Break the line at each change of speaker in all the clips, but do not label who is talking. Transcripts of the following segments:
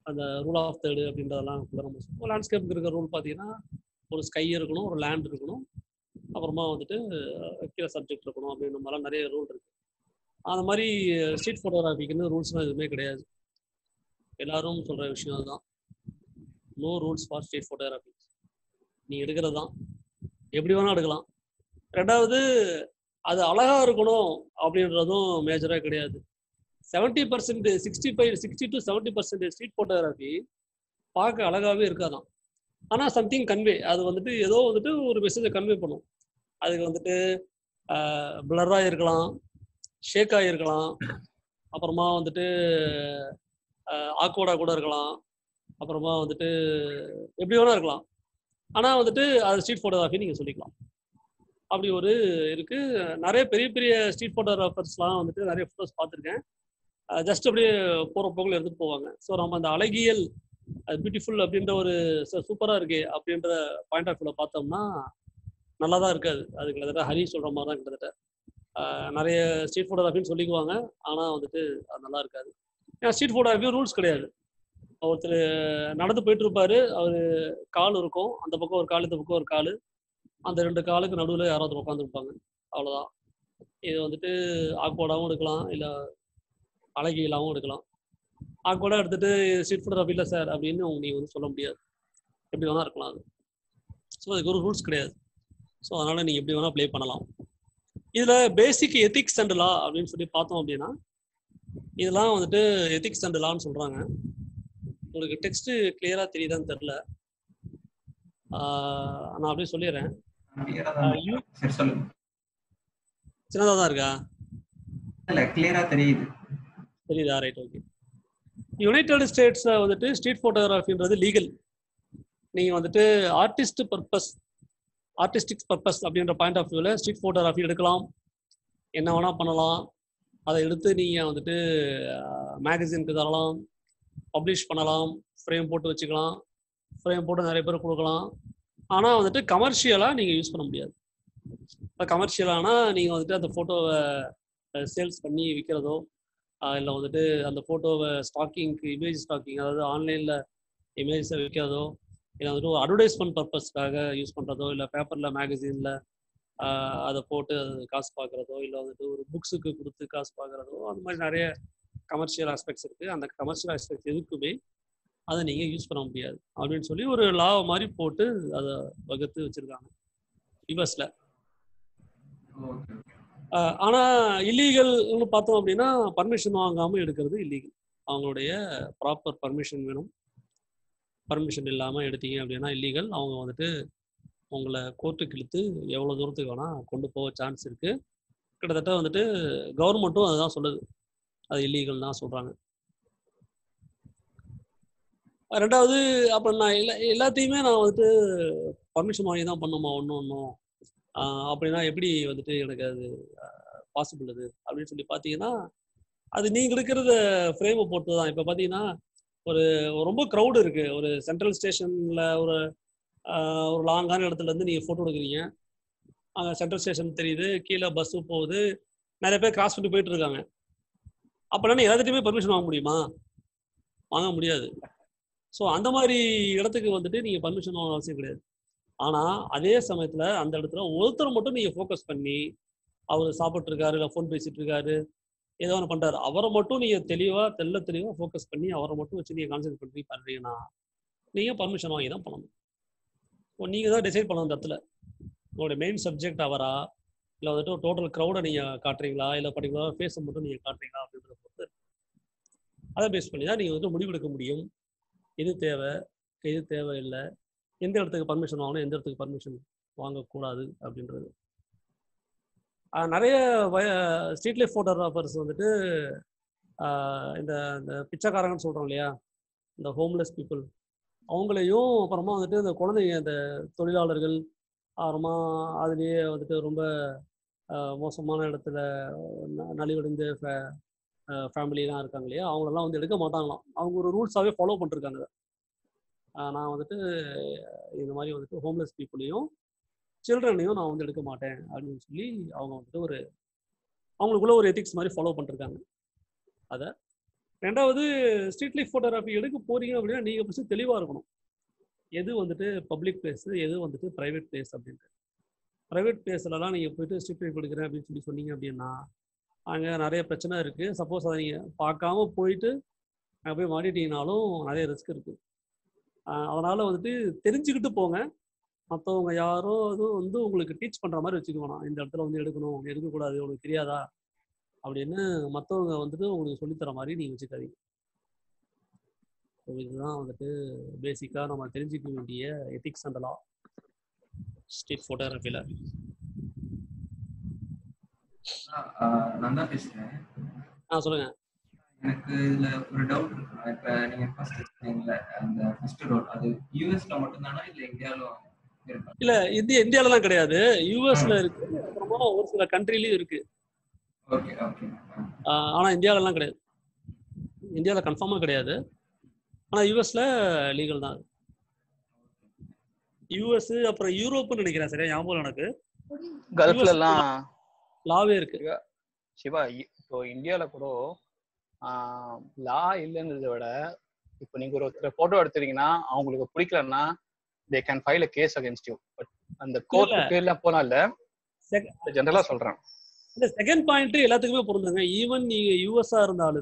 அந்த rule of third அப்படின்றதெல்லாம் கூட நம்ம சொல்லுவோம். லேண்ட்ஸ்கேப்புக்கு இருக்கிற ரூல் பார்த்தீங்கன்னா ஒரு ஸ்கை இருக்கணும், ஒரு லேண்ட் இருக்கணும், அப்புறமா வந்துட்டு கீழே சப்ஜெக்ட் இருக்கணும் அப்படின்ற மாதிரிலாம் நிறைய ரூல் இருக்கு. அந்த மாதிரி ஸ்ட்ரீட் ஃபோட்டோகிராஃபிக்குன்னு ரூல்ஸ்லாம் எதுவுமே கிடையாது. எல்லாரும் சொல்கிற விஷயம் அதுதான். No rules for street photography. நீ எடுக்கிறது தான், எப்படி வேணால் எடுக்கலாம். ரெண்டாவது அது அழகாக இருக்கணும் அப்படின்றதும் மேஜராக கிடையாது. 70% 60 to 70% ஸ்ட்ரீட் ஃபோட்டோகிராஃபி பார்க்க அழகாகவே இருக்காதான். ஆனால் சம்திங் கன்வே, அது வந்துட்டு ஏதோ வந்துட்டு ஒரு மெசேஜை கன்வே பண்ணும். அதுக்கு வந்துட்டு பிளராக இருக்கலாம், ஷேக்காக இருக்கலாம், அப்புறமா வந்துட்டு ஆக்வர்டாக கூட இருக்கலாம், அப்புறமா வந்துட்டு எப்படி வேணா இருக்கலாம். ஆனால் வந்துட்டு அது ஸ்ட்ரீட் ஃபோட்டோகிராஃபி நீங்கள் சொல்லிக்கலாம். அப்படி ஒரு இருக்கு. நிறைய பெரிய பெரிய ஸ்ட்ரீட் ஃபோட்டோகிராஃபர்ஸ்லாம் வந்துட்டு நிறைய ஃபோட்டோஸ் பார்த்துருக்கேன். ஜஸ்ட் அப்படியே போகிற போக்கில் எடுத்துகிட்டு போவாங்க. ஸோ நம்ம அந்த அழகியல், அது பியூட்டிஃபுல் அப்படின்ற ஒரு சூப்பராக இருக்கே அப்படின்ற பாயிண்ட் ஆஃப் வியூவில் பார்த்தோம்னா நல்லா தான் இருக்காது. அது கிட்டத்தட்ட ஹரி சொல்கிற மாதிரி தான் கிட்டத்தட்ட நிறைய ஸ்ட்ரீட் ஃபோட்டோகிராஃபின்னு சொல்லிக்குவாங்க, ஆனால் வந்துட்டு அது நல்லா இருக்காது. ஏன்னா ஸ்ட்ரீட் ஃபோட்டோகிராஃபி ரூல்ஸ் கிடையாது. ஒருத்தர் நடந்து போயிட்டு இருப்பாரு, அவர் கால் இருக்கும், அந்த பக்கம் ஒரு கால், இந்த பக்கம் ஒரு கால், அந்த ரெண்டு காலுக்கு நடுவில் யாராவது உட்காந்துருப்பாங்க, அவ்வளோதான். இது வந்துட்டு ஆக்வர்டாகவும் எடுக்கலாம், இல்லை அழகியலாகவும் எடுக்கலாம். ஆக்வர்டாக எடுத்துட்டு ஸ்ட்ரீட் ஃபோட்டோகிராஃபி இல்லை சார் அப்படின்னு நீங்கள் வந்து சொல்ல முடியாது. எப்படி வேணால் இருக்கலாம் அது. ஸோ அதுக்கு ஒரு ரூல்ஸ் கிடையாது. ஸோ அதனால் நீங்கள் எப்படி வேணால் ப்ளே பண்ணலாம். இதில் பேசிக் எத்திக்ஸ் அண்ட் லா அப்படின்னு சொல்லி பார்த்தோம் அப்படின்னா, இதெல்லாம் வந்துட்டு எத்திக்ஸ் அண்ட் லான்னு சொல்கிறாங்க. உங்களுக்கு டெக்ஸ்ட் கிளியராக தெரியுதான்னு தெரில, நான் அப்படியே சொல்லிடுறேன். சின்னதாக தான் இருக்கா? தெரியுதா? Right, okay. யுனைடெட் ஸ்டேட்ஸில் வந்துட்டு ஸ்ட்ரீட் ஃபோட்டோகிராஃபின்றது லீகல். நீங்கள் வந்துட்டு ஆர்டிஸ்டிக் பர்பஸ் அப்படின்ற பாயிண்ட் ஆஃப் வியூவில் ஸ்ட்ரீட் ஃபோட்டோகிராஃபி எடுக்கலாம், என்ன வேணால் பண்ணலாம். அதை எடுத்து நீங்கள் வந்துட்டு மேகசினுக்கு தரலாம், பப்ளிஷ் பண்ணலாம், ஃப்ரேம் போட்டு வச்சுக்கலாம், ஃப்ரேம் போட்டு நிறைய பேர் கொடுக்கலாம். ஆனால் வந்துட்டு கமர்ஷியலாக நீங்கள் யூஸ் பண்ண முடியாது. இப்போ கமர்ஷியலானால் நீங்கள் வந்துட்டு அந்த ஃபோட்டோவை சேல்ஸ் பண்ணி விற்கிறதோ, இல்லை வந்துட்டு அந்த ஃபோட்டோவை ஸ்டாக்கிங்க்கு, இமேஜ் ஸ்டாக்கிங், அதாவது ஆன்லைனில் இமேஜஸை விற்கிறதோ, இல்லை வந்துட்டு ஒரு அட்வர்டைஸ்மெண்ட் பர்பஸ்க்காக யூஸ் பண்ணுறதோ, இல்லை பேப்பரில் மேகசினில் அதை போட்டு அது காசு பார்க்குறதோ, இல்லை வந்துட்டு ஒரு புக்ஸுக்கு கொடுத்து காசு பார்க்குறதோ, அந்த மாதிரி நிறைய கமர்ஷியல் ஆஸ்பெக்ட்ஸ் இருக்குது. அந்த கமர்ஷியல் ஆஸ்பெக்ட்ஸ் எதுக்குமே அதை நீங்கள் யூஸ் பண்ண முடியாது அப்படின்னு சொல்லி ஒரு லா மாதிரி போட்டு அதை வகுத்து வச்சுருக்காங்க யூஎஸில். ஆனால் இல்லீகல்னு பார்த்தோம் அப்படின்னா பர்மிஷன் வாங்காமல் எடுக்கிறது இல்லீகல். அவங்களுடைய ப்ராப்பர் பர்மிஷன் வேணும். பர்மிஷன் இல்லாமல் எடுத்தீங்க அப்படின்னா இல்லீகல். அவங்க வந்துட்டு உங்களை கோர்ட்டுக்கு இழுத்து எவ்வளோ தூரத்துக்கு வேணால் கொண்டு போக சான்ஸ் இருக்குது. கிட்டத்தட்ட வந்துட்டு கவர்மெண்ட்டும் அதுதான் சொல்லுது, அது இல்லீகல் தான் சொல்கிறாங்க. ரெண்டாவது, அப்போ நான் எல்லாத்தையுமே நான் வந்துட்டு பர்மிஷன் வாங்கி தான் பண்ணுமா ஒன்றும் அப்படின்னா எப்படி வந்துட்டு எனக்கு அது பாசிபிள் அது அப்படின்னு சொல்லி பார்த்தீங்கன்னா, அது நீங்கள் இருக்கிறத ஃப்ரேமை பொறுத்து தான். இப்போ பார்த்தீங்கன்னா ஒரு ரொம்ப க்ரௌடு இருக்குது, ஒரு சென்ட்ரல் ஸ்டேஷனில் ஒரு லாங்கான இடத்துலேருந்து நீங்கள் ஃபோட்டோ எடுக்கிறீங்க, அங்கே சென்ட்ரல் ஸ்டேஷன் தெரியுது, கீழே பஸ்ஸு போகுது, நிறைய பேர் கிராஸ் பண்ணி போயிட்டு இருக்காங்க. அப்போல்லாம் எல்லாத்துட்டையுமே பர்மிஷன் வாங்க முடியுமா? வாங்க முடியாது. ஸோ அந்த மாதிரி இடத்துக்கு வந்துட்டு நீங்கள் பர்மிஷன் வாங்க அவசியம் கிடையாது. ஆனால் அதே சமயத்தில் அந்த இடத்துல ஒருத்தர் மட்டும் நீங்கள் ஃபோக்கஸ் பண்ணி, அவர் சாப்பிட்ருக்காரு, இல்லை ஃபோன் பேசிகிட்டு இருக்காரு, ஏதோ ஒன்று பண்ணுறாரு, அவரை மட்டும் நீங்கள் தெளிவாக ஃபோக்கஸ் பண்ணி அவரை மட்டும் வச்சு நீங்கள் கான்சென்ட்ரேட் பண்ணி பண்ணுறீங்கன்னா நீங்கள் பர்மிஷன் வாங்கி தான் பண்ணணும். இப்போ நீங்கள் தான் டிசைட் பண்ணணும் அந்த இடத்துல உங்களுடைய மெயின் சப்ஜெக்ட் அவரா, இல்லை வந்துட்டு டோட்டல் க்ரௌடை நீங்கள் காட்டுறீங்களா, இல்லை பர்டிகுலராக ஃபேஸை மட்டும் நீங்கள் காட்டுறீங்களா அப்படின்றத பொறுத்து அதை பேஸ் பண்ணி தான் நீங்கள் வந்துட்டு முடிவெடுக்க முடியும். எது தேவை, எது தேவையில்லை, எந்த இடத்துக்கு பர்மிஷன் வாங்கணும், எந்த இடத்துக்கு பர்மிஷன் வாங்கக்கூடாது அப்படின்றது. நிறைய ஸ்ட்ரீட் லைஃப் ஃபோட்டோகிராஃபர்ஸ் வந்துட்டு இந்த பிச்சைக்காரங்கன்னு சொல்கிறோம் இல்லையா, இந்த ஹோம்லெஸ் பீப்புள், அவங்களையும் அப்புறமா வந்துட்டு இந்த குழந்தைங்க, இந்த தொழிலாளர்கள், அப்புறமா அதுலேயே வந்துட்டு ரொம்ப மோசமான இடத்துல நலிவடைந்த ஃபேமிலிலாம் இருக்காங்க இல்லையா, அவங்களெல்லாம் வந்து எடுக்க மாட்டாங்களாம். அவங்க ஒரு ரூல்ஸாகவே ஃபாலோ பண்ணிருக்காங்க. நான் வந்துட்டு இந்த மாதிரி வந்துட்டு ஹோம்லெஸ் பீப்புளையும் சில்ட்ரனையும் நான் வந்து எடுக்க மாட்டேன் அப்படின்னு சொல்லி அவங்க வந்துட்டு அவங்களுக்குள்ள ஒரு எத்திக்ஸ் மாதிரி ஃபாலோ பண்ணிருக்காங்க. அதை ரெண்டாவது ஸ்ட்ரீட் லைஃப் ஃபோட்டோகிராஃபி எடுக்க போறீங்க அப்படின்னா நீங்கள் ஃபஸ்ட்டு தெளிவாக இருக்கணும். எது வந்துட்டு பப்ளிக் பிளேஸ், எது வந்துட்டு ப்ரைவேட் பிளேஸ் அப்படின்ட்டு. ப்ரைவேட் பிளேஸ்லலாம் நீங்கள் போயிட்டு ஸ்ட்ரீட் லைஃப் எடுக்கிறேன் அப்படின்னு சொன்னீங்க அப்படின்னா அங்கே நிறைய பிரச்சனை இருக்குது. சப்போஸ் அதை நீங்கள் பார்க்காம போயிட்டு அங்கே போய் மாட்டிட்டீங்கனாலும் நிறைய ரிஸ்க் இருக்குது. அதனால் வந்துட்டு தெரிஞ்சுக்கிட்டு போங்க. மற்றவங்க யாரோ அதுவும் வந்து உங்களுக்கு டீச் பண்ணுற மாதிரி வச்சுக்கணும். இந்த இடத்துல வந்து எடுக்கணும், எடுக்கக்கூடாது, உங்களுக்கு தெரியாதா அப்படின்னு மற்றவங்க வந்துட்டு உங்களுக்கு சொல்லித்தர மாதிரி நீங்கள் வச்சுக்காதீங்க. ஸோ இதுதான் வந்துட்டு பேசிக்காக நம்ம தெரிஞ்சுக்க வேண்டிய எத்திக்ஸ் அண்ட் லா ஸ்ட்ரீட் ஃபோட்டோகிராஃபியில்.
நான் தான் பேசுறேன்.
சொல்லுங்க.
எனக்கு இதுல ஒரு டவுட் இருக்கு. இப்ப நீங்க ஃபர்ஸ்ட் சொன்னீங்கல அந்த ஃபர்ஸ்ட் ரோல் அது யுஎஸ்ல மட்டும் தானா இல்ல இந்தியாலயும் இருக்கா?
இல்ல இந்தியாலலாம் கிடையாது, யுஎஸ்ல இருக்கு, அப்புறமா ஒரு சில கண்ட்ரிலயும் இருக்கு.
Okay okay.
ஆனா இந்தியாலலாம் கிடையாது. இந்தியால கன்ஃபார்மா கிடையாது. ஆனா யுஎஸ்ல லீகல் தான். யுஎஸ் அப்புறம் யூரோப்னு நினைக்கிறேன், சரியா ஞாபகம் எனக்கு.
கல்ஃப்ல எல்லாம்
லாவே இருக்கு.
சிவா, இப்போ இந்தியால கூட லா இல்லைன்றதை விட இப்போ நீங்க ஒரு போட்டோ எடுத்துறீங்கன்னா அவங்களுக்கு பிடிக்கலன்னா they can file a case against you. But அந்த கோர்ட்டுக்கு எல்லாம் போனா இல்ல, ஜெனரலா சொல்றேன்.
இந்த செகண்ட் பாயிண்ட் எல்லாத்துக்குமே பொருந்துங்க. ஈவன் நீங்க யுஎஸ்ஆ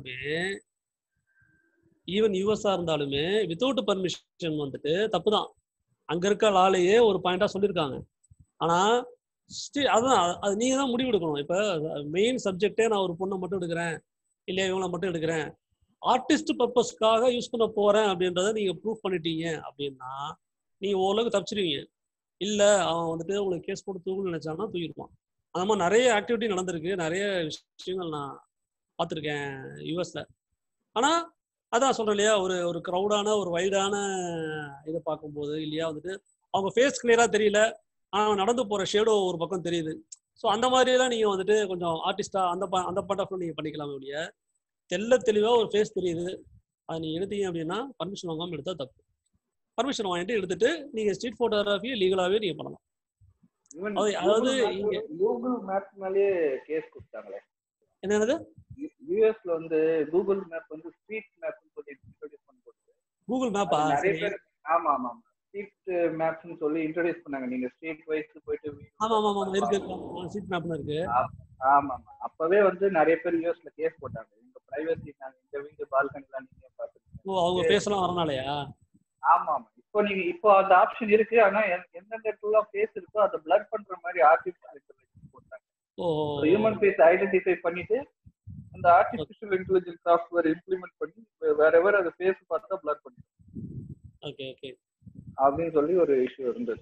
இருந்தாலுமே வித்தவுட் பர்மிஷன் வந்துட்டு தப்பு தான். அங்க இருக்க லாலேயே ஒரு பாயிண்டா சொல்லியிருக்காங்க. ஆனா அதான் அது நீங்க தான் முடிவு எடுக்கணும். இப்ப மெயின் சப்ஜெக்டே நான் ஒரு பொண்ணை மட்டும் எடுக்கிறேன், இல்லையா இவங்களை மட்டும் எடுக்கிறேன், ஆர்டிஸ்ட் பர்பஸ்க்காக யூஸ் பண்ண போறேன் அப்படின்றத நீங்க ப்ரூவ் பண்ணிட்டீங்க அப்படின்னா நீங்க ஓரளவுக்கு தப்பிச்சிருவீங்க. இல்ல அவன் வந்துட்டு உங்களுக்கு கேஸ் போட்டு தூக்கணும்னு நினைச்சான்னா தூக்கிருப்பான். அந்த மாதிரி நிறைய ஆக்டிவிட்டி நடந்திருக்கு, நிறைய விஷயங்கள் நான் பார்த்துருக்கேன் யூஎஸ்ல. ஆனா அதான் சொல்றேன் இல்லையா, ஒரு க்ரௌடான ஒரு வைடான இதை பார்க்கும்போது இல்லையா வந்துட்டு அவங்க ஃபேஸ் கிளியரா தெரியல, ஆனால் நடந்து போற ஷேடோ ஒரு பக்கம் தெரியுது. ஸோ அந்த மாதிரியெல்லாம் நீங்க வந்துட்டு கொஞ்சம் ஆர்டிஸ்டா அந்த பார்ட் ஆஃப் நீங்க பண்ணிக்கலாம். இல்லையா தெளிவா ஒரு ஃபேஸ் தெரியுது, அதை நீங்க எடுத்தீங்க அப்படின்னா பர்மிஷன் வாங்காமல் எடுத்தா தப்பு. பர்மிஷன் வாங்கிட்டு எடுத்துட்டு நீங்க ஸ்ட்ரீட் போட்டோகிராஃபி லீகலாவே நீங்க பண்ணலாம். அதாவது
கூகுள் மேப்னாலே கேஸ் கொடுத்தாங்களே,
என்னது
யுஎஸ்ல வந்து கூகுள் மேப் வந்து ஸ்ட்ரீட் மேப்னு சொல்லி இன்ட்ரோடியூஸ் பண்ணும்போது
கூகுள் மேப்பா
நிறைய பேர் ஆமா ஆமா ஸ்ட்ரீட் மேப்னு சொல்லி இன்ட்ரோடியூஸ் பண்ணாங்க. நீங்க ஸ்ட்ரீட் வைஸ் போயிட்டு
ஆமா ஆமா ஆமா இருக்கு, ஸ்ட்ரீட் மேப்னு இருக்கு.
ஆமா ஆமா அப்பவே வந்து நிறைய பேர் யுஎஸ்ல கேஸ் போட்டாங்க. இந்த பிரைவசி நாங்க இந்த வீடு பால்கனிலாம் நீங்க பாத்துக்கீங்க.
ஓ அவங்க ஃபேஸ்லாம் வரனாலயா?
ஆமா ஆமா இப்போ அந்த ஆப்ஷன் இருக்கு. ஆனா எந்தெந்த இடத்துல ஃபேஸ் இருக்கோ அதை பிளர் பண்ற மாதிரி ஆர்டிஃபிஷியல் இன்டெலிஜென்ஸ் போட்டாங்க. ஹியூமன் ஃபேஸ் ஐடென்டிஃபை பண்ணிட்டு அந்த ஆர்டிஃபிஷியல் இன்டெலிஜென்ஸ் சாஃப்ட்வேர் இம்ப்ளிமெண்ட் பண்ணி வேறெவர் அது ஃபேஸ் பார்த்தா பிளர் பண்ணிடும்.
ஓகே ஓகே
அப்படின்னு சொல்லி ஒரு இஷ்யூ இருந்தது.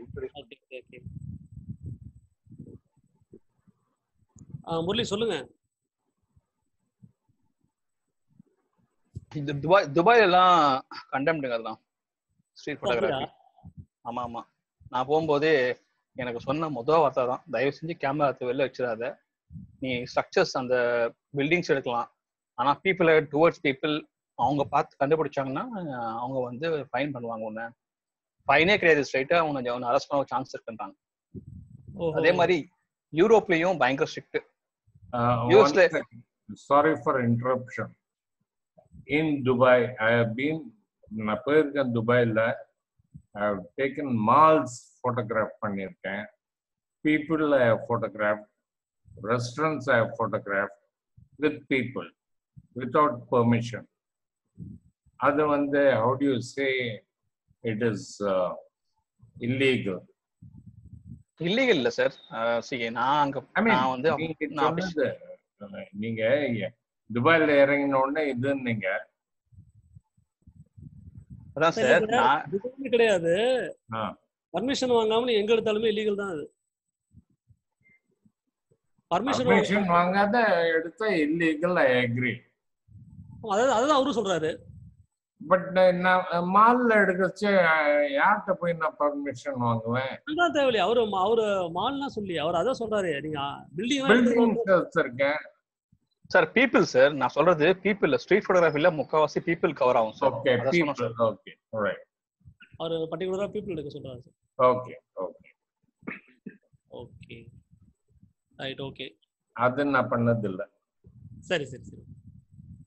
முரளி சொல்லுங்க.
துபாய் எல்லாம் கண்டெம்டுங்க அதெல்லாம் ஸ்ட்ரீட் போட்டோகிராஃபி. ஆமா ஆமா நான் போகும்போதே எனக்கு சொன்ன முதல் வார்த்தை தான், தயவு செஞ்சு கேமரா வெளில வச்சிடாத, நீ ஸ்ட்ரக்சர்ஸ் அந்த பில்டிங்ஸ் எடுக்கலாம், ஆனா பீப்புள் டுவர்ட்ஸ் பீப்புள் அவங்க பார்த்து கண்டுபிடிச்சாங்கன்னா அவங்க வந்து ஃபைன் பண்ணுவாங்க. ஒன்று ஃபைனே கிடையாது, ஸ்ட்ரைட்டா அவங்க அரெஸ்ட் பண்ண சான்ஸ் இருக்குன்றாங்க. அதே மாதிரி யூரோப்லயும் பயங்கர ஸ்ட்ரிக்ட். யூஎஸ்ல
sorry for interruption. In Dubai, I have been in Dubai. I have taken malls photograph பண்ணிருக்கேன். People I have photographed. Restaurants I have photographed with people without permission. அது வந்து how do you say it is illegal?
Illegal இல்ல sir. நான் அங்க நான் வந்து
நீங்க துபாயில இறங்கின உடனே இது நீங்க
அதான் சார்
கிடையாது, பர்மிஷன் வாங்காம எங்க எடுத்தாலுமே இல்லீகல் தான். அது
பர்மிஷன் வாங்காத எடுத்தா இல்லீகல். I agree.
அதுதான் அவரும் சொல்றாரு.
பட் நான் மால்ல எடுக்கச்சு யார்கிட்ட போய் நான் பர்மிஷன் வாங்குவேன்?
அதுதான் தேவையில்லை. அவரு மால்னா சொல்லி அவர் அதான் சொல்றாரு. நீங்க
பில்டிங் இருக்கேன்
சார். பீப்புள் சார், நான் சொல்றது பீப்புள். ஸ்ட்ரீட் போட்டோகிராஃபில முக்காவாசி பீப்புள் கவர் ஆகும் sir.
Okay people. Okay alright.
அவர் பர்టిక్యులரா பீப்புள் எடுக்க சொல்றாரு sir.
Okay okay
okay right. Okay
அது நான் பண்ணது இல்ல.
சரி சரி சரி.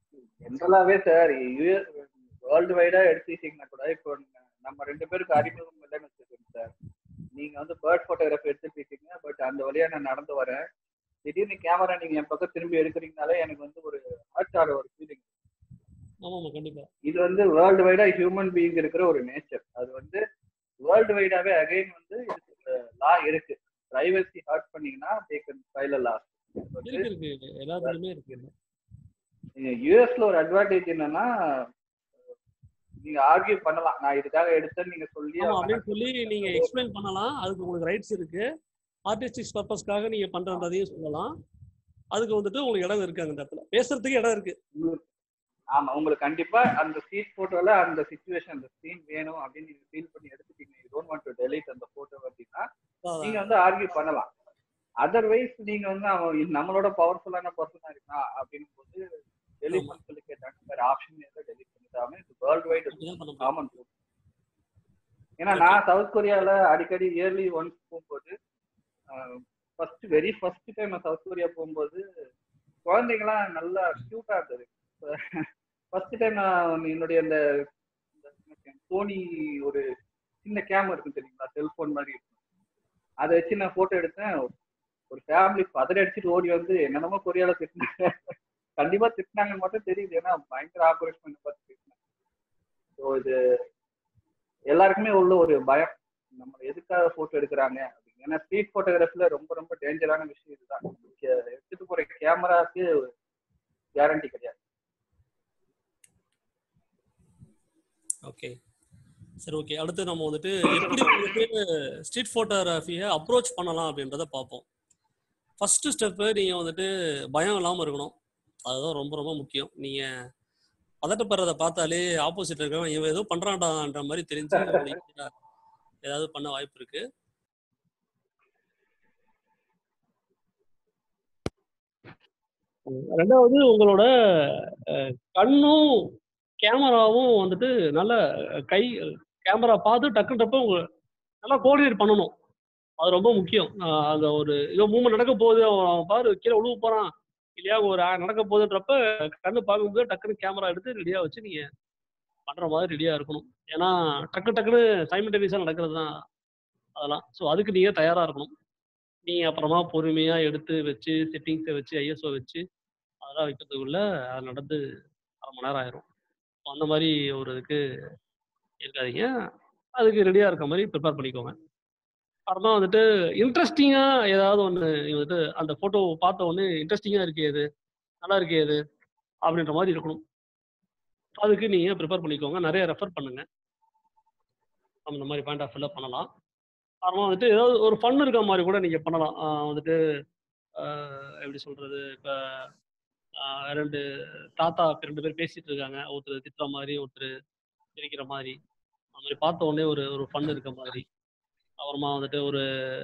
ஜென்ரலாவே சார் வேர்ல்டு வைடா எடுத்துக்கிட்டீங்கன்னா கூட இப்போ நம்ம 2 பேருக்கு அறிமுகம் இல்லைன்னு வச்சுக்கோங்க சார். நீங்க வந்து பேர்ட் போட்டோகிராஃபி எடுத்துக்கிட்டீங்க, பட் அந்த வழியா நான் நடந்து வரேன். திடீர்னு கேமரா நீங்க என் பக்கம் திரும்பி எடுக்கிறீங்கனாலே எனக்கு வந்து ஒரு ஆச்சார ஒரு ஃபீலிங்.
கண்டிப்பா
இது வந்து வேர்ல்டு வைடா ஹியூமன் பீயிங் இருக்கிற ஒரு நேச்சர். அது வந்து வேர்ல்டு வைடாவே அகைன் வந்து இதுக்கு லா இருக்கு. பிரைவசி ஹர்ட் பண்ணீங்கன்னா they can file a law.
எல்லாத்துலயுமே இருக்கு.
யூஎஸ்ல ஒரு அட்வான்டேஜ் என்னன்னா நீங்க ஆர்கியூ பண்ணலாம், நான் இதுக்காக எடுத்தேன்னு நீங்க
சொல்லி நீங்க எக்ஸ்பிளைன் பண்ணலாம். அதுக்கு உங்களுக்கு ரைட்ஸ் இருக்கு. ஆர்டிஸ்டிக் பர்பஸ்க்காக நீங்க பண்றதையும் சொல்லலாம். அதுக்கு வந்துட்டு உங்களுக்கு இடம் இருக்கு, அந்த இடத்துல பேசுறதுக்கு இடம் இருக்கு.
ஆமா, உங்களுக்கு கண்டிப்பா அந்த ஸ்ட்ரீட் போட்டோல அந்த சிச்சுவேஷன் அந்த சீன் வேணும் அப்படின்னு நீங்க ஃபீல் பண்ணி எடுத்துட்டீங்க, you don't want to delete அந்த போட்டோ அப்படின்னா நீங்க வந்து ஆர்கியூ பண்ணலாம். அதர்வைஸ் நீங்க வந்து அவன் நம்மளோட பவர்ஃபுல்லான பர்சனா இருக்கான் அப்படின்னும் போது டெலிட் பண்ண சொல்லி கேட்டாங்க. வேற ஆப்ஷன் டெலிட் பண்ணிட்டாங்க. இது வேர்ல்டு வைட் காமன். ஏன்னா நான் சவுத் கொரியால அடிக்கடி இயர்லி ஒன்ஸ் போகும்போது வெரி ஃபர்ஸ்ட் டைம் நான் சவுத் கொரியா போகும்போது குழந்தைங்களாம் நல்லா கியூட்டா இருந்தது. ஃபர்ஸ்ட் டைம் நான் என்னுடைய அந்த சோனி ஒரு சின்ன கேமரா இருக்கு தெரியுங்களா, செல்போன் மாதிரி இருக்கும், அதை வச்சு நான் போட்டோ எடுத்தேன். ஒரு ஃபேமிலி பதறி அடிச்சுட்டு ஓடி வந்து என்னென்னமோ கொரியால திட்டினாங்க. கண்டிப்பா திட்டினாங்கன்னு மட்டும் தெரியுது, ஏன்னா பயங்கர ஆபரேஷன் பார்த்து திட்டினாங்க. ஸோ இது எல்லாருக்குமே உள்ள ஒரு பயம், நம்ம எதுக்காக போட்டோ எடுக்கிறாங்க அப்படின்னு. ஏன்னா ஸ்ட்ரீட் போட்டோகிராஃபில ரொம்ப ரொம்ப டேஞ்சரான விஷயம் இதுதான். எடுத்துட்டு போற கேமராக்கு கேரண்டி கிடையாது.
ஓகே சரி, ஓகே. அடுத்து நம்ம வந்துட்டு எப்படி வந்துட்டு ஸ்ட்ரீட் ஃபோட்டோகிராஃபியை அப்ரோச் பண்ணலாம் அப்படின்றத பார்ப்போம். ஃபர்ஸ்ட் ஸ்டெப்பு நீங்கள் வந்துட்டு பயம் இல்லாமல் இருக்கணும். அதுதான் ரொம்ப ரொம்ப முக்கியம். நீங்கள் பதட்டப்படுறதை பார்த்தாலே ஆப்போசிட் இருக்கவன் இவன் ஏதோ பண்ணுறான்டான்ற மாதிரி தெரிஞ்சு ஏதாவது பண்ண வாய்ப்பு இருக்கு. ரெண்டாவது உங்களோட கண்ணும் கேமராவும் வந்துட்டு நல்ல கை கேமரா பார்த்து டக்குன்றப்ப உங்க நல்லா கோஆர்டினேட் பண்ணணும். அது ரொம்ப முக்கியம். அந்த ஒரு ஏதோ மூவ்மெண்ட் நடக்க போகுது, அவன் பாரு கீழே உழுவு போறான் இல்லையா, ஒரு நடக்க போகுதுன்றப்ப கண்ணு பார்க்கும்போது டக்குன்னு கேமரா எடுத்து ரெடியா வச்சு நீங்க பண்ற மாதிரி ரெடியா இருக்கணும். ஏன்னா டக்குன்னு சைமல்டேனியஸா நடக்கிறது தான் அதெல்லாம். ஸோ அதுக்கு நீங்க தயாரா இருக்கணும். நீங்க அப்புறமா பொறுமையா எடுத்து வச்சு செட்டிங்ஸை வச்சு ஐஎஸ்ஓ வச்சு அதெல்லாம் வைக்கிறதுக்குள்ள அது நடந்து 1/2 மணி நேரம் ஆயிரும். அந்த மாதிரி ஒரு இதுக்கு இருக்காதீங்க. அதுக்கு ரெடியா இருக்க மாதிரி ப்ரிப்பேர் பண்ணிக்கோங்க. அப்புறமா வந்துட்டு இன்ட்ரெஸ்டிங்கா ஏதாவது ஒன்று வந்துட்டு அந்த போட்டோ பார்த்த உடனே இன்ட்ரெஸ்டிங்கா இருக்கே, இது நல்லா இருக்கே இது அப்படின்ற மாதிரி இருக்கணும். அதுக்கு நீங்க ப்ரிப்பேர் பண்ணிக்கோங்க, நிறைய ரெஃபர் பண்ணுங்க. அந்த மாதிரி பாயிண்ட் ஆஃப் வியூல பண்ணலாம். அப்புறமா வந்துட்டு ஏதாவது ஒரு ஃபன் இருக்க மாதிரி கூட நீங்க பண்ணலாம். வந்துட்டு எப்படி சொல்றது, இப்போ 2 தாத்தா 2 பேர் பேசிட்டு இருக்காங்க, ஒருத்தர் திட்டுற மாதிரி ஒருத்தர் சிரிக்கிற மாதிரி, அந்த மாதிரி பார்த்த உடனே ஒரு ஃபன் இருக்க மாதிரி. அப்புறமா வந்துட்டு ஒரு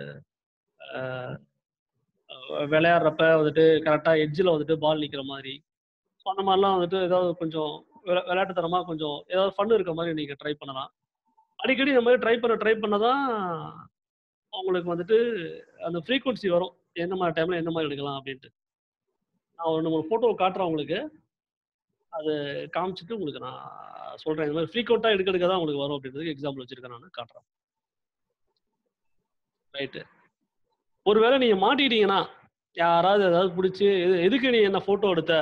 விளையாடுறப்ப வந்துட்டு கரெக்டாக எட்ஜில் வந்துட்டு பால் நிற்கிற மாதிரி. ஸோ அந்த மாதிரிலாம் வந்துட்டு ஏதாவது கொஞ்சம் விளையாட்டுத்தனமாக கொஞ்சம் ஏதாவது ஃபன் இருக்க மாதிரி நீங்கள் ட்ரை பண்ணலாம். அடிக்கடி இந்த மாதிரி ட்ரை பண்ண தான் உங்களுக்கு வந்துட்டு அந்த ஃப்ரீக்வன்சி வரும், எந்த மாதிரி டைமில் எந்த மாதிரி எடுக்கலாம் அப்படின்ட்டு. நான் உங்களுக்கு ஃபோட்டோ காட்டுறேன், உங்களுக்கு அது காமிச்சிட்டு உங்களுக்கு நான் சொல்கிறேன். இந்த மாதிரி ஃப்ரீக்வெண்ட்டாக எடுக்க தான் உங்களுக்கு வரும் அப்படின்றதுக்கு எக்ஸாம்பிள் வச்சுருக்கேன், நான் காட்டுறேன். ரைட்டு. ஒருவேளை நீங்கள் மாட்டிக்கிட்டீங்கன்னா, யாராவது ஏதாவது பிடிச்சி எதுக்கு நீ என்ன ஃபோட்டோ எடுத்த,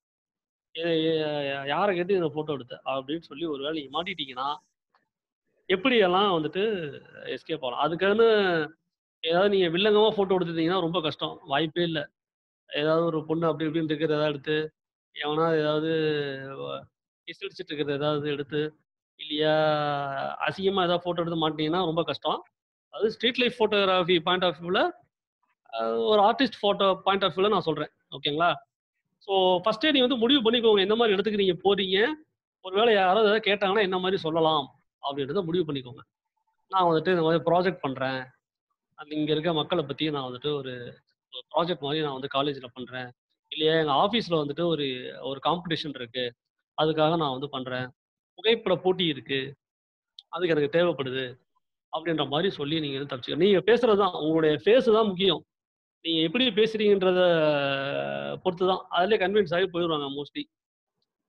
யாரை கேட்டு இந்த ஃபோட்டோ எடுத்த அப்படின்னு சொல்லி ஒருவேளை நீங்கள் மாட்டிக்கிட்டீங்கன்னா எப்படியெல்லாம் வந்துட்டு எஸ்கேப் ஆகலாம். அதுக்கான ஏதாவது நீங்கள் வில்லங்கமாக ஃபோட்டோ எடுத்துட்டீங்கன்னா ரொம்ப கஷ்டம், வாய்ப்பே இல்லை. ஏதாவது ஒரு பொண்ணு அப்படி இப்படின்னு இருக்கிறத ஏதாவது எடுத்து, எவனா ஏதாவது இசடிச்சிட்டு இருக்கிறத ஏதாவது எடுத்து, இல்லையா அசிங்கமாக ஏதாவது ஃபோட்டோ எடுத்து மாட்டிங்கன்னா ரொம்ப கஷ்டம். அது street life photography point of வியூவில், ஒரு ஆர்டிஸ்ட் ஃபோட்டோ பாயிண்ட் ஆஃப் வியூவில் நான் சொல்கிறேன், ஓகேங்களா? ஸோ ஃபஸ்ட்டே நீங்கள் வந்து முடிவு பண்ணிக்கோங்க எந்த மாதிரி இடத்துக்கு நீங்கள் போகிறீங்க. ஒருவேளை யாராவது ஏதாவது கேட்டாங்கன்னா என்ன மாதிரி சொல்லலாம் அப்படின்றத முடிவு பண்ணிக்கோங்க. நான் வந்துட்டு இந்த மாதிரி ப்ராஜெக்ட் பண்ணுறேன், இங்கே இருக்க மக்களை பற்றி நான் வந்துட்டு ஒரு ப்ராஜெக்ட் மாதிரி நான் வந்து காலேஜில் பண்ணுறேன், இல்லையா எங்கள் ஆஃபீஸில் வந்துட்டு ஒரு காம்படிஷன் இருக்குது, அதுக்காக நான் வந்து பண்ணுறேன், புகைப்பட போட்டி இருக்குது, அதுக்கு எனக்கு தேவைப்படுது அப்படின்ற மாதிரி சொல்லி நீங்கள் வந்து தப்பிச்சுக்க. நீங்கள் பேசுகிறது தான், உங்களுடைய ஃபேஸு தான் முக்கியம். நீங்கள் எப்படி பேசுகிறீங்கன்றத பொறுத்து தான் அதிலே கன்வின்ஸ் ஆகி போயிடுவாங்க மோஸ்ட்லி.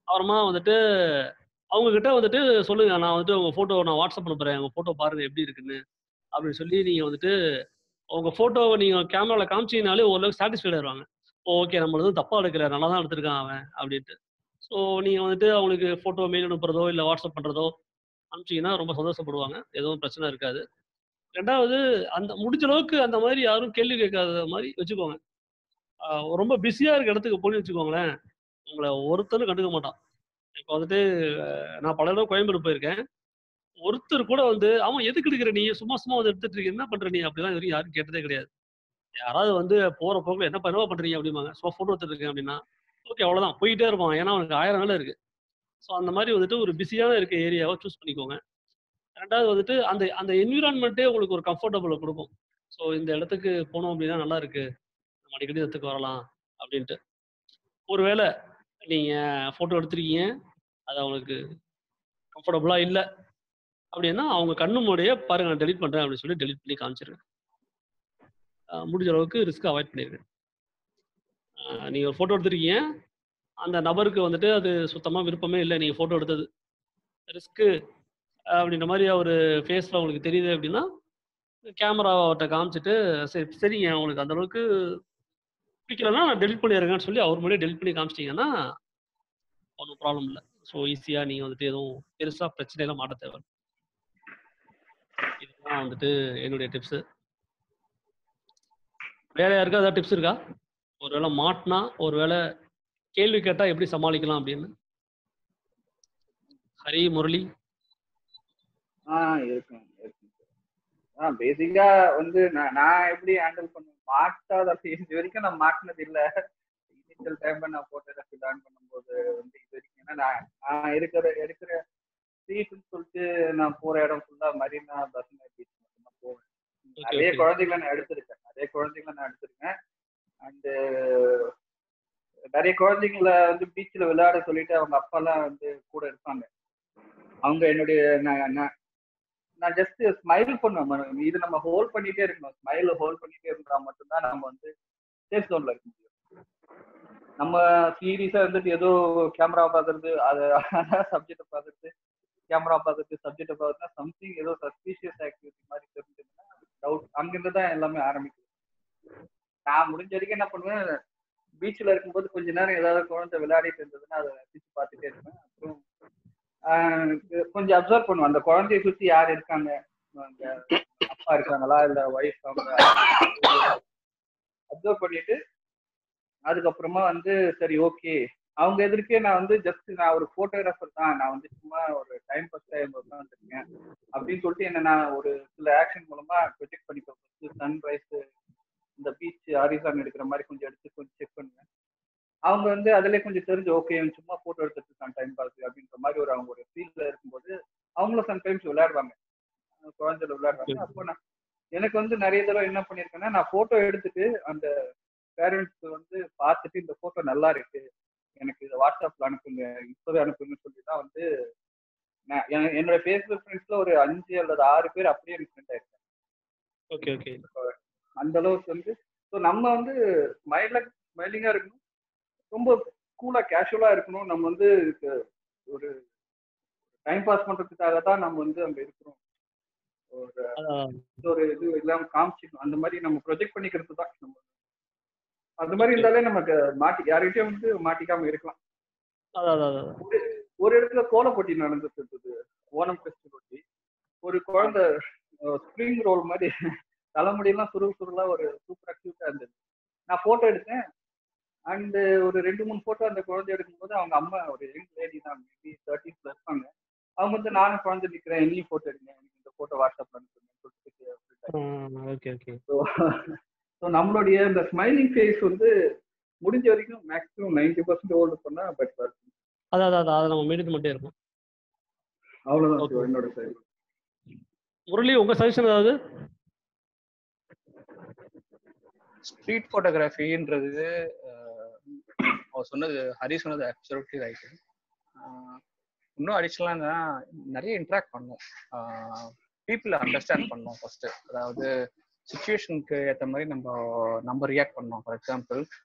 அப்புறமா வந்துட்டு அவங்க கிட்ட வந்துட்டு சொல்லுங்க, நான் வந்துட்டு உங்க ஃபோட்டோ நான் வாட்ஸ்அப் அனுப்புறேன், உங்க ஃபோட்டோ பாருங்க எப்படி இருக்குன்னு அப்படின்னு சொல்லி நீங்க வந்துட்டு உங்க ஃபோட்டோவை நீங்க கேமரால காமிச்சீங்கனாலே ஓரளவுக்கு சாட்டிஸ்ஃபைட் ஆயிருவாங்க. ஓகே நம்மள எதுவும் தப்பா எடுக்கல, நல்லா தான் எடுத்திருக்கான் அவன் அப்படின்ட்டு. ஸோ நீங்க வந்துட்டு அவங்களுக்கு ஃபோட்டோ மெயில் அனுப்புறதோ, இல்ல வாட்ஸ்அப் பண்றதோ அனுப்பிச்சீங்கன்னா ரொம்ப சந்தோஷப்படுவாங்க. எதுவும் பிரச்சனை இருக்காது. 2வது அந்த முடிஞ்ச அளவுக்கு அந்த மாரி யாரும் கேள்வி கேட்காத மாரி வச்சுக்கோங்க. ரொம்ப பிஸியா இருக்க இடத்துக்கு போனீங்கன்னு வச்சுக்கோங்களேன், உங்கள ஒருத்தனும் கண்டுக்க மாட்டான். இப்ப வந்துட்டு நான் பல தடவ கோயம்பேடு போயிருக்கேன். ஒருத்தர் கூட வந்து, "ஆமா எதுக்கு எடுக்குற நீ? சும்மா சும்மா வந்து எடுத்துட்டு இருக்க. என்ன பண்ற நீ?" அப்படிலாம் இதுவரைக்கும் யாரும் கேட்டதே கிடையாது. யாராவது வந்து போற போக்குல, என்னப்பா பண்றீங்க?" அப்படிம்பாங்க. "சும்மா ஃபோட்டோ எடுத்துட்டு இருக்கேன்" அப்படின்னா, ஓகே அவ்வளோதான். போயிட்டே இருப்பான். ஏன்னா அவனுக்கு 1000 வேலை இருக்கு. ஸோ அந்த மாரி வந்துட்டு ஒரு பிஸியான இருக்க ஏரியாவ சூஸ் பண்ணிக்கோங்க. 2வது வந்துட்டு அந்த அந்த என்விரான்மென்ட்டே உங்களுக்கு ஒரு கம்ஃபர்டபுள குடுக்கும். ஸோ இந்த இடத்துக்கு போனோம் அப்படின்னா நல்லா இருக்கு. நம்ம அடிக்கடி இந்த இடத்துக்கு வரலாம் அப்படின்ட்டு. ஒருவேள நீங்க ஃபோட்டோ எடுத்திருக்கீங்க. அது அவங்களுக்கு கம்ஃபர்டபுளா இல்ல அப்படின்னா, அவங்க கண்ணு முன்னாடியே பாருங்க நான் டெலீட் பண்றேன் அப்படின்னு சொல்லி டெலீட் பண்ணி காமிச்சிருங்க. முடிஞ்ச அளவுக்கு ரிஸ்க்க அவாய்ட் பண்ணிருங்க. நீங்க ஒரு ஃபோட்டோ எடுத்திருக்கீங்க. அந்த நபருக்கு வந்துட்டு அது சுத்தமா விருப்பமே இல்ல. நீங்க ஃபோட்டோ எடுத்தது. ரிஸ்க்கு அப்படின்ற மாரி அவரு ஃபேஸ்ல உங்களுக்கு தெரியுது அப்படின்னா, கேமராவ அவர்ட்ட காமிச்சுட்டு, சரிங்க உங்களுக்கு அந்த அளவுக்கு பிடிக்கலன்னா டெலீட் பண்ணிருங்கன்னு சொல்லி அவர் முன்னாடியே டெலீட் பண்ணி காமிச்சிட்டீங்கன்னா, ஒண்ணும் ப்ராப்ளம் இல்ல. ஸோ ஈஸியா நீங்க வந்துட்டு எதுவும் பெருசா பிரச்சனையில மாட்ட தேவையில்ல. இதுதான் வந்துட்டு என்னுடைய டிப்ஸு. வேற யாருக்காவது ஏதாவது டிப்ஸ் இருக்கா? ஒரு வேள மாட்னா, ஒரு வேள கேள்வி கேட்டா எப்படி சமாளிக்கலாம் அப்படின்னு? ஹரி, முரளி.
இருக்கும் இருக்கும். பேசிக்கா வந்து நான் எப்படி ஹேண்டில் பண்ணுவேன், மாட்டாத இது வரைக்கும் நான் மாட்டினது இல்ல. இனிஷியல் டைம்ல நான் போட்டோகிராஃபி லேர்ன் பண்ணும்போது வந்து இது வரைக்கும், ஏன்னா நான் எடுக்கிற ஸ்ட்ரீட்னு சொல்லிட்டு நான் போற இடம் ஃபுல்லா மரீனா, பசுமை பீச் மட்டும்தான் போவேன். நிறைய குழந்தைகளை நான் எடுத்திருக்கேன். அண்டு நிறைய குழந்தைங்களை வந்து பீச்சில் விளையாட சொல்லிட்டு அவங்க அப்பாலாம் வந்து கூட இருப்பாங்க. அவங்க என்னுடைய நான் ஜஸ்ட் ஸ்மைல் பண்ணுவேன். இது நம்ம ஹோல்ட் பண்ணிட்டே இருக்கணும். ஸ்மைல் ஹோல்ட் பண்ணிட்டே இருந்தா மட்டும்தான் நம்ம வந்து சேஃப் ஜோன்ல இருக்க முடியும். நம்ம சீரியஸா இருந்துட்டு ஏதோ கேமரா பார்க்கறது, அதை சப்ஜெக்டை பார்க்கறது, கேமரா பார்க்கறது, சப்ஜெக்டை பார்க்கறதுனா சம்திங் ஏதோ சஸ்பீஷியஸ் ஆக்டிவிட்டி மாதிரி தெரிஞ்சதுன்னா டவுட் அங்கிருந்து தான் எல்லாமே ஆரம்பிக்குது. நான் முடிஞ்ச வரைக்கும் என்ன பண்ணுவேன், பீச்சில் இருக்கும்போது கொஞ்ச நேரம் ஏதாவது குழந்தை விளையாடிட்டு இருந்ததுன்னா அதை ரசிச்சு பார்த்துட்டே இருப்பேன். அப்புறம் கொஞ்சம் அப்சர்வ் பண்ணுவேன், அந்த குழந்தைய சுற்றி யார் இருக்காங்க, அந்த அப்பா இருக்காங்களா இல்லை ஒய்ஃப், அவங்க அப்சர்வ் பண்ணிட்டு அதுக்கப்புறமா வந்து சரி ஓகே, அவங்க எதிர்க்கே நான் வந்து ஜஸ்ட் நான் ஒரு போட்டோகிராஃபர் தான், நான் வந்து சும்மா ஒரு டைம் பாஸ் டைம் வந்துருக்கேன் அப்படின்னு சொல்லிட்டு என்ன நான் ஒரு சில ஆக்ஷன் மூலமா ப்ரொஜெக்ட் பண்ணிப்பேன். சன்ரைஸ், இந்த பீச் ஹாரிசான் எடுக்கிற மாதிரி கொஞ்சம் செக் பண்ணுவேன். அவங்க வந்து அதுலேயே கொஞ்சம் தெரிஞ்சு ஓகே சும்மா போட்டோ எடுத்துட்டு இருக்கான் டைம் பாஸ் அப்படின்ற மாதிரி அவங்க ஒரு ஃபீல்ட்ல இருக்கும்போது அவங்களும் சம்டைம்ஸ் விளையாடுவாங்க, குழந்தைல விளையாடுவாங்க. அப்போ நான் எனக்கு வந்து நிறைய தடவை என்ன பண்ணியிருக்கேன்னா, நான் போட்டோ எடுத்துட்டு அந்த பேரண்ட்ஸ் வந்து பார்த்துட்டு இந்த போட்டோ நல்லா இருக்கு, எனக்கு இதை வாட்ஸ்அப்ல அனுப்புங்க, இப்போவே அனுப்புங்கன்னு சொல்லி தான் வந்து என்னோட ஃபேஸ்புக் ஃப்ரெண்ட்ஸ்ல ஒரு 5 அல்லது 6 பேர் அப்படியே எனக்கு ஃப்ரெண்ட் ஆயிருக்காங்க.
Okay okay.
அந்த அளவுக்கு வந்து ஸோ நம்ம வந்து ஸ்மைலிங்கா இருக்கணும், ரொம்ப கூலா கேஷுவலா இருக்கணும். நம்ம வந்து ஒரு டைம் பாஸ் பண்றதுக்காக தான் நம்ம வந்து அங்க இருக்கிறோம், ஒரு இது இல்லாம காமிச்சிக்கணும். அந்த மாதிரி நம்ம ப்ரொஜெக்ட் பண்ணிக்கிறது தான் நம்ம. அந்த மாதிரி இருந்தாலே நமக்கு யார்கிட்டயும் வந்து மாட்டிக்காம இருக்கலாம். ஒரு இடத்துல கோல போட்டி நடந்துட்டு இருந்தது, ஓணம் ஃபெஸ்டிவல். ஒரு குழந்தை ஸ்ப்ரிங் ரோல் மாதிரி தலைமுடியெல்லாம் சுருளா ஒரு சூப்பரா கியூட்டா இருந்தது. நான் போட்டோ எடுத்தேன். அண்ட் ஒரு 2-3 போட்டோ அந்த குழந்தை எடுக்கும்போது அவங்க அம்மா ஒரு யங் லேடி தான், மேபி 30s இருப்பாங்க. அவங்க வந்து நானும் குழந்தை நிற்கிறேன், என்னையும் போட்டோ எடுங்க, எனக்கு இந்த போட்டோ வாட்ஸ்அப்ல அனுப்புங்க சொல்லிட்டு. ஸோ நம்மளுடைய இந்த ஸ்மைலிங் ஃபேஸ் வந்து முடிஞ்ச வரைக்கும் மேக்ஸிமம் 90% ஹோல்டு பண்ணா பெட்டரா இருக்கும்.
அதை நம்ம மெயின்டைன் பண்ணிட்டே இருக்கும்.
அவ்வளவுதான் என்னோட சைடு.
முரளி, உங்க சஜஷன் ஏதாவது?
ஸ்ட்ரீட் போட்டோகிராஃபின்றது அவர் சொன்னது, ஹரி சொன்னது அப்சல்யூட்லி ரைட். இன்னும் அடிஷனலா நிறைய இன்ட்ராக்ட் பண்ணணும், பீப்புளை அண்டர்ஸ்டாண்ட் பண்ணணும் ஃபர்ஸ்ட். அதாவது சுச்சுவேஷனுக்கு ஏற்ற மாதிரி நம்ம ரியாக்ட் பண்ணோம். ஃபார் எக்ஸாம்பிள்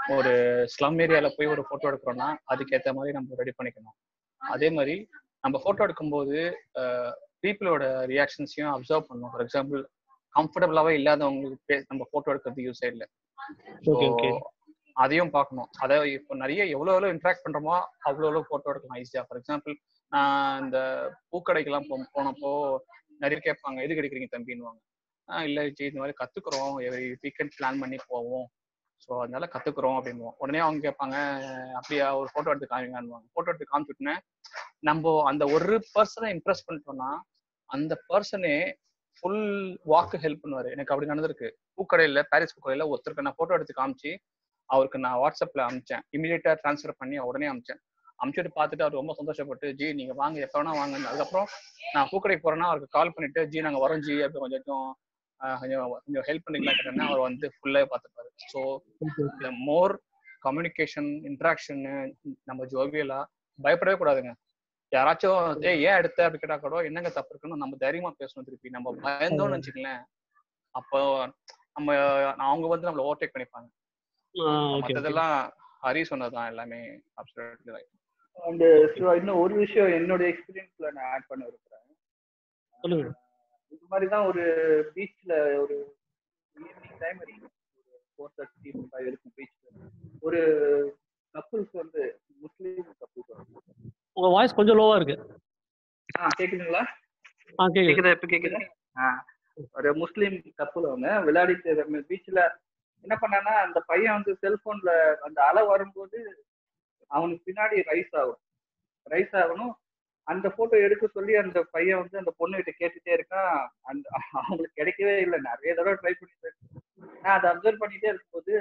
ஒரு ஸ்லம் ஏரியால போய் ஒரு போட்டோ எடுக்கிறோம்னா அதுக்கேற்ற மாதிரி நம்ம ரெடி பண்ணிக்கணும். அதே மாதிரி நம்ம போட்டோ எடுக்கும்போது பீப்புளோட ரியாக்ஷன்ஸையும் அப்சர்வ் பண்ணணும். ஃபார் எக்ஸாம்பிள் கம்ஃபர்டபுளாவே இல்லாதவங்களுக்கு நம்ம போட்டோ எடுக்கிறது யூஸ் இல்லை. ஸோ அதையும் பார்க்கணும். அதை இப்போ நிறைய எவ்வளோ இன்ட்ராக்ட் பண்றோமோ அவ்வளோ போட்டோ எடுக்கலாம் ஈஸியா. ஃபார் எக்ஸாம்பிள் நான் இந்த பூக்கடைக்கெல்லாம் போனப்போ நிறைய கேட்பாங்க, எதுக்கு எடுக்கிறீங்க தம்பின்னுவாங்க. இல்லை ஜி இந்த மாதிரி கத்துக்கிறோம், எவ்ரி வீக்கெண்ட் பிளான் பண்ணி போவோம், ஸோ அதனால கத்துக்கிறோம் அப்படின்வோம். உடனே அவங்க கேட்பாங்க, அப்படியா ஒரு போட்டோ எடுத்து காமிங்கன்னுவாங்க. போட்டோ எடுத்து காமிச்சுட்டுனே நம்ம அந்த ஒரு பர்சனை இம்ப்ரெஸ் பண்ணிட்டோம்னா அந்த பர்சனே ஃபுல் வாக்கு ஹெல்ப் பண்ணுவாரு. எனக்கு அப்படி நடந்திருக்கு. பூக்கடையில, பாரிஸ் பூக்கடையில ஒருத்தருக்கு நான் போட்டோ எடுத்து காமிச்சு அவருக்கு நான் வாட்ஸ்அப்ல அனுப்பிச்சேன். இமீடியட்டா டிரான்ஸ்ஃபர் பண்ணி உடனே அனுப்பிச்சேன். அனுப்பிச்சுட்டு பார்த்துட்டு அவர் ரொம்ப சந்தோஷப்பட்டு, ஜி நீங்க வாங்க, எப்போ வேணா வாங்க. அதுக்கப்புறம் நான் பூக்கடைக்கு போறேன்னா அவருக்கு கால் பண்ணிட்டு, ஜி நாங்க வரோம் ஜி, அப்படி கொஞ்சம் ஹெல்ப் பண்ணிக்கலாம் கேட்டேன்னா அவர் வந்து ஃபுல்லாக பார்த்துப்பாரு. ஸோ இந்த மோர் கம்யூனிகேஷன், இன்ட்ராக்ஷன், நம்ம ஜோவியலா பயப்படவே கூடாதுங்க. யாராச்சும் ஏன் எடுத்த அப்படி கேட்டா கூட என்னங்க தப்பு இருக்குன்னு நம்ம தைரியமா பேசணும். திருப்பி நம்ம பயந்தோம்னு வச்சுக்கலேன், அப்போ அவங்க வந்து நம்மள ஓவர்டேக் பண்ணிப்பாங்க. மற்றதெல்லாம் ஹரி சொன்னதுதான் எல்லாமே.
அண்ட் இன்னும் ஒரு விஷயம் என்னோட எக்ஸ்பீரியன்ஸ்ல நான் ஆட் பண்ண இருக்கிறேன். இது மாதிரிதான் ஒரு பீச்ல ஒரு ஈவினிங் டைம் இருக்கும், ஒரு 4:30 இருக்கும் பீச்ல. ஒரு கப்புள்ஸ் வந்து முஸ்லீம் கப்புள்ஸ்.
உங்க வாய்ஸ் கொஞ்சம் லோவா இருக்கு.
கேக்குதுங்களா? கேக்குதா? இப்ப கேக்குதா? ஒரு முஸ்லீம் கப்புள் அவங்க விளையாடிட்டு பீச்ல என்ன பண்ணான்னா, அந்த பையன் வந்து செல்போன்ல அந்த அலை வரும்போது அவனுக்கு பின்னாடி ரைஸ் ஆகணும். அந்த போட்டோ எடுக்க சொல்லி அந்த பையன் வந்து அந்த பொண்ணு கிட்ட கேட்டுட்டே இருக்கான். அந்த அவங்களுக்கு கிடைக்கவே இல்லை. நிறைய தடவை ட்ரை பண்ணிட்டு நான் அதை அப்சர்வ் பண்ணிட்டே இருக்கும்போது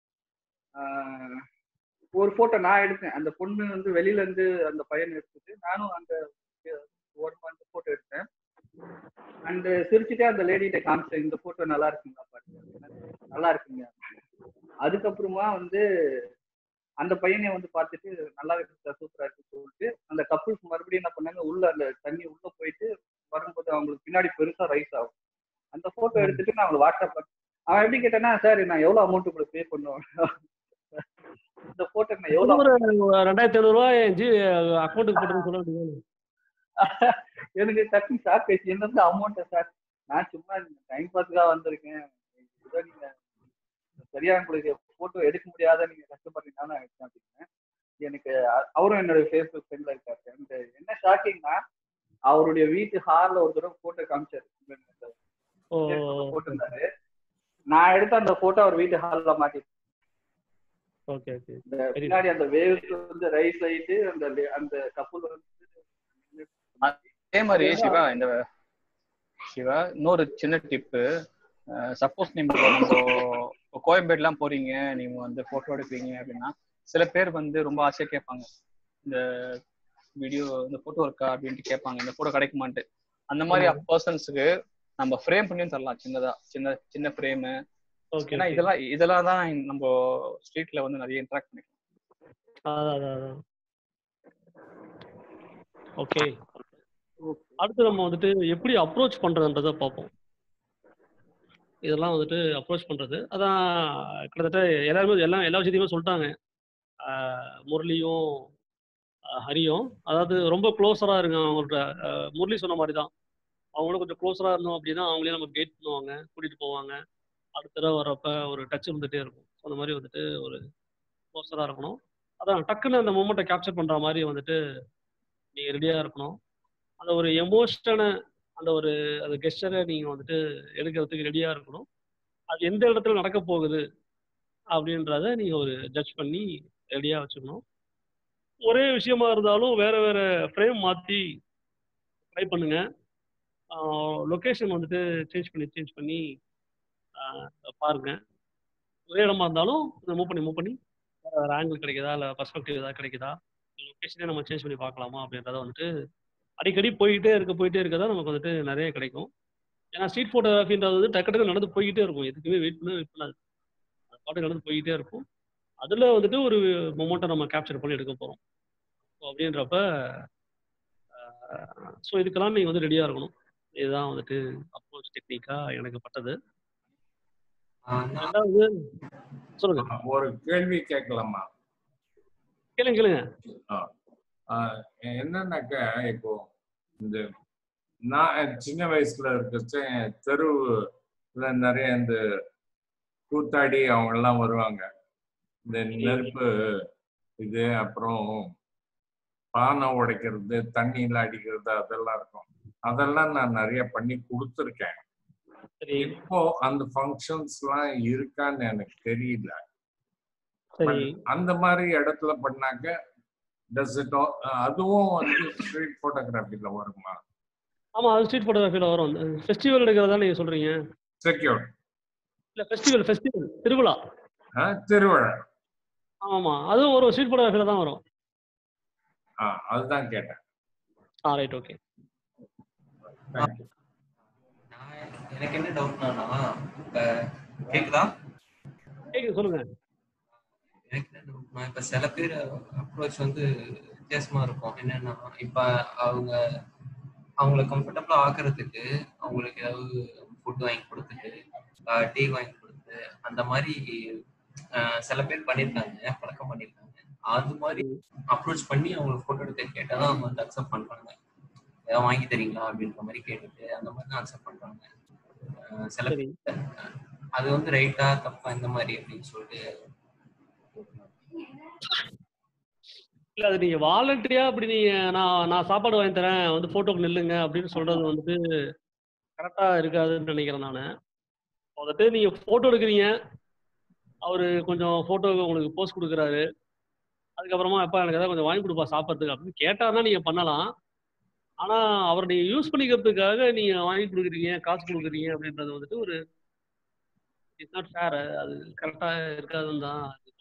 ஒரு போட்டோ நான் எடுத்தேன். அந்த பொண்ணு வந்து வெளியில இருந்து அந்த பையன் எடுத்துட்டு நானும் அந்த போட்டோ எடுத்தேன். அண்ட் சிரிச்சுட்டே அந்த லேடிகிட்ட காமிச்சேன், இந்த போட்டோ நல்லா இருக்குங்களா பாருங்க, நல்லா இருக்குங்க. அதுக்கப்புறமா வந்து அந்த பையனை வந்து பார்த்துட்டு நல்லா இருக்கு, சூப்பரா இருக்குன்னு சொல்லிட்டு அந்த கப்புள்ஸ் மறுபடியும் என்ன பண்ணாங்க, உள்ள அந்த தண்ணி உள்ள போயிட்டு வரும்போது அவங்களுக்கு பின்னாடி பெருசா ரைஸ் ஆகும். அந்த போட்டோ எடுத்துட்டு நான் அவங்களை வாட்ஸ்அப் அவன் எப்படி கேட்டேன்னா, சார் நான் எவ்வளவு அமௌண்ட் உங்களுக்கு பே பண்ணுவேன், இந்த போட்டோ நான் எவ்வளவு
2500 ரூபாய் அக்கௌண்ட்டுக்கு போட்டு சொல்ல வேண்டியது.
எனக்கு டக்குனு ஷாக் ஆயிடுச்சு. என்ன அமௌண்ட் சார், நான் சும்மா டைம் பாஸ்க்காக வந்திருக்கேன், ஏதோ நீங்க சரியா உங்களுக்கு போட்டோ எடுக்க முடியாத நீங்க கஷ்டப்படுறீங்கன்னா அப்படின்னு. எனக்கு அவரும் என்னோட ஃபேஸ்புக் ஃப்ரெண்ட்ல இருக்காரு. அந்த என்ன ஷாக்கிங்னா, அவருடைய வீட்டு ஹால்ல ஒரு தடவை போட்டோ காமிச்சாரு, போட்டிருந்தாரு. நான் எடுத்த அந்த போட்டோ அவர் வீட்டு ஹால்ல மாட்டிட்டு பின்னாடி அந்த வேவ்ஸ் வந்து ரைஸ் ஆயிட்டு அந்த கப்புல் வந்து.
அதே மாதிரி சிவா இன்னொரு சின்ன டிப்பு, சப்போஸ் நம்ம கோயம்பேடுலாம் போறீங்க, நீங்க வந்து போட்டோ எடுக்கிறீங்க அப்படின்னா சில பேர் வந்து ரொம்ப ஆசையா கேட்பாங்க, இந்த வீடியோ இந்த போட்டோ இருக்கா அப்படின்ட்டு கேட்பாங்க, இந்த போட்டோ கிடைக்குமான்ட்டு. அந்த மாதிரி பர்சன்ஸுக்கு நம்ம ஃப்ரேம் பண்ணியும் தரலாம், சின்ன ஃப்ரேமு. ஏன்னா இதெல்லாம் தான் நம்ம ஸ்ட்ரீட்ல வந்து நிறைய இன்டராக்ட் பண்ணிக்கலாம்.
ஓகே, அடுத்து நம்ம வந்துட்டு எப்படி அப்ரோச் பண்றதுன்றத பார்ப்போம். இதெல்லாம் வந்துட்டு அப்ரோச் பண்றது, அதான் கிட்டத்தட்ட எல்லாருமே எல்லா விஷயத்தையுமே சொல்லிட்டாங்க. முரளியும் ஹரியும், அதாவது ரொம்ப க்ளோஸரா இருங்க அவங்கள்ட்ட. முரளி சொன்ன மாதிரி தான், அவங்களும் கொஞ்சம் க்ளோஸரா இருந்தோம் அப்படின்னா அவங்களே நம்ம கைட் பண்ணுவாங்க, கூட்டிட்டு போவாங்க. அடுத்த தடவை வர்றப்ப ஒரு டச் இருந்துகிட்டே இருக்கும். அந்த மாதிரி வந்துட்டு ஒரு க்ளோஸராக இருக்கணும். அதான் டக்குன்னு அந்த மூமெண்ட்டை கேப்சர் பண்ணுற மாதிரி வந்துட்டு நீங்கள் ரெடியாக இருக்கணும். அந்த ஒரு எமோஷனை, அந்த கெஸ்டரை நீங்கள் வந்துட்டு எடுக்கிறதுக்கு ரெடியாக இருக்கணும். அது எந்த இடத்துல நடக்க போகுது அப்படின்றத நீங்கள் ஒரு ஜட்ஜ் பண்ணி ரெடியாக வச்சுக்கணும். ஒரே விஷயமா இருந்தாலும் வேற வேற ஃப்ரேம் மாற்றி ட்ரை பண்ணுங்க. லொக்கேஷன் வந்துட்டு சேஞ்ச் பண்ணி பாருங்க. ஒரே இடமா இருந்தாலும் மூவ் பண்ணி வேற ஆங்கிள் கிடைக்குதா, இல்லை பர்ஸ்பெக்டிவ் ஏதாவது கிடைக்குதா, லொக்கேஷனே நம்ம சேஞ்ச் பண்ணி பார்க்கலாமா அப்படின்றத வந்துட்டு அடிக்கடி போயிட்டே இருக்கதான் நமக்கு வந்துட்டு நிறைய கிடைக்கும். ஏன்னா ஸ்ட்ரீட் ஃபோட்டோகிராஃபின்றது வந்து டக்கு நடந்து போய்கிட்டே இருக்கும், எதுக்குமே வெயிட் பண்ணாது, அது பாட்டு நடந்து போய்கிட்டே இருக்கும். அதில் வந்துட்டு ஒரு மொமெண்ட்டை நம்ம கேப்சர் பண்ணி எடுக்க போகிறோம். அப்படின்றப்ப ஸோ இதுக்கெல்லாம் நீங்கள் வந்து ரெடியாக இருக்கணும். இதுதான் வந்துட்டு அப்ரோச் டெக்னிக்காக எனக்கு பட்டது. ரெண்டாவது சொல்லுங்க.
ஒரு கேள்வி கேட்கலாமா?
கேளுங்க கேளுங்க.
என்னன்னாக்க இப்போ இந்த நான் சின்ன வயசுல இருக்கிறச்ச தெருவுல நிறைய இந்த கூத்தாடி அவங்க எல்லாம் வருவாங்க. இந்த நெருப்பு இது அப்புறம் பானை உடைக்கிறது, தண்ணியில அடிக்கிறது அதெல்லாம் இருக்கும். அதெல்லாம் நான் நிறைய பண்ணி கொடுத்துருக்கேன். இப்போ அந்த ஃபங்க்ஷன்ஸ் எல்லாம் இருக்கான்னு எனக்கு தெரியல. அந்த மாதிரி இடத்துல பண்ணாக்க அதுவும் வந்து ஸ்ட்ரீட் போட்டோகிராஃபில வருமா?
ஆமா, அது ஸ்ட்ரீட் போட்டோகிராஃபில வரும். ஃபெஸ்டிவல் எடுக்கிறதா நீங்க சொல்றீங்க?
செக்யூர்
இல்ல, ஃபெஸ்டிவல் திருவிழா.
திருவிழா.
ஆமா, அதுவும் ஒரு ஸ்ட்ரீட் போட்டோகிராஃபில தான் வரும்.
அதுதான் கேட்டேன்.
Right, okay.
எனக்கு என்ன டவுட்னா, கேக்குதா?
கேக்குது, சொல்லுங்க.
எனக்கு என்ன டவுட்னா, இப்ப சில பேர் அப்ரோச் வந்து வித்தியாசமா இருக்கும். என்னன்னா, இப்ப அவங்கள கம்ஃபர்டபுளா ஆக்குறதுக்கு அவங்களுக்கு ஏதாவது ஃபுட் வாங்கி கொடுத்துட்டு, டீ வாங்கி கொடுத்து, அந்த மாதிரி சில பேர் பண்ணியிருக்காங்க, பழக்கம் பண்ணியிருக்காங்க. அது மாதிரி அப்ரோச் பண்ணி அவங்களை போட்டோ எடுக்க கேட்டாதான் அவங்க வந்து அக்செப்ட் பண்றாங்க. ஏதாவது வாங்கி தரீங்களா அப்படின்ற மாதிரி கேட்டுட்டு அந்த மாதிரி தான் அக்செப்ட் பண்றாங்க. சில பேர் அது வந்து ரைட்டா தப்பா இந்த மாதிரி அப்படின்னு சொல்லிட்டு.
இல்ல, அது நீங்க வாலண்டரியா அப்படி நீங்க நான் சாப்பாடு வாங்கி தரேன் வந்து போட்டோக்கு நில்லுங்க அப்படின்னு சொல்றது வந்துட்டு கரெக்டா இருக்காதுன்னு நினைக்கிறேன் நானு. வந்துட்டு நீங்க போட்டோ எடுக்கிறீங்க, அவரு கொஞ்சம் போட்டோக்கு உங்களுக்கு போஸ்ட் கொடுக்குறாரு, அதுக்கப்புறமா எப்பா எனக்கு ஏதாவது கொஞ்சம் வாங்கி கொடுப்பா சாப்பிட்றதுக்கு அப்படின்னு கேட்டாருன்னா நீங்க பண்ணலாம். ஆனா அவரை நீங்க யூஸ் பண்ணிக்கிறதுக்காக நீங்க வாங்கி கொடுக்குறீங்க, காசு கொடுக்குறீங்க அப்படின்றது வந்துட்டு ஒரு இட்ஸ் நாட் ஃபேர். அது கரெக்டா இருக்காதுன்னு தான்.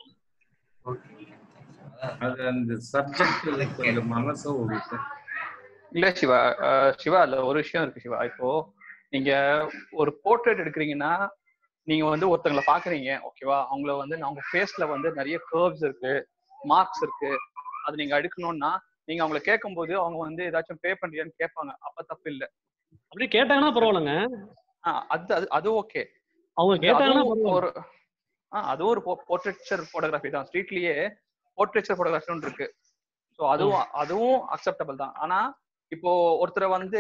அது அந்த சப்ஜெக்ட் கொஞ்சம் மனசு உறுத்து.
இல்ல சிவா, அதுல ஒரு விஷயம் இருக்கு சிவா. இப்போ நீங்க ஒரு போர்ட்ரேட் எடுக்கிறீங்கன்னா நீங்க வந்து ஒருத்தங்களை பாக்குறீங்க, ஓகேவா? அவங்கள வந்து அவங்க ஃபேஸ்ல வந்து நிறைய கர்வ்ஸ் இருக்கு, மார்க்ஸ் இருக்கு. அது நீங்க எடுக்கணும்னா நீங்க அவங்களை கேட்கும் போது அவங்க வந்து ஏதாச்சும் பே பண்றியான்னு கேட்பாங்க. அப்ப தப்பு இல்லை.
அப்படி கேட்டாங்கன்னா பரவாயில்லைங்க.
அது ஓகே.
அவங்க கேட்டாங்கன்னா
ஒரு அதுவும் ஒரு போர்ட்ரேச்சர் போட்டோகிராஃபி தான். ஸ்ட்ரீட்லயே போர்ட்ரேச்சர் போட்டோகிராஃபி இருக்கு. ஸோ அதுவும் அக்செப்டபிள் தான். ஆனா இப்போ ஒருத்தரை வந்து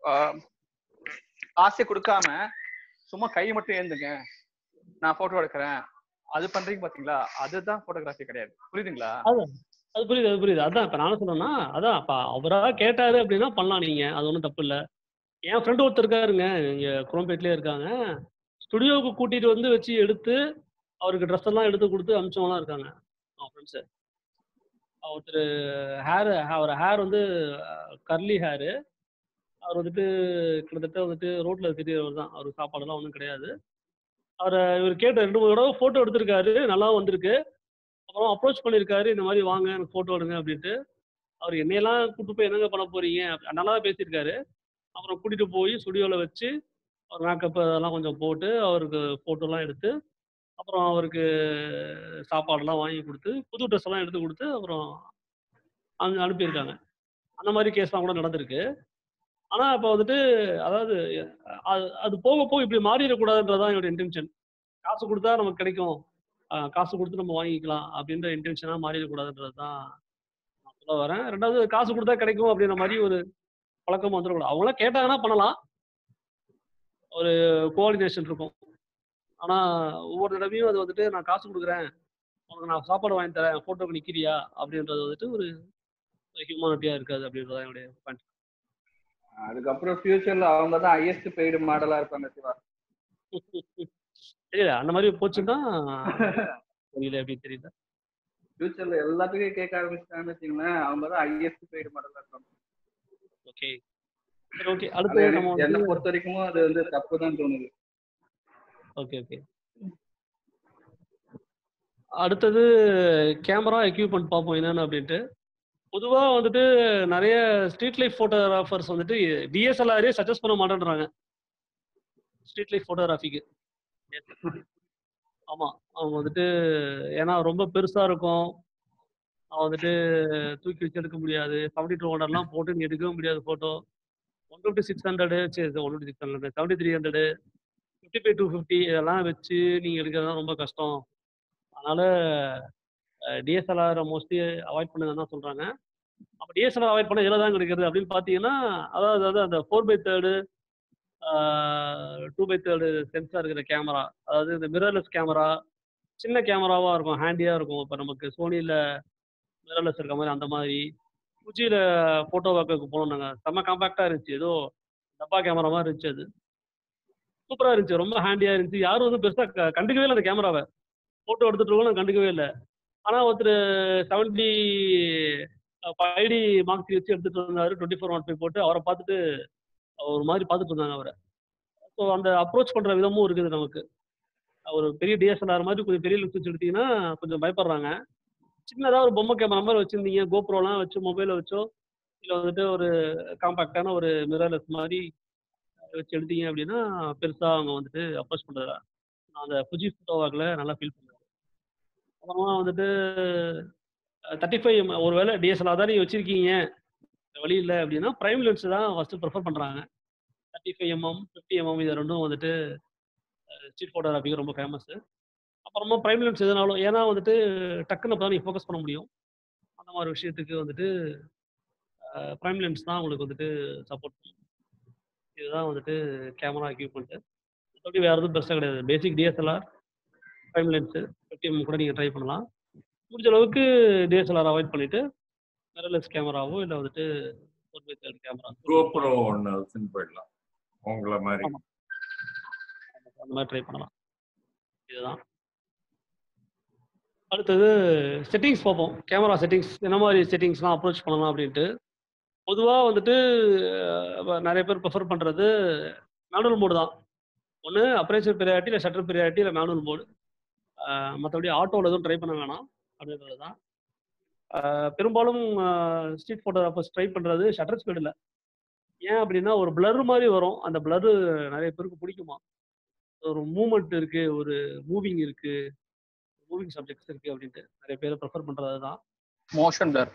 காசை கொடுக்காம சும்மா கை மட்டும் ஏந்துங்க நான் போட்டோ எடுக்கிறேன் அது பண்றீங்க பாத்தீங்களா, அதுதான் போட்டோகிராஃபி கிடையாது. புரியுதுங்களா?
அது புரியுது. அதான் இப்ப நானும் சொல்லணும்னா, அதான் இப்ப அவரா கேட்டாரு அப்படின்னா பண்ணலாம் நீங்க, அது ஒன்றும் தப்பு இல்லை. என் ஃப்ரெண்டு ஒருத்தர் இருக்காருங்க, இங்க குரோம்பேட்லயே இருக்காங்க. ஸ்டுடியோவுக்கு கூட்டிட்டு வந்து வச்சு எடுத்து அவருக்கு ட்ரெஸ் எல்லாம் எடுத்து கொடுத்து அனுப்பிச்சவங்களாம் இருக்காங்க. ஃப்ரெண்ட்ஸு ஒருத்தர் அவர் ஹேர் வந்து கர்லி ஹேரு. அவர் வந்துட்டு கிட்டத்தட்ட வந்துட்டு ரோட்ல தெரியவர் தான். அவருக்கு சாப்பாடுலாம் ஒன்றும் கிடையாது. இவர் கேட்ட 2-3 தடவை போட்டோ எடுத்திருக்காரு, நல்லா வந்திருக்கு. அப்புறம் அப்ரோச் பண்ணியிருக்காரு, இந்த மாதிரி வாங்க எனக்கு போட்டோ எடுங்க அப்படின்ட்டு. அவர் என்னையெல்லாம் கூட்டு போய் என்னங்க பண்ண போறீங்க, நல்லா தான் பேசியிருக்காரு. அப்புறம் கூட்டிட்டு போய் ஸ்டுடியோவில் வச்சு அவர் மேக்கப் அதெல்லாம் கொஞ்சம் போட்டு அவருக்கு போட்டோலாம் எடுத்து, அப்புறம் அவருக்கு சாப்பாடுலாம் வாங்கி கொடுத்து, புது ட்ரெஸ் எல்லாம் எடுத்து கொடுத்து, அப்புறம் அங்கே அனுப்பியிருக்காங்க. அந்த மாதிரி கேஸ்லாம் கூட நடந்திருக்கு. ஆனா இப்போ வந்துட்டு அதாவது அது போக போக இப்படி மாறிடக்கூடாதுன்றதான் என்னோட இன்டென்ஷன். காசு கொடுத்தா நமக்கு கிடைக்கும், காசு கொடுத்து நம்ம வாங்கிக்கலாம் அப்படின்ற இன்டென்ஷனா மாறிடக்கூடாதுன்றது தான் நான் சொல்ல வரேன். ரெண்டாவது, காசு கொடுத்தா கிடைக்கும் அப்படின்ற மாதிரி ஒரு பழக்கம் வந்துடக்கூடாது. அவங்களாம் கேட்டாங்கன்னா பண்ணலாம், ஒரு கோஆர்டினேஷன் இருக்கும். ஆனா ஒவ்வொரு தடவையும் அது வந்துட்டு நான் காசு கொடுக்குறேன், உனக்கு நான் சாப்பாடு வாங்கி தரேன், போட்டோக்கு நிக்கிறியா அப்படின்றது வந்துட்டு ஒரு ஹியூமானிட்டியா இருக்காது அப்படின்றதான் என்னுடைய பாயிண்ட்.
அதுக்கப்புறம் ஃபியூச்சர்ல அவங்க தான் ஹையஸ்ட் பெய்டு மாடலா இருப்பாங்க சிவா.
தெரியல, அந்த மாதிரி போச்சுன்னா தெரியல, எப்படி தெரியல.
ஃபியூச்சர்ல எல்லாத்துக்கும் கேட்க ஆரம்பிச்சிட்டாங்கன்னு வச்சுங்களேன், அவங்க தான் ஹையஸ்ட் பெய்டு மாடலா இருப்பாங்க.
Okay okay. அடுத்து நம்ம
என்ன பொறுத்த வரைக்கும் அது வந்து தப்பு தான் தோணுது.
ஓகே. அடுத்தது கேமரா எக்யூப்மெண்ட் பார்ப்போம் என்னன்னு அப்படின்ட்டு. பொதுவா வந்துட்டு நிறைய ஸ்ட்ரீட் லைஃப் போட்டோகிராஃபர்ஸ் வந்துட்டு டிஎஸ்எல்ஆரே சஜஸ்ட் பண்ண மாட்டேன்றாங்க ஸ்ட்ரீட் லைஃப் போட்டோகிராஃபிக்கு. ஆமா, அவங்க வந்துட்டு ஏன்னா ரொம்ப பெருசா இருக்கும், வந்துட்டு தூக்கி வச்சு எடுக்க முடியாது, 7200 போட்டு நீ எடுக்கவே முடியாது போட்டோ. 150-600 சரி 150-600 7300 55-250 இதெல்லாம் வச்சு நீங்கள் எடுக்கிறது ரொம்ப கஷ்டம். அதனால டிஎஸ்எல்ஆர் மோஸ்ட்லி அவாய்ட் பண்ணுங்கன்னு தான் சொல்கிறாங்க. அப்போ டிஎஸ்எல்ஆர் அவாய்ட் பண்ண இதில் தான் கிடைக்கிறது அப்படின்னு பார்த்தீங்கன்னா, அதாவது அந்த 4/3 2/3 சென்சார் இருக்கிற கேமரா, அதாவது இந்த மிரர்லெஸ் கேமரா, சின்ன கேமராவாக இருக்கும், ஹேண்டியாக இருக்கும். இப்போ நமக்கு சோனியில் மிரர்லெஸ் இருக்க மாதிரி அந்த மாதிரி. ஃபுஜியில் ஃபோட்டோ வாக்குக்கு போனோம் நாங்கள், செம்ம காம்பேக்டாக இருந்துச்சு, ஏதோ டப்பா கேமரா மாதிரி இருந்துச்சு. அது சூப்பராக இருந்துச்சு, ரொம்ப ஹேண்டியாக இருந்துச்சு. யாரும் வந்து பெருசாக கண்டுக்கவே இல்லை அந்த கேமராவை. ஃபோட்டோ எடுத்துகிட்டு இருக்கோம், நான் கண்டுக்கவே இல்லை. ஆனால் ஒருத்தர் 75D Mark III வச்சு எடுத்துகிட்டு இருந்தார், 24-watt போட்டு. அவரை பார்த்துட்டு ஒரு மாதிரி பார்த்துட்டு இருந்தாங்க அவரை. ஸோ அந்த அப்ரோச் பண்ணுற விதமும் இருக்குது நமக்கு. ஒரு பெரிய டிஎஸ்எல்ஆர் மாதிரி கொஞ்சம் பெரிய லென்ஸ் வச்சு எடுத்தீங்கன்னா கொஞ்சம் பயப்படுறாங்க. சின்னதாக ஒரு பொம்மை கேமரா மாதிரி வச்சுருந்தீங்க, கோப்ரோலாம் வச்சு மொபைலை வச்சோ இல்லை வந்துட்டு ஒரு காம்பேக்டான ஒரு மிரர்லெஸ் மாதிரி வச்சு எடுத்தீங்க அப்படின்னா பெருசாக அவங்க வந்துட்டு அப்ரோச் பண்ணுறதா அந்த ஃபுஜி ஃபோட்டோவாக்கில் நல்லா ஃபீல் பண்ணுறாங்க. அப்புறமா வந்துட்டு 35 ஒருவேளை டிஎஸ்எல்ஆர் தான் நீங்கள் வச்சுருக்கீங்க, வழி இல்லை அப்படின்னா ப்ரைம் லென்ஸ் தான் ஃபஸ்ட்டு ப்ரிஃபர் பண்ணுறாங்க. 35mm 50mm இது ரெண்டும் வந்துட்டு ஸ்ட்ரீட் ஃபோட்டோகிராஃபிக்கு ரொம்ப ஃபேமஸ்ஸு. அப்புறமா ப்ரைம் லென்ஸ் எதுனாலும், ஏன்னா வந்துட்டு டக்குன்னு அப்போ தான் நீங்கள் ஃபோக்கஸ் பண்ண முடியும். அந்த மாதிரி விஷயத்துக்கு வந்துட்டு ப்ரைம் லென்ஸ் தான் உங்களுக்கு வந்துட்டு சப்போர்ட் பண்ணும். இதுதான் வந்துட்டு கேமரா எக்யூப்மெண்ட்டு. மற்றபடி வேறு எதுவும் பெருசாக கிடையாது. பேசிக் டிஎஸ்எல்ஆர், ப்ரைம் லென்ஸு 50mm கூட நீங்கள் ட்ரை பண்ணலாம். முடிஞ்ச அளவுக்கு டிஎஸ்எல்ஆர் அவாய்ட் பண்ணிவிட்டு மிரர்லெஸ் கேமராவோ இல்லை வந்துட்டு 4/3 கேமரா
GoPro ஒன்று வச்சுன்னு போயிடலாம் உங்களை மாதிரி.
அந்த மாதிரி ட்ரை பண்ணலாம். இதுதான். அடுத்தது செட்டிங்ஸ் பார்ப்போம். கேமரா செட்டிங்ஸ் என்ன மாதிரி செட்டிங்ஸ்லாம் அப்ரோச் பண்ணலாம் அப்படின்ட்டு. பொதுவாக வந்துட்டு நிறைய பேர் ப்ரிஃபர் பண்ணுறது மேனுவல் மோடு தான். ஒன்று அப்பரேச்சர் ப்ரியாரிட்டி, இல்லை ஷட்டர் ப்ரியாரிட்டி, இல்லை மேனுவல் மோடு. மற்றபடி ஆட்டோவில் எதுவும் ட்ரை பண்ண வேணாம் அப்படின்றது தான். பெரும்பாலும் ஸ்ட்ரீட் ஃபோட்டோகிராஃபர்ஸ் ட்ரை பண்ணுறது ஷட்டர் ஸ்பீடில். ஏன் அப்படின்னா ஒரு பிளர் மாதிரி வரும், அந்த பிளரு நிறைய பேருக்கு பிடிக்குமா. ஒரு மூமெண்ட் இருக்குது, ஒரு மூவிங் இருக்குது, மூவிங் சப்ஜெக்ட்ஸ் இருக்குது அப்படின்ட்டு நிறைய பேர் ப்ரிஃபர் பண்ணுறது தான்.
மோஷன் பிளர்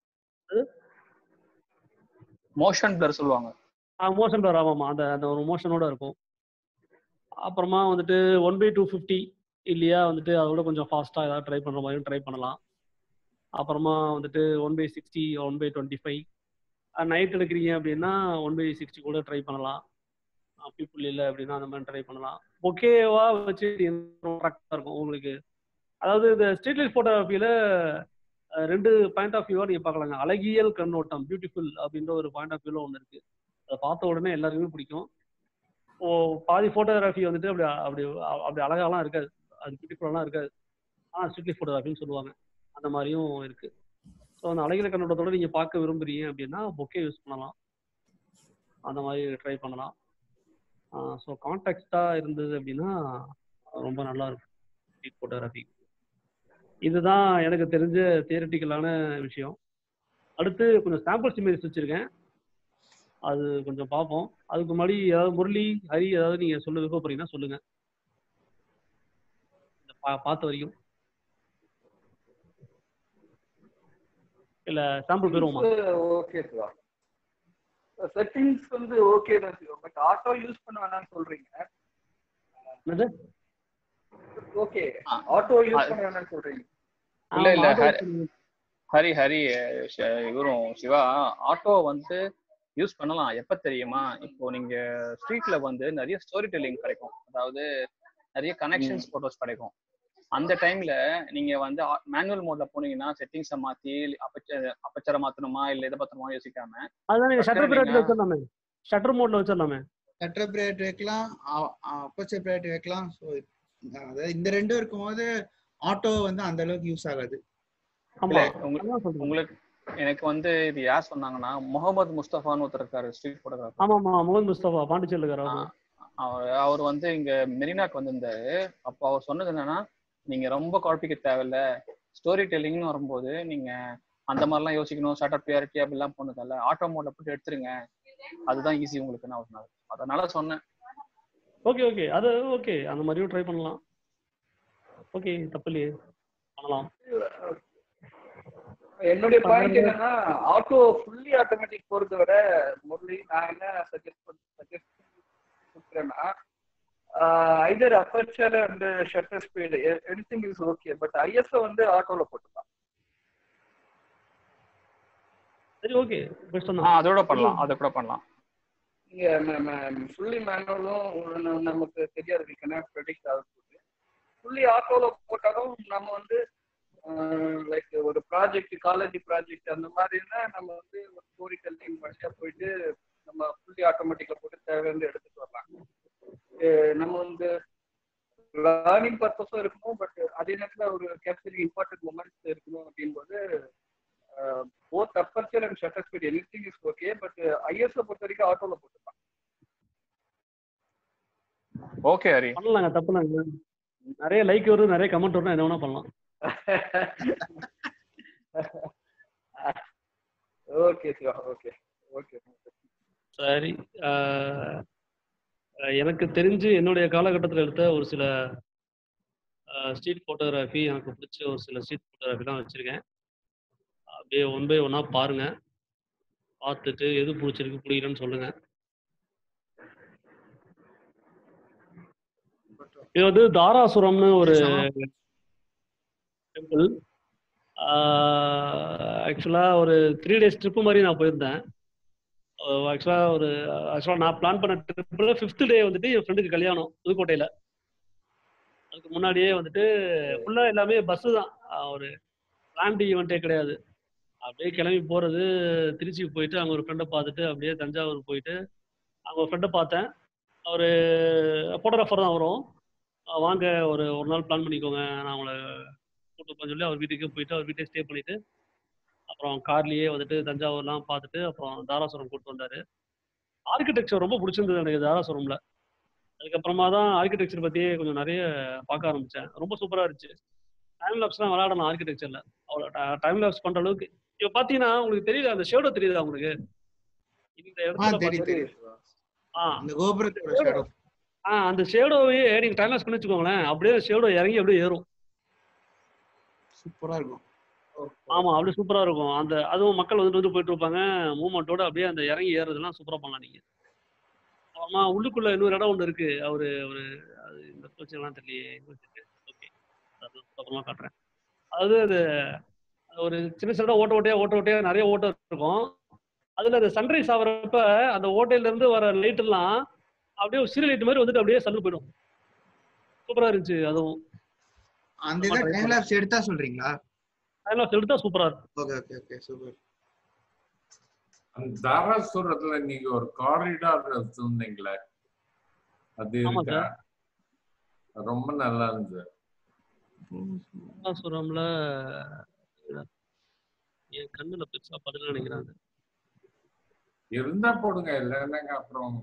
சொல்லுவாங்க.
மோஷன் பிளர், ஆமாம்மா, அந்த அந்த ஒரு மோஷனோட இருக்கும். அப்புறமா வந்துட்டு 1/250 இல்லையா, வந்துட்டு அதோட கொஞ்சம் ஃபாஸ்ட்டாக ஏதாவது ட்ரை பண்ணுற மாதிரியும் ட்ரை பண்ணலாம். அப்புறமா வந்துட்டு 1/60 1/25 நைட் எடுக்கிறீங்க அப்படின்னா 1/60 கூட ட்ரை பண்ணலாம். பீப்புள் இல்லை அப்படின்னா அந்த மாதிரி ட்ரை பண்ணலாம். ஓகேவா வச்சு கரெக்டாக இருக்கும் உங்களுக்கு. அதாவது இந்த ஸ்ட்ரீட் லைட் ஃபோட்டோகிராஃபியில் 2 பாயிண்ட் ஆஃப் வியூவாக நீங்கள் பார்க்கலாங்க. அழகியல் கண்ணோட்டம், பியூட்டிஃபுல் அப்படின்ற ஒரு பாயிண்ட் ஆஃப் வியூவில் ஒன்று இருக்குது. அதை பார்த்த உடனே எல்லாருக்குமே பிடிக்கும். பாதி ஃபோட்டோகிராஃபி வந்துட்டு அப்படி அப்படி அப்படி அழகாலாம் இருக்காது, அது பியூட்டிஃபுல்லாலாம் இருக்காது. ஆனால் ஸ்ட்ரீட் லைட் ஃபோட்டோகிராஃபின்னு சொல்லுவாங்க. அந்த மாதிரியும் இருக்குது. ஸோ அந்த அழகியல் கண்ணோட்டத்தோடு நீங்கள் பார்க்க விரும்புகிறீங்க அப்படின்னா பொக்கே யூஸ் பண்ணலாம், அந்த மாதிரி ட்ரை பண்ணலாம். ஸோ கான்டெக்ஸ்டாக இருந்தது அப்படின்னா ரொம்ப நல்லா இருக்கும் ஸ்ட்ரீட் ஃபோட்டோகிராஃபி. இதுதான் எனக்கு தெரிஞ்ச தியரிட்டிக்கலான விஷயம். அடுத்து கொஞ்சம் சாம்பிள்ஸ் இமேஜ் வச்சுருக்கேன், அது கொஞ்சம் பார்ப்போம். அதுக்கு முன்னாடி ஏதாவது முரளி, ஹரி ஏதாவது நீங்கள் சொல்ல விருப்பப்படுறீங்கன்னா சொல்லுங்கள், பார்த்த வரைக்கும். இல்லை சாம்பிள் போயிருவோமா?
ஓகே சார், செட்டிங்ஸ் வந்து ஓகே தான் சார், பட் ஆட்டோ யூஸ் பண்ண வேணாம்னு சொல்றீங்க. ஓகே, ஆட்டோ யூஸ் பண்ண வேணாம்னு சொல்றீங்க.
இல்ல ஹரி இவரும் சிவா ஆட்டோ வந்து யூஸ் பண்ணலாம். எப்ப தெரியுமா, இப்போ நீங்க ஸ்ட்ரீட்ல வந்து நிறைய ஸ்டோரி டெல்லிங் கிடைக்கும், அதாவது நிறைய கனெக்ஷன்ஸ் போட்டோஸ் கிடைக்கும். அந்த டைம்ல நீங்க வந்து மேனுவல் மோட்ல போனீங்கன்னா செட்டிங்ஸை மாத்தி அப்பச்சரை மாத்தணுமா இல்ல இதை பத்திரமா யோசிக்காம
அதான் நீங்க ஷட்டர் பிரையாரிட்டி வச்சிரலாமே, ஷட்டர் மோட்ல வச்சிரலாமே.
ஷட்டர் பிரையாரிட்டி வைக்கலாம், அப்பச்சர் பிரையாரிட்டி வைக்கலாம். ஸோ அதாவது இந்த ரெண்டும் இருக்கும்போது ஆட்டோ வந்து அந்த அளவுக்கு யூஸ் ஆகாது.
உங்களுக்கு எனக்கு வந்து இது யார் சொன்னாங்கன்னா முகமது முஸ்தபான்னு ஒருத்தர் இருக்காரு, ஸ்ட்ரீட் போட்டோகிராஃபர்.
ஆமாமா, முகமது முஸ்தபா பாண்டிச்சேரியில் இருக்காரு.
அவர் வந்து இங்க மெரினாக்கு வந்திருந்தாரு. அப்போ அவர் சொன்னது என்னன்னா, நீங்க ரொம்ப குழப்பிக்க தேவையில்ல, ஸ்டோரி டெல்லிங்னு வரும்போது நீங்க அந்த மாதிரிலாம் யோசிக்கணும், ஷட்டர் பிரியாரிட்டி அப்படிலாம் போனதால ஆட்டோ மோட்ல போட்டு எடுத்துருங்க, அதுதான் ஈஸி உங்களுக்கு. நான் சொன்னாரு, அதனால சொன்னேன்.
ஓகே ஓகே, அது ஓகே, அந்த மாதிரியும் ட்ரை பண்ணலாம். ஓகே, தப்பு இல்லையே, பண்ணலாம்.
என்னுடைய பாயிண்ட் என்னன்னா, ஆட்டோ ஃபுல்லி ஆட்டோமேட்டிக் போறதை விட முரளி நான் என்ன சஜஸ்ட் கொடுக்குறேன்னா, either aperture and shutter speed anything is okay. But ISO வந்து ஆட்டோல போட்டுக்கலாம்.
சரி ஓகே
அதோட பண்ணலாம், அதை கூட பண்ணலாம்.
நீங்க ஃபுல்லி மேனுவலும் நமக்கு தெரியாது, we cannot predict output. Fully ஆட்டோல போட்டாலும் நம்ம வந்து லைக் ஒரு ப்ராஜெக்ட், காலேஜ் ப்ராஜெக்ட் அந்த மாதிரினா நம்ம வந்து ஒரு ஸ்டோரி டெல்லிங் வழியா போயிட்டு நம்ம ஃபுல்லி ஆட்டோமேட்டிக்கா போட்டு தேவையான எடுத்துட்டு வரலாம். நம்ம வந்து லேர்னிங் பர்பஸும் இருக்கணும், பட் அதே நேரத்தில் ஒரு கேப்சரிங் இம்பார்ட்டன்ட் மொமெண்ட்ஸ் இருக்கணும் அப்படின்போது both aperture and shutter speed anything is okay. But ISO பொறுத்த வரைக்கும் ஆட்டோல போட்டுக்கலாம்.
ஓகே ஹரி,
பண்ணலாங்க, தப்புலாங்க. நிறைய லைக் வரும், நிறைய கமெண்ட் வரும், என்ன வேணா பண்ணலாம்.
Okay Siva, okay okay.
சரி, எனக்கு தெரிஞ்சு என்னுடைய காலகட்டத்தில் எடுத்த ஒரு சில ஸ்ட்ரீட் ஃபோட்டோகிராஃபி, எனக்கு பிடிச்ச ஒரு சில ஸ்ட்ரீட் ஃபோட்டோகிராஃபி தான் வச்சுருக்கேன். அப்படியே ஒன் பை ஒன்னாக பாருங்க, பார்த்துட்டு எது பிடிச்சிருக்கு பிடிக்கலன்னு சொல்லுங்க. இது வந்து தாராசுரம்னு ஒரு டெம்பிள். ஆக்சுவலாக ஒரு 3 days ட்ரிப்பு மாதிரி நான் போயிருந்தேன். ஆக்சுவலாக நான் பிளான் பண்ண ட்ரிப்பில் 5th டே வந்துட்டு என் ஃப்ரெண்டுக்கு கல்யாணம் புதுக்கோட்டையில். அதுக்கு முன்னாடியே வந்துட்டு ஃபுல்லாக எல்லாமே பஸ்ஸு தான், ஒரு பிளான்டு ஈவெண்ட்டே கிடையாது. அப்படியே கிளம்பி போகிறது, திருச்சிக்கு போயிட்டு அங்கே ஒரு ஃப்ரெண்டை பார்த்துட்டு அப்படியே தஞ்சாவூர் போயிட்டு அங்கே ஒரு ஃப்ரெண்டை பார்த்தேன். அவர் ஃபோட்டோகிராஃபர் தான் வரும். வாங்க ஒரு நாள் பிளான் பண்ணிக்கோங்க, நான் உங்களை கூப்பிட்டு போன்னு சொல்லி அவர் வீட்டுக்கே போயிட்டு அவர் வீட்டே ஸ்டே பண்ணிவிட்டு அப்புறம் கார்லேயே வந்துட்டு தஞ்சாவூர்லாம் பார்த்துட்டு அப்புறம் தாராசுரம் கூப்பிட்டு வந்தார். ஆர்கிடெக்சர் ரொம்ப பிடிச்சிருந்தது எனக்கு தாராசுரமில். அதுக்கப்புறமா தான் ஆர்கிடெக்சர் பற்றியே கொஞ்சம் நிறைய பார்க்க ஆரம்பித்தேன். ரொம்ப சூப்பராக இருந்துச்சு. டைம் லாப்ஸ்லாம் விளையாடணும் ஆர்கிடெக்சரில், அவ்வளோ டைம் லாப்ஸ் பண்ணுற அளவுக்கு. இப்போ பார்த்தீங்கன்னா உங்களுக்கு தெரியல, அந்த ஷேடோ தெரியுதா உங்களுக்கு? இந்த இடத்துல அந்த ஷேடோவையே நீங்கள் டைம் லாப்ஸ் பண்ணி வச்சுக்கோங்களேன், அப்படியே ஷேடோ இறங்கி அப்படியே ஏறும்.
சூப்பரா இருக்கும்.
ஆமா, அப்படியே சூப்பரா இருக்கும். அதுவும் மக்கள் வந்து போயிட்டு இருப்பாங்க, மூவ்மெண்ட்டோட அப்படியே அந்த இறங்கி ஏறுறதுலாம் சூப்பரா பண்ணலாம் நீங்க. ஆமா, உள்ளுக்குள்ள இன்னொரு இடம் ஒன்று இருக்கு. அது இந்த பிரச்சனைலாம் தெரியலையே. ஓகே, அப்புறமா காட்டுறேன். அதாவது அது ஒரு சின்ன சின்ன ஓட்டையா நிறைய ஓட்டை இருக்கும். அதுல அந்த சன்ரைஸ் ஆகிறப்ப அந்த ஓட்டையில இருந்து வர லைட் எல்லாம் அப்படியே சீரியல் லைட் மாதிரி வந்துட்டு அப்படியே சன்னு போயிடும். சூப்பரா இருந்துச்சு. அதுவும்
அந்த இத டைம் லாப்ஸ் எடுத்தா சொல்றீங்களா?
டைம் லாப்ஸ் எடுத்தா சூப்பரா இருக்கும்.
Okay okay okay, super.
அந்த தாராசுரத்துல நீங்க ஒரு காரிடார் சொன்னீங்களே, அது இருக்கா? ரொம்ப நல்லா இருந்துச்சு.
தாராசுரம்ல என் கண்ணுல பெருசா பதில் நினைக்கிறாங்க.
இருந்தா போடுங்க, இல்லைன்னாங்க அப்புறம்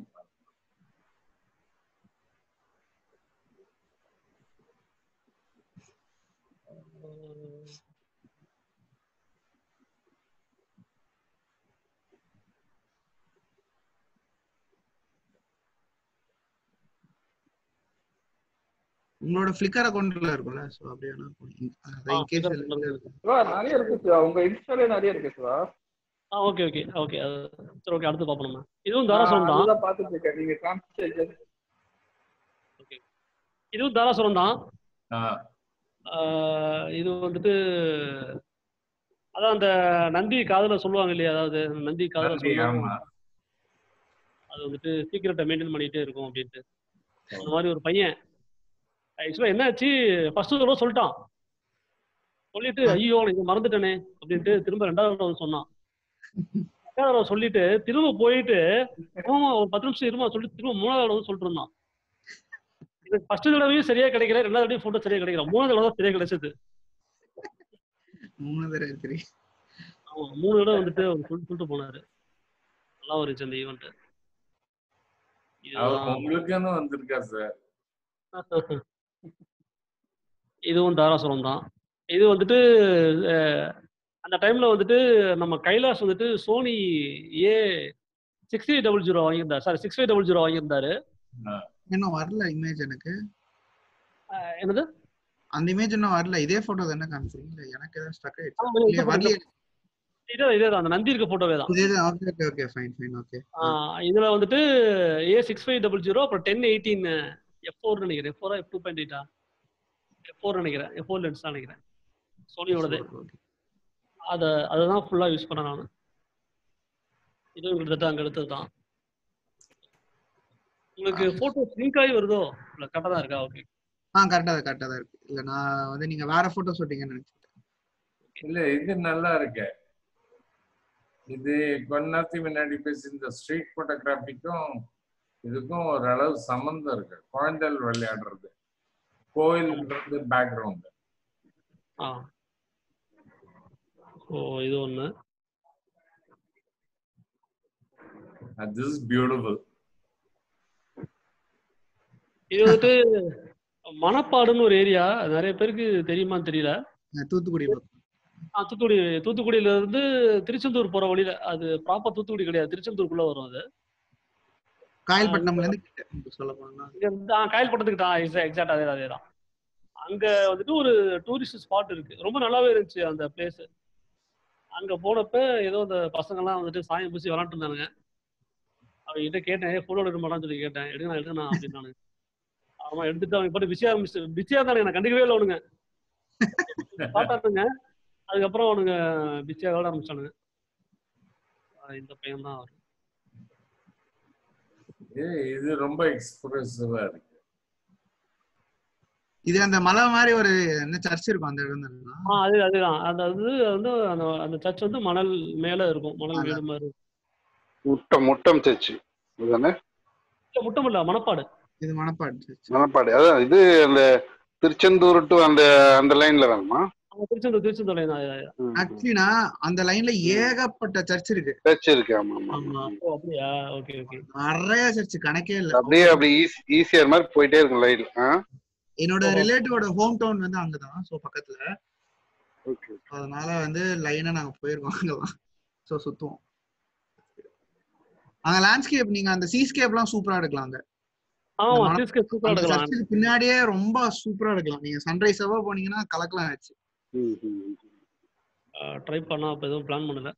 உங்களோட ஃபிளிக்கர் அக்கவுண்ட்ல இருக்கும்ல, சோ அப்படியே இன் கேஸ்
நிறைய இருக்கு. உங்க இன்ஸ்டால நிறைய இருக்கு சார்.
ஓகே ஓகே ஓகே, சரி ஓகே, அடுத்து பார்ப்போம் நம்ம. இதுவும் தாராசுரம் தான்.
அதான் பார்த்துட்டு இருக்கேன். நீங்க காமிச்சது
ஓகே, இதுவும் தாராசுரம் தான். இது வந்துட்டு அதான் அந்த நந்தி காதுல சொல்லுவாங்க இல்லையா, அதாவது நந்தி காதுல சொல்லுவாங்க, அது வந்துட்டு சீக்கிரட்டை மெயின்டைன் பண்ணிட்டே இருக்கும் அப்படின்ட்டு. அந்த மாதிரி ஒரு பையன் ஆக்சுவலா என்னாச்சு, ஃபர்ஸ்ட் தடவை சொல்லிட்டான், சொல்லிட்டு ஐயோ நீங்க மறந்துட்டேனே அப்படின்ட்டு திரும்ப 2வது தடவை சொன்னான். 2வது தடவை சொல்லிட்டு திரும்ப போயிட்டு ஒரு 10 நிமிஷம் இருமா சொல்லிட்டு திரும்ப 3வது தடவை சொல்லிட்டு இருந்தான். எனக்கு ஃபர்ஸ்ட் தடவையும் சரியா கிடைக்கல, 2வது தடவையும் போட்டோ சரியா கிடைக்கல, 3வது தடவை தான் சரியா கிடைச்சது.
3 தடவை சரி.
ஆமா, 3 தடவை வந்துட்டு அவர் சொல்லிட்டு போனாரு. நல்லா இருந்துச்சு அந்த ஈவெண்ட்.
உங்களுக்குன்னு வந்திருக்கா சார்?
இதுவும் தாராசுரம் தான். இது வந்துட்டு அந்த டைம்ல வந்துட்டு நம்ம கைலாஷ் வந்துட்டு சோனி A6800 வாங்கியிருந்தாரு. சாரி 6500 வாங்கியிருந்தாரு.
இன்னும் வரல இமேஜ் எனக்கு.
என்னது?
அந்த இமேஜ் இன்னும் வரல. இதே போட்டோ தானே காமிச்சீங்க? எனக்கு ஏதாவது ஸ்டக் ஆயிடுச்சு.
இதேதான், அந்த நந்தி இருக்க போட்டோவே தான்.
இதேதான். Okay okay okay, fine fine, okay.
இதுல வந்துட்டு A6500 அப்புறம் 1018 F4 நினைக்கிறேன். F4 F2.8 F4 நினைக்கிறேன். F4 லென்ஸ் தான் நினைக்கிறேன், சோனியோடது. அதுதான் ஃபுல்லா யூஸ் பண்ணேன் நான். இதுவும் கிட்டத்தட்ட அங்க எடுத்தது தான். உங்களுக்கு போட்டோ சிங்க் ஆகி வருதோ இல்ல கரெக்டா தான் இருக்கா? ஓகே.
கரெக்டா தான் இருக்கு. இல்ல நான் வந்து நீங்க வேற போட்டோ சொல்றீங்கன்னு நினைச்சேன்.
இல்ல இது நல்லா இருக்கு. இது கொஞ்ச நேரத்துக்கு முன்னாடி பேசி இந்த ஸ்ட்ரீட் போட்டோகிராஃபிக்கும் இதுக்கும் ஓரளவு சம்பந்தம் இருக்கு. குழந்தைகள் விளையாடுறது, கோயில்ன்றது பேக்ரவுண்ட்.
இது ஒண்ணு.
This is beautiful.
இது வந்துட்டு மணப்பாடுன்னு ஒரு ஏரியா, நிறைய பேருக்கு தெரியுமான்னு தெரியல. தூத்துக்குடியில இருந்து திருச்செந்தூர் போற வழியில, அது ப்ராப்பர் தூத்துக்குடி கிடையாது, திருச்செந்தூருக்குள்ள வரும். அது
காயல்பட்டினம்ல இருந்து சொல்ல போனா
காயல்பட்டத்துக்கு தான் எக்ஸாக்ட் அதேதான். அங்க வந்துட்டு ஒரு டூரிஸ்ட் ஸ்பாட் இருக்கு, ரொம்ப நல்லாவே இருந்துச்சு அந்த பிளேஸ். அங்க போனப்ப ஏதோ அந்த பசங்க எல்லாம் வந்துட்டு சாயம் பூசி விளாண்டு இருந்தானுங்க. அவங்க கிட்ட கேட்டேன், போட்டோ எடுக்க மாட்டான்னு சொல்லி கேட்டேன். எடுக்கணும் அப்படின்னு. ஆமா எடுத்துட்டு அவங்க பாட்டு பிஸியா தானே, எனக்கு கண்டுக்கவே இல்லை அவனுங்க. பாட்டாட்டுங்க. அதுக்கப்புறம் அவனுங்க பிஸியா விளாட ஆரம்பிச்சானுங்க. இந்த பையன் தான் அவரு.
இது ரொம்ப எக்ஸ்பிரசிவா இருக்கு.
இது அந்த மலை மாதிரி ஒரு சர்ச் இருக்கும் அந்த இடம் தான்.
அதுதான் வந்து அந்த சர்ச் வந்து மணல் மேல இருக்கும், மணல் மேடு மாதிரி.
முட்டம் சர்ச் இதுதானே?
முட்டம் இல்ல, மணப்பாடு.
இது
மணப்பாடு. அதான் இது அந்த திருச்செந்தூர் டு அந்த லைன்ல வேணுமா?
திருச்செந்தூர் லைன்.
ஆக்சுவலினா அந்த லைன்ல ஏகப்பட்ட சர்ச் இருக்கு.
ஆமா.
அப்படியா? ஓகே.
நிறைய சர்ச் கணக்கே இல்ல.
அப்படியே ஈஸியர் மாதிரி போயிட்டே இருக்கும் லைன்.
என்னோட ரிலேட்டிவோட ஹோம் டவுன் வந்து அங்கதான், சோ பக்கத்துல. அதனால வந்து லைனா நாங்க போயிருக்கோம் அங்கதான். சோ சுத்துவோம். அங்க லேண்ட்ஸ்கேப், நீங்க அந்த சீஸ்கேப் எல்லாம் சூப்பரா எடுக்கலாம். அங்க பின்னாடியே ரொம்ப சூப்பரா எடுக்கலாம். நீங்க சன்ரைஸாவா போனீங்கன்னா கலக்கலாம் ஆச்சு.
ட்ரை பண்ணா அப்ப எதுவும் பிளான் பண்ணல.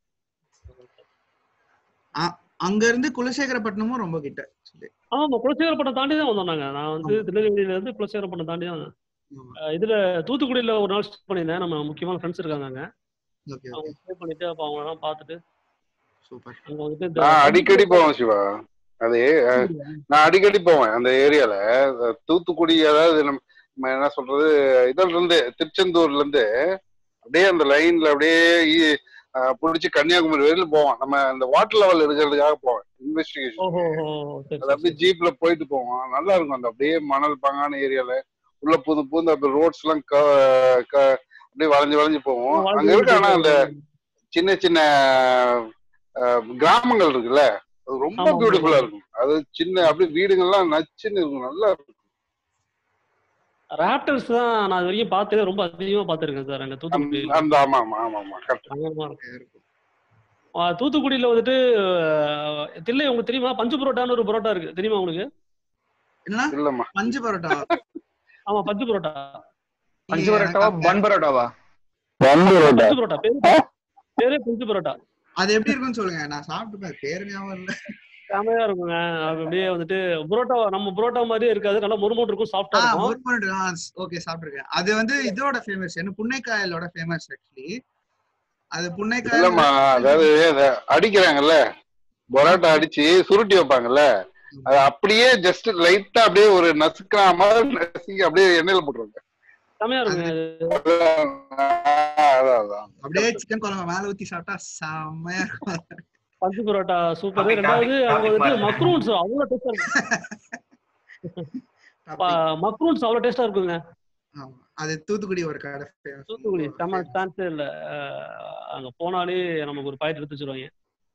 அங்க இருந்து குலசேகரப்பட்டினமும் ரொம்ப கிட்ட.
ஆமா, குலசேகரப்பட்டினம் தாண்டி தான் வந்தோம் நாங்க. நான் வந்து திருநெல்வேலியில இருந்து குலசேகரப்பட்டினம் தாண்டி தான். இதுல தூத்துக்குடியில ஒரு நாள் ஸ்டே பண்ணியிருந்தேன். நம்ம முக்கியமான ஃப்ரெண்ட்ஸ் இருக்காங்க அங்க. அவங்க ஸ்டே பண்ணிட்டு அப்ப அவங்க எல்லாம் பார்த்துட்டு அங்க வந்துட்டு
அடிக்கடி போவேன் சிவா. அது நான் அடிக்கடி போவேன் அந்த ஏரியால. தூத்துக்குடி, அதாவது நம்ம என்ன சொல்றது, இதுல இருந்து திருச்செந்தூர்ல இருந்து அப்படியே அந்த லைன்ல அப்படியே புடிச்சு கன்னியாகுமரி வரையில போவோம். நம்ம அந்த வாட்டர் லெவல் இருக்கிறதுக்காக போவேன், இன்வெஸ்டிகேஷன். அது அப்படியே ஜீப்ல போயிட்டு போவோம். நல்லா இருக்கும். அந்த அப்படியே மணல் பாங்கான ஏரியால உள்ள பூந்து அப்படி ரோட்ஸ் எல்லாம் அப்படியே வளைஞ்சு போவோம். அங்க இருக்கு. ஆனா அந்த சின்ன சின்ன கிராமங்கள் இருக்குல்ல, அது ரொம்ப பியூட்டிஃபுல்லா இருக்கும். அது சின்ன அப்படியே வீடுகள்லாம் நச்சுன்னு இருக்கும், நல்லா இருக்கும்.
ராப்டர்ஸ் தான் நான் வரைக்கும் பார்த்ததே ரொம்ப அதிகமா பார்த்திருக்கேன் சார் அங்க தூத்துக்குடியில. தூத்துக்குடியில வந்துட்டு தில்லை உங்களுக்கு தெரியுமா? பஞ்சு பரோட்டான்னு ஒரு பரோட்டா இருக்கு, தெரியுமா உங்களுக்கு?
பஞ்சு பரோட்டா?
ஆமா, பஞ்சு பரோட்டா.
பஞ்சு பரோட்டாவா பன் பரோட்டாவா?
பஞ்சு பரோட்டா பேரே பஞ்சு பரோட்டா.
அது எப்படி இருக்குன்னு சொல்லுங்க, நான் சாப்பிட்டுப்பேன். பேரு ஞாபகம் இல்ல.
செமையா இருக்குங்க. அப்படியே வந்துட்டு புரோட்டா, நம்ம புரோட்டா மாதிரியே இருக்காது, நல்லா மொறுமொறு இருக்கும், சாஃப்டா இருக்கும்.
ஓகே, சாப்பிட்டுருக்கேன். அது வந்து இதோட ஃபேமஸ், என்ன புன்னைக்காயலோட ஃபேமஸ் ஆக்சுவலி. அது புன்னைக்காயல்
அதாவது அடிக்கிறாங்கல்ல, பரோட்டா அடிச்சு சுருட்டி வைப்பாங்கல்ல, அது அப்படியே ஜஸ்ட் லைட்டா அப்படியே ஒரு நசுக்கிற மாதிரி நசுக்கி அப்படியே எண்ணெயில போட்டுருவாங்க.
செமையா இருக்குங்க.
அப்படியே சிக்கன் குழம்பு மேல ஊத்தி சாப்பிட்டா செமையா இருக்கும்.
பஞ்சு பரோட்டா சூப்பர். ரெண்டாவது அவங்க வந்துட்டு மக்ரூன்ஸ் அவ்வளவு டேஸ்டா இருக்கும். மக்ரூன்ஸ் அவ்வளவு டேஸ்டா இருக்குங்க.
அது தூத்துக்குடி ஒரு கடை.
தூத்துக்குடி செம சான்ஸே இல்ல. அங்க போனாலே நமக்கு ஒரு பாக்கெட் எடுத்து வச்சிருவாங்க.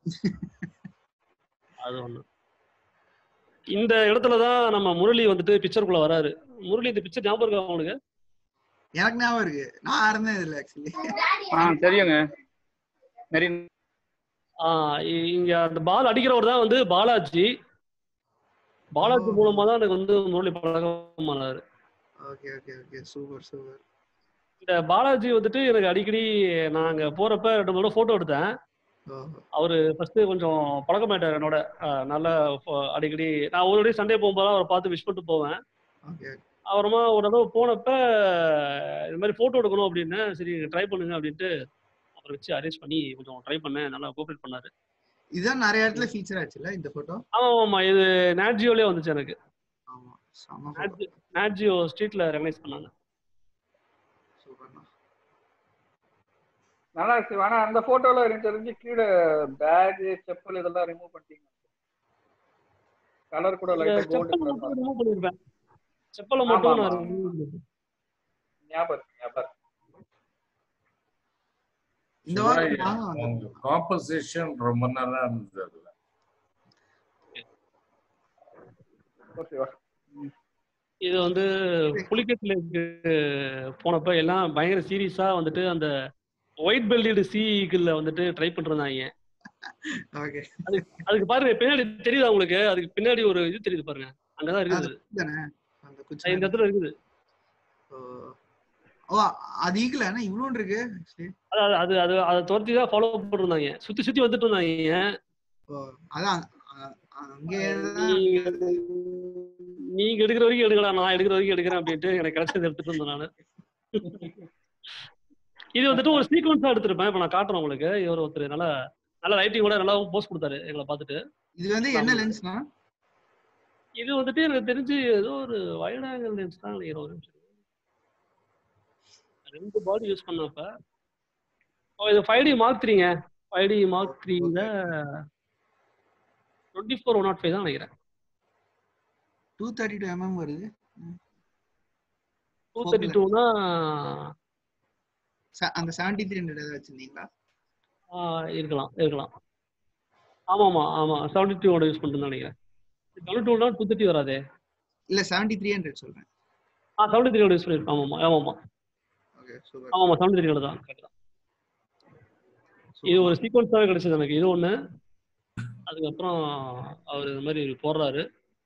அது ஒண்ணு. இந்த இடத்துலதான் நம்ம முரளி வந்துட்டு பிக்சருக்குள்ள வராரு. முரளி, இந்த பிக்சர் ஞாபகம் இருக்கா உங்களுக்கு?
எனக்கு ஞாபகம் இருக்கு, நான் இருந்தேன் இதுல ஆக்சுவலி.
தெரியுங்க.
இங்க அந்த பால் அடிக்கிறவர் தான் வந்து பாலாஜி. பாலாஜி மூலமா தான் எனக்கு வந்து முரளி பழக்கமானாரு.
Okay okay okay, super super.
இந்த பாலாஜி வந்துட்டு எனக்கு அடிக்கடி நான் அங்க போறப்ப 2 தடவை போட்டோ எடுத்தேன். அவரு ஃபர்ஸ்ட் கொஞ்சம் பழக்கமாயிட்டாரு என்னோட. நல்ல அடிக்கடி நான் ஒரு சண்டே போகும்போது அவரை பார்த்து விஷ் பண்ணிட்டு போவேன்.
ஓகே
அப்புறமா ஒரு தடவை போனப்ப இது மாதிரி ஃபோட்டோ எடுக்கணும் அப்படின்னு, சரி ட்ரை பண்ணுங்க அப்படின்ட்டு அப்புறம் வச்சு அரேஞ்ச் பண்ணி கொஞ்சம் ட்ரை பண்ணேன். நல்லா கோஆப்ரேட் பண்ணாரு.
இதான் நிறைய இடத்துல ஃபீச்சர் ஆச்சுல்ல இந்த போட்டோ.
ஆமா இது நாட்ஜியோலயே வந்துச்சு எனக்கு.
ஆமா செம போட்டோ.
நாட்ஜியோ ஸ்ட்ரீட்ல ரெகனைஸ் பண்ணாங்க.
சூப்பர்ண்ணா.
நல்லா இருக்கு. ஆனா அந்த போட்டோல எனக்கு தெரிஞ்சு கீழே பேக் செப்பல் இதெல்லாம் ரிமூவ் பண்ணிட்டீங்க. கலர் கூட லைட்டா கோல்ட்
செப்பல்
கலர்
மட்டும் ரிமூவ் பண்ணிருப்பேன். செப்பலை மட்டும் நான் ரிமூவ் பண்ணிருப்பேன்.
ஞாபகம்.
இந்த
சிவாய்,
வாரம்
உங்க காம்போசிஷன் ரொம்ப நல்லா இருந்தது அதுல.
ஓகேவா?
இது வந்து புலிகேட் லேக்கு போனப்ப எல்லாம் பயங்கர சீரியஸா வந்துட்டு அந்த ஒயிட் பெல்டட் சீகிள்ல வந்துட்டு ட்ரை பண்றாங்க.
ஓகே
அதுக்கு பாருங்க பின்னாடி தெரியுதா உங்களுக்கு? அதுக்கு பின்னாடி ஒரு இது தெரியுது பாருங்க, அங்கதான் இருக்குது.
அந்த குச்சி
இந்த இடத்துல இருக்குது.
ஓ அது ஈகலனா இவ்வளவு இருக்கு.
அது அது அதை துரத்தி தான் ஃபாலோ பண்ணிருந்தாங்க, சுத்தி சுத்தி வந்துட்டு இருந்தாங்க.
அதான் அங்கே
நீங்க எடுக்கிற வரைக்கும் எடுக்கலாம், நான் எடுக்கிற வரைக்கும் எடுக்கிறேன் அப்படின்ட்டு எனக்கு கிடைச்சது எடுத்துட்டு இருந்தேன் நானு. இது வந்துட்டு ஒரு சீக்வன்ஸா எடுத்திருப்பேன். இப்ப நான் காட்டுறேன் உங்களுக்கு. இவர் ஒருத்தர் நல்லா நல்ல லைட்டிங் கூட நல்லா போஸ்ட் கொடுத்தாரு எங்களை பார்த்துட்டு.
இது வந்து என்ன லென்ஸ்னா?
இது வந்துட்டு எனக்கு தெரிஞ்சு ஏதோ ஒரு வைட் ஆங்கிள் லென்ஸ் தான் நினைக்கிறேன். ஒரு நிமிஷம், 2 பாடி யூஸ் பண்ணப்ப இது 5D Mark 3ங்க. 5D Mark 3ல 24-105 தான் நினைக்கிறேன்.
232 mm வருது.
232னா
அந்த 7300 ஏதாவது வச்சிருந்தீங்களா?
இருக்கலாம். ஆமா 72 யூஸ் பண்ணிட்டு நினைக்கிறேன். 72னா 230 வராதே.
இல்ல 7300 சொல்றேன்.
73 யூஸ் பண்ணிருக்கேன். ஆமாமா
ஓகே சூப்பர்.
ஆமாமா 73 தான். இது ஒரு சீக்வன்ஸாவே கிடைச்சது எனக்கு. இது ஒண்ணு. அதுக்கப்புறம் அவர் இந்த மாதிரி போடுறாரு,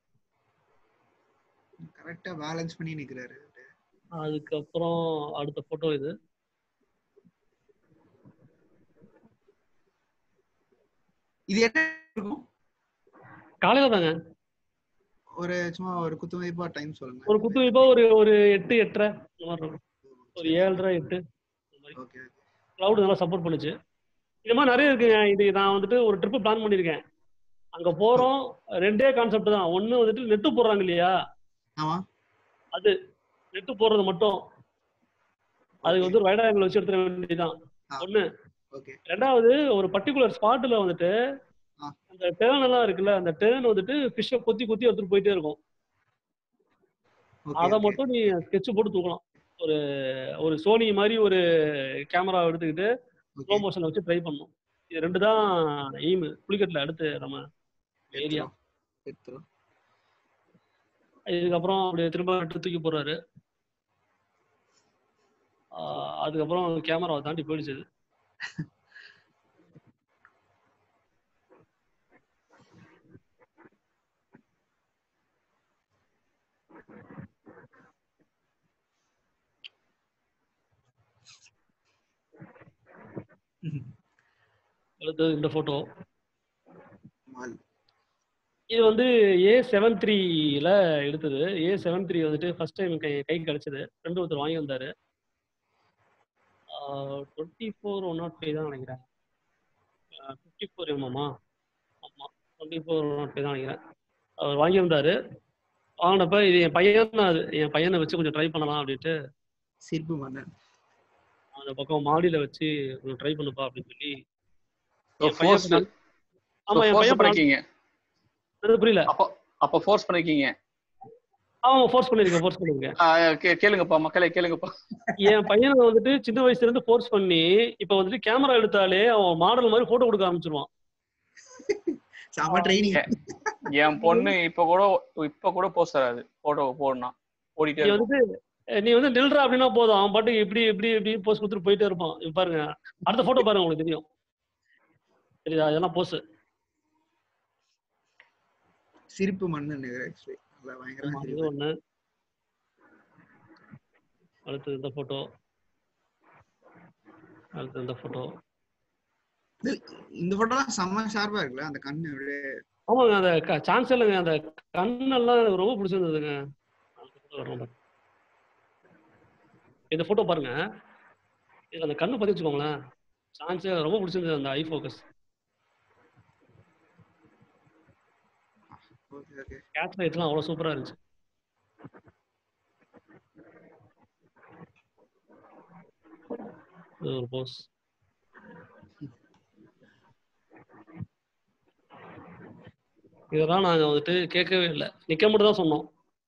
கரெக்டா பேலன்ஸ் பண்ணி நிக்கிறாரு.
அதுக்கப்புறம் அடுத்த போட்டோ இது.
இது என்ன இருக்கும்?
காலையில தாங்க.
ஒரு சும்மா ஒரு குத்துமதிப்பா டைம் சொல்லுங்க.
ஒரு குத்துமதிப்பா ஒரு 8 8:30 இந்த மாதிரி இருக்கும். ஒரு 7:30 8 இந்த மாதிரி.
ஓகே
கிளவுட் நல்லா சப்போர்ட் பண்ணுச்சு. இந்த மாதிரி நிறைய இருக்குங்க. இது நான் வந்துட்டு ஒரு ட்ரிப் பிளான் பண்ணிருக்கேன். அங்க போறோம், 2 கான்செப்ட் தான். ஒண்ணு வந்துட்டு நெட்டு போடுறாங்க இல்லையா,
ஆமா
அது நெட்டு போடுறது மட்டும். அதுக்கு வந்து வைட் ஆங்கிள் வச்சு எடுத்துட வேண்டியதுதான் ஒண்ணு.
ஓகே.
ரெண்டாவது ஒரு பர்டிகுலர் ஸ்பாட்ல வந்துட்டு அந்த டேர்ன் எல்லாம் இருக்குல்ல, அந்த டேர்ன் வந்துட்டு ஃபிஷ்ஷை கொத்தி கொத்தி எடுத்துட்டு போயிட்டே இருக்கும். அதை மட்டும் நீ ஸ்கெட்ச் போட்டு தூக்கலாம். ஒரு சோனி மாதிரி ஒரு கேமரா எடுத்துக்கிட்டு ஸ்லோ மோஷன்ல வச்சு ட்ரை பண்ணணும். இது 2 தான் எய்ம் புலிகட்ல அடுத்து நம்ம ஏரியா. இதுக்கப்புறம் அப்படியே திரும்ப நட்டு தூக்கி போடுறாரு. அதுக்கப்புறம் கேமராவை தாண்டி போயிடுச்சு. அடுத்து இந்த போட்டோ. இது வந்து A73ல எடுத்தது. A73 வந்துட்டு ஃபர்ஸ்ட் டைம் கை கிடைச்சது. ஃப்ரெண்டு ஒருத்தர் வாங்கி வந்தாரு. 24-105 தான் நினைக்கிறேன். 54 mm ஆமா 24-105 தான் நினைக்கிறேன். அவர் வாங்கி வந்தாரு. வாங்கினப்ப இது என் பையனை வச்சு கொஞ்சம் ட்ரை பண்ணலாம் அப்படின்ட்டு
சிரிப்பு பண்ண
அந்த பக்கம் மாடியில வச்சு கொஞ்சம் ட்ரை பண்ணுப்பா அப்படின்னு சொல்லி.
ஆமா என் பையன் பண்ணிருக்கீங்க.
புரியல.
அப்ப ஃபோர்ஸ் பண்ணிருக்கீங்க.
ஆமா ஃபோர்ஸ் பண்ணிருக்கேன்.
கேளுங்கப்பா மக்களே கேளுங்கப்பா.
என் பையனை வந்துட்டு சின்ன வயசுல இருந்து ஃபோர்ஸ் பண்ணி இப்ப வந்துட்டு கேமரா எடுத்தாலே அவன் மாடல் மாதிரி போட்டோ கொடுக்க ஆரம்பிச்சிருவான்.
என் பொண்ணு இப்ப கூட போஸ்ட் தராது போட்டோ போடணும் ஓடிட்டே
வந்துட்டு நீ வந்து நில்றா அப்படின்னா போதும், அவன் பாட்டுக்கு இப்படி போஸ்ட் கொடுத்துட்டு போயிட்டே இருப்பான். பாருங்க அடுத்த போட்டோ பாருங்க, உங்களுக்கு தெரியும். சரிதா? இதெல்லாம் போஸ்
சிரிப்பு மண்ணு.
இது ஒண்ணு. அடுத்து இந்த போட்டோ.
இந்த போட்டோ செம்ம ஷார்ப்பா இருக்குல்ல அந்த கண்ணு.
ஆமாங்க அந்த சான்ஸ் இல்லைங்க. அந்த கண்ணெல்லாம் எனக்கு ரொம்ப பிடிச்சிருந்ததுங்க. இந்த போட்டோ பாருங்க, இதுல அந்த கண்ணு பத்தி வச்சுக்கோங்களேன், சான்ஸே ரொம்ப பிடிச்சிருந்தது அந்த ஐ ஃபோக்கஸ். கேட்ச் லைட்லாம் அவ்வளோ சூப்பரா இருந்துச்சு. இது ஒரு போஸ். இதெல்லாம் நாங்க வந்துட்டு கேட்கவே இல்லை, நிக்க மட்டும் தான் சொன்னோம்.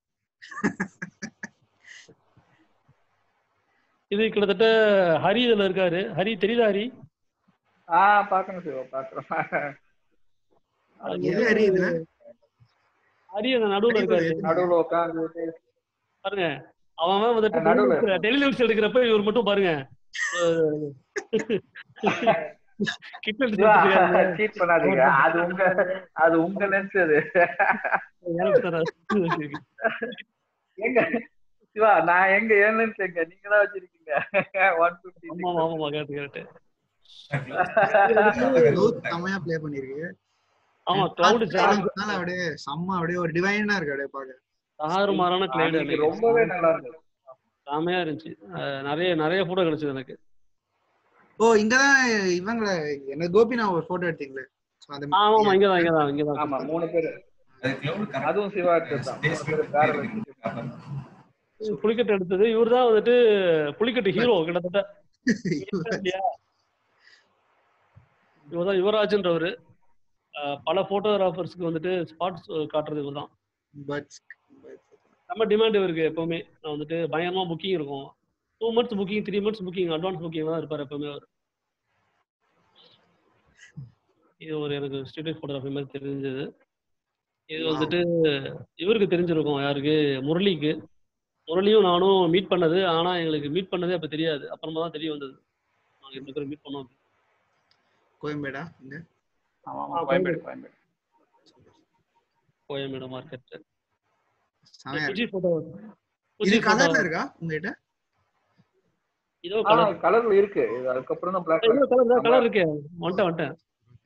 இது கிட்டத்தட்ட ஹரி இதுல இருக்காரு. ஹரி தெரியுதா? ஹரி
பாக்கணும் சிவா, பாக்குறோம்.
ஹரி அந்த நடுவுல இருக்காரு,
நடுவுல உட்காந்து
பாருங்க. அவன் வந்துட்டு டெல்லி நியூஸ் எடுக்கிறப்ப இவர் மட்டும் பாருங்க
சீட் பண்ணாதீங்க. அது உங்க லென்ஸ். அது எங்க சிவா, நான் எங்க ஏன் லென்ஸ் எங்க நீங்க தான் வச்சிருக்கீங்க. 150.
ஆமா கேட்டு
செமையா ப்ளே பண்ணிருக்கு.
ஆமா, கிளவுட்
அப்படியே செம்ம, அப்படியே ஒரு டிவைனா இருக்கு. அப்படியே பாக்க
தாறுமாறான கிளவுட்,
ரொம்பவே நல்லா இருக்கு,
செமையா இருந்துச்சு. நிறைய போட்டோ கிடைச்சது எனக்கு.
ஓ, இங்கதான் இவங்கள என்ன கோபினா ஒரு போட்டோ எடுத்தீங்களே?
ஆமா, இங்கதான்.
ஆமா, 3 பேரு. அதுவும் சிவா தான்.
புலிக்கட்டு எடுத்தது இவர் தான் வந்துட்டு, புலிக்கட்டு ஹீரோ கிட்டத்தட்ட. இவர்தான் யுவராஜ்ன்றவரு. பல போட்டோகிராஃபர்ஸ்க்கு வந்துட்டு ஸ்பாட்ஸ் காட்டுறது இவர் தான். நம்ம டிமாண்ட் இவருக்கு எப்பவுமே. நான் வந்துட்டு பயங்கரமா புக்கிங் இருக்கும். 2 months booking, 3 months booking, advance booking தான் இருப்பார் எப்பவுமே அவர். இது ஒரு எனக்கு ஸ்ட்ரீட் போட்டோகிராஃபி மாதிரி தெரிஞ்சது. இது வந்துட்டு இவருக்கு தெரிஞ்சிருக்கும், யாருக்கு? முரளிக்கு. முரளியும் நானும் மீட் பண்ணது, ஆனா எங்களுக்கு மீட் பண்ணதே அப்ப தெரியாது, அப்புறமா தான் தெரிய வந்தது நாங்க 2 பேரும் மீட் பண்ணோம்.
கோயம்பேடா?
கோயம்பேடு மார்க்கெட்.
இது கலர்ல இருக்கா உங்ககிட்ட?
இதோ கலர்,
கலர்ல இருக்கு. அதுக்கப்புறம் தான் பிளாக்
கலர் இருக்கு. வந்துட்டேன்.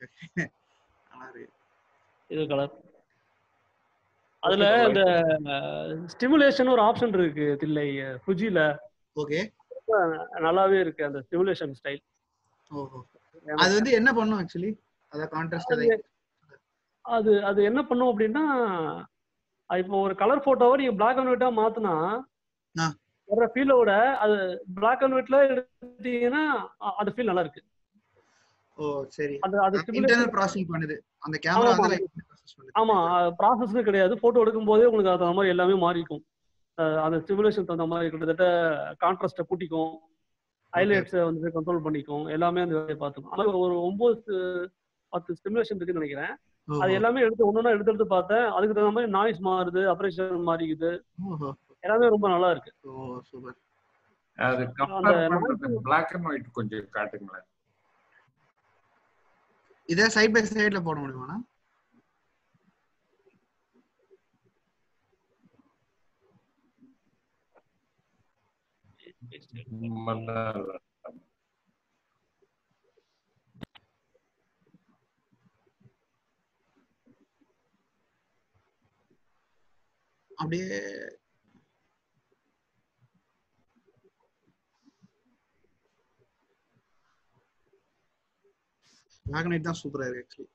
இது கலர். அதுல இந்த ஸ்டிமுலேஷன் ஒரு ஆப்ஷன் இருக்கு தில்லை ஃபுஜில.
ஓகே,
நல்லாவே இருக்கு அந்த ஸ்டிமுலேஷன் ஸ்டைல்.
ஓஹோ, அது வந்து என்ன பண்ணும் एक्चुअली? அத கான்ட்ராஸ்ட்
அது என்ன பண்ணும் அப்படின்னா, இப்போ ஒரு கலர் போட்டோவை நீங்க பிளாக் அண்ட் ஒயிட்டா மாத்தினா வர ஃபீலோட அது பிளாக் அண்ட் ஒயிட்ல எடுத்தீங்கன்னா அந்த ஃபீல் நல்லா இருக்கு.
ஓ சரி, அது இன்டர்னல் ப்ராசஸிங் பண்ணுது அந்த கேமரா வந்து லைட் ப்ராசஸ் பண்ணுது.
ஆமா, ப்ராசஸ்னு கிடையாது, போட்டோ எடுக்கும் போதே உங்களுக்கு அந்த மாதிரி எல்லாமே மாறிக்கும். அந்த ஸ்டிமுலேஷன் தகுந்த மாதிரி கிட்டத்தட்ட கான்ட்ராஸ்ட்டை கூட்டிக்கும், ஹைலைட்ஸை வந்து கண்ட்ரோல் பண்ணிக்கும், எல்லாமே அந்த வேலையை பார்த்துக்கும். ஆனால் ஒரு 9-10 ஸ்டிமுலேஷன் இருக்குன்னு நினைக்கிறேன். அது எல்லாமே எடுத்து ஒன்னொன்னா எடுத்து பார்த்தேன். அதுக்கு தகுந்த மாதிரி நாய்ஸ் மாறுது, அப்ரேஷன் மாறிக்குது, எல்லாமே ரொம்ப நல்லா இருக்கு.
ஓ சூப்பர். அது கம்பேர் பண்றது Black and White கொஞ்சம் காட்டுங்களேன்.
இத சைடு பை சைடுல போட முடியுமானா? அப்படியே Black and White தான் சூப்பரா இருக்கு एक्चुअली.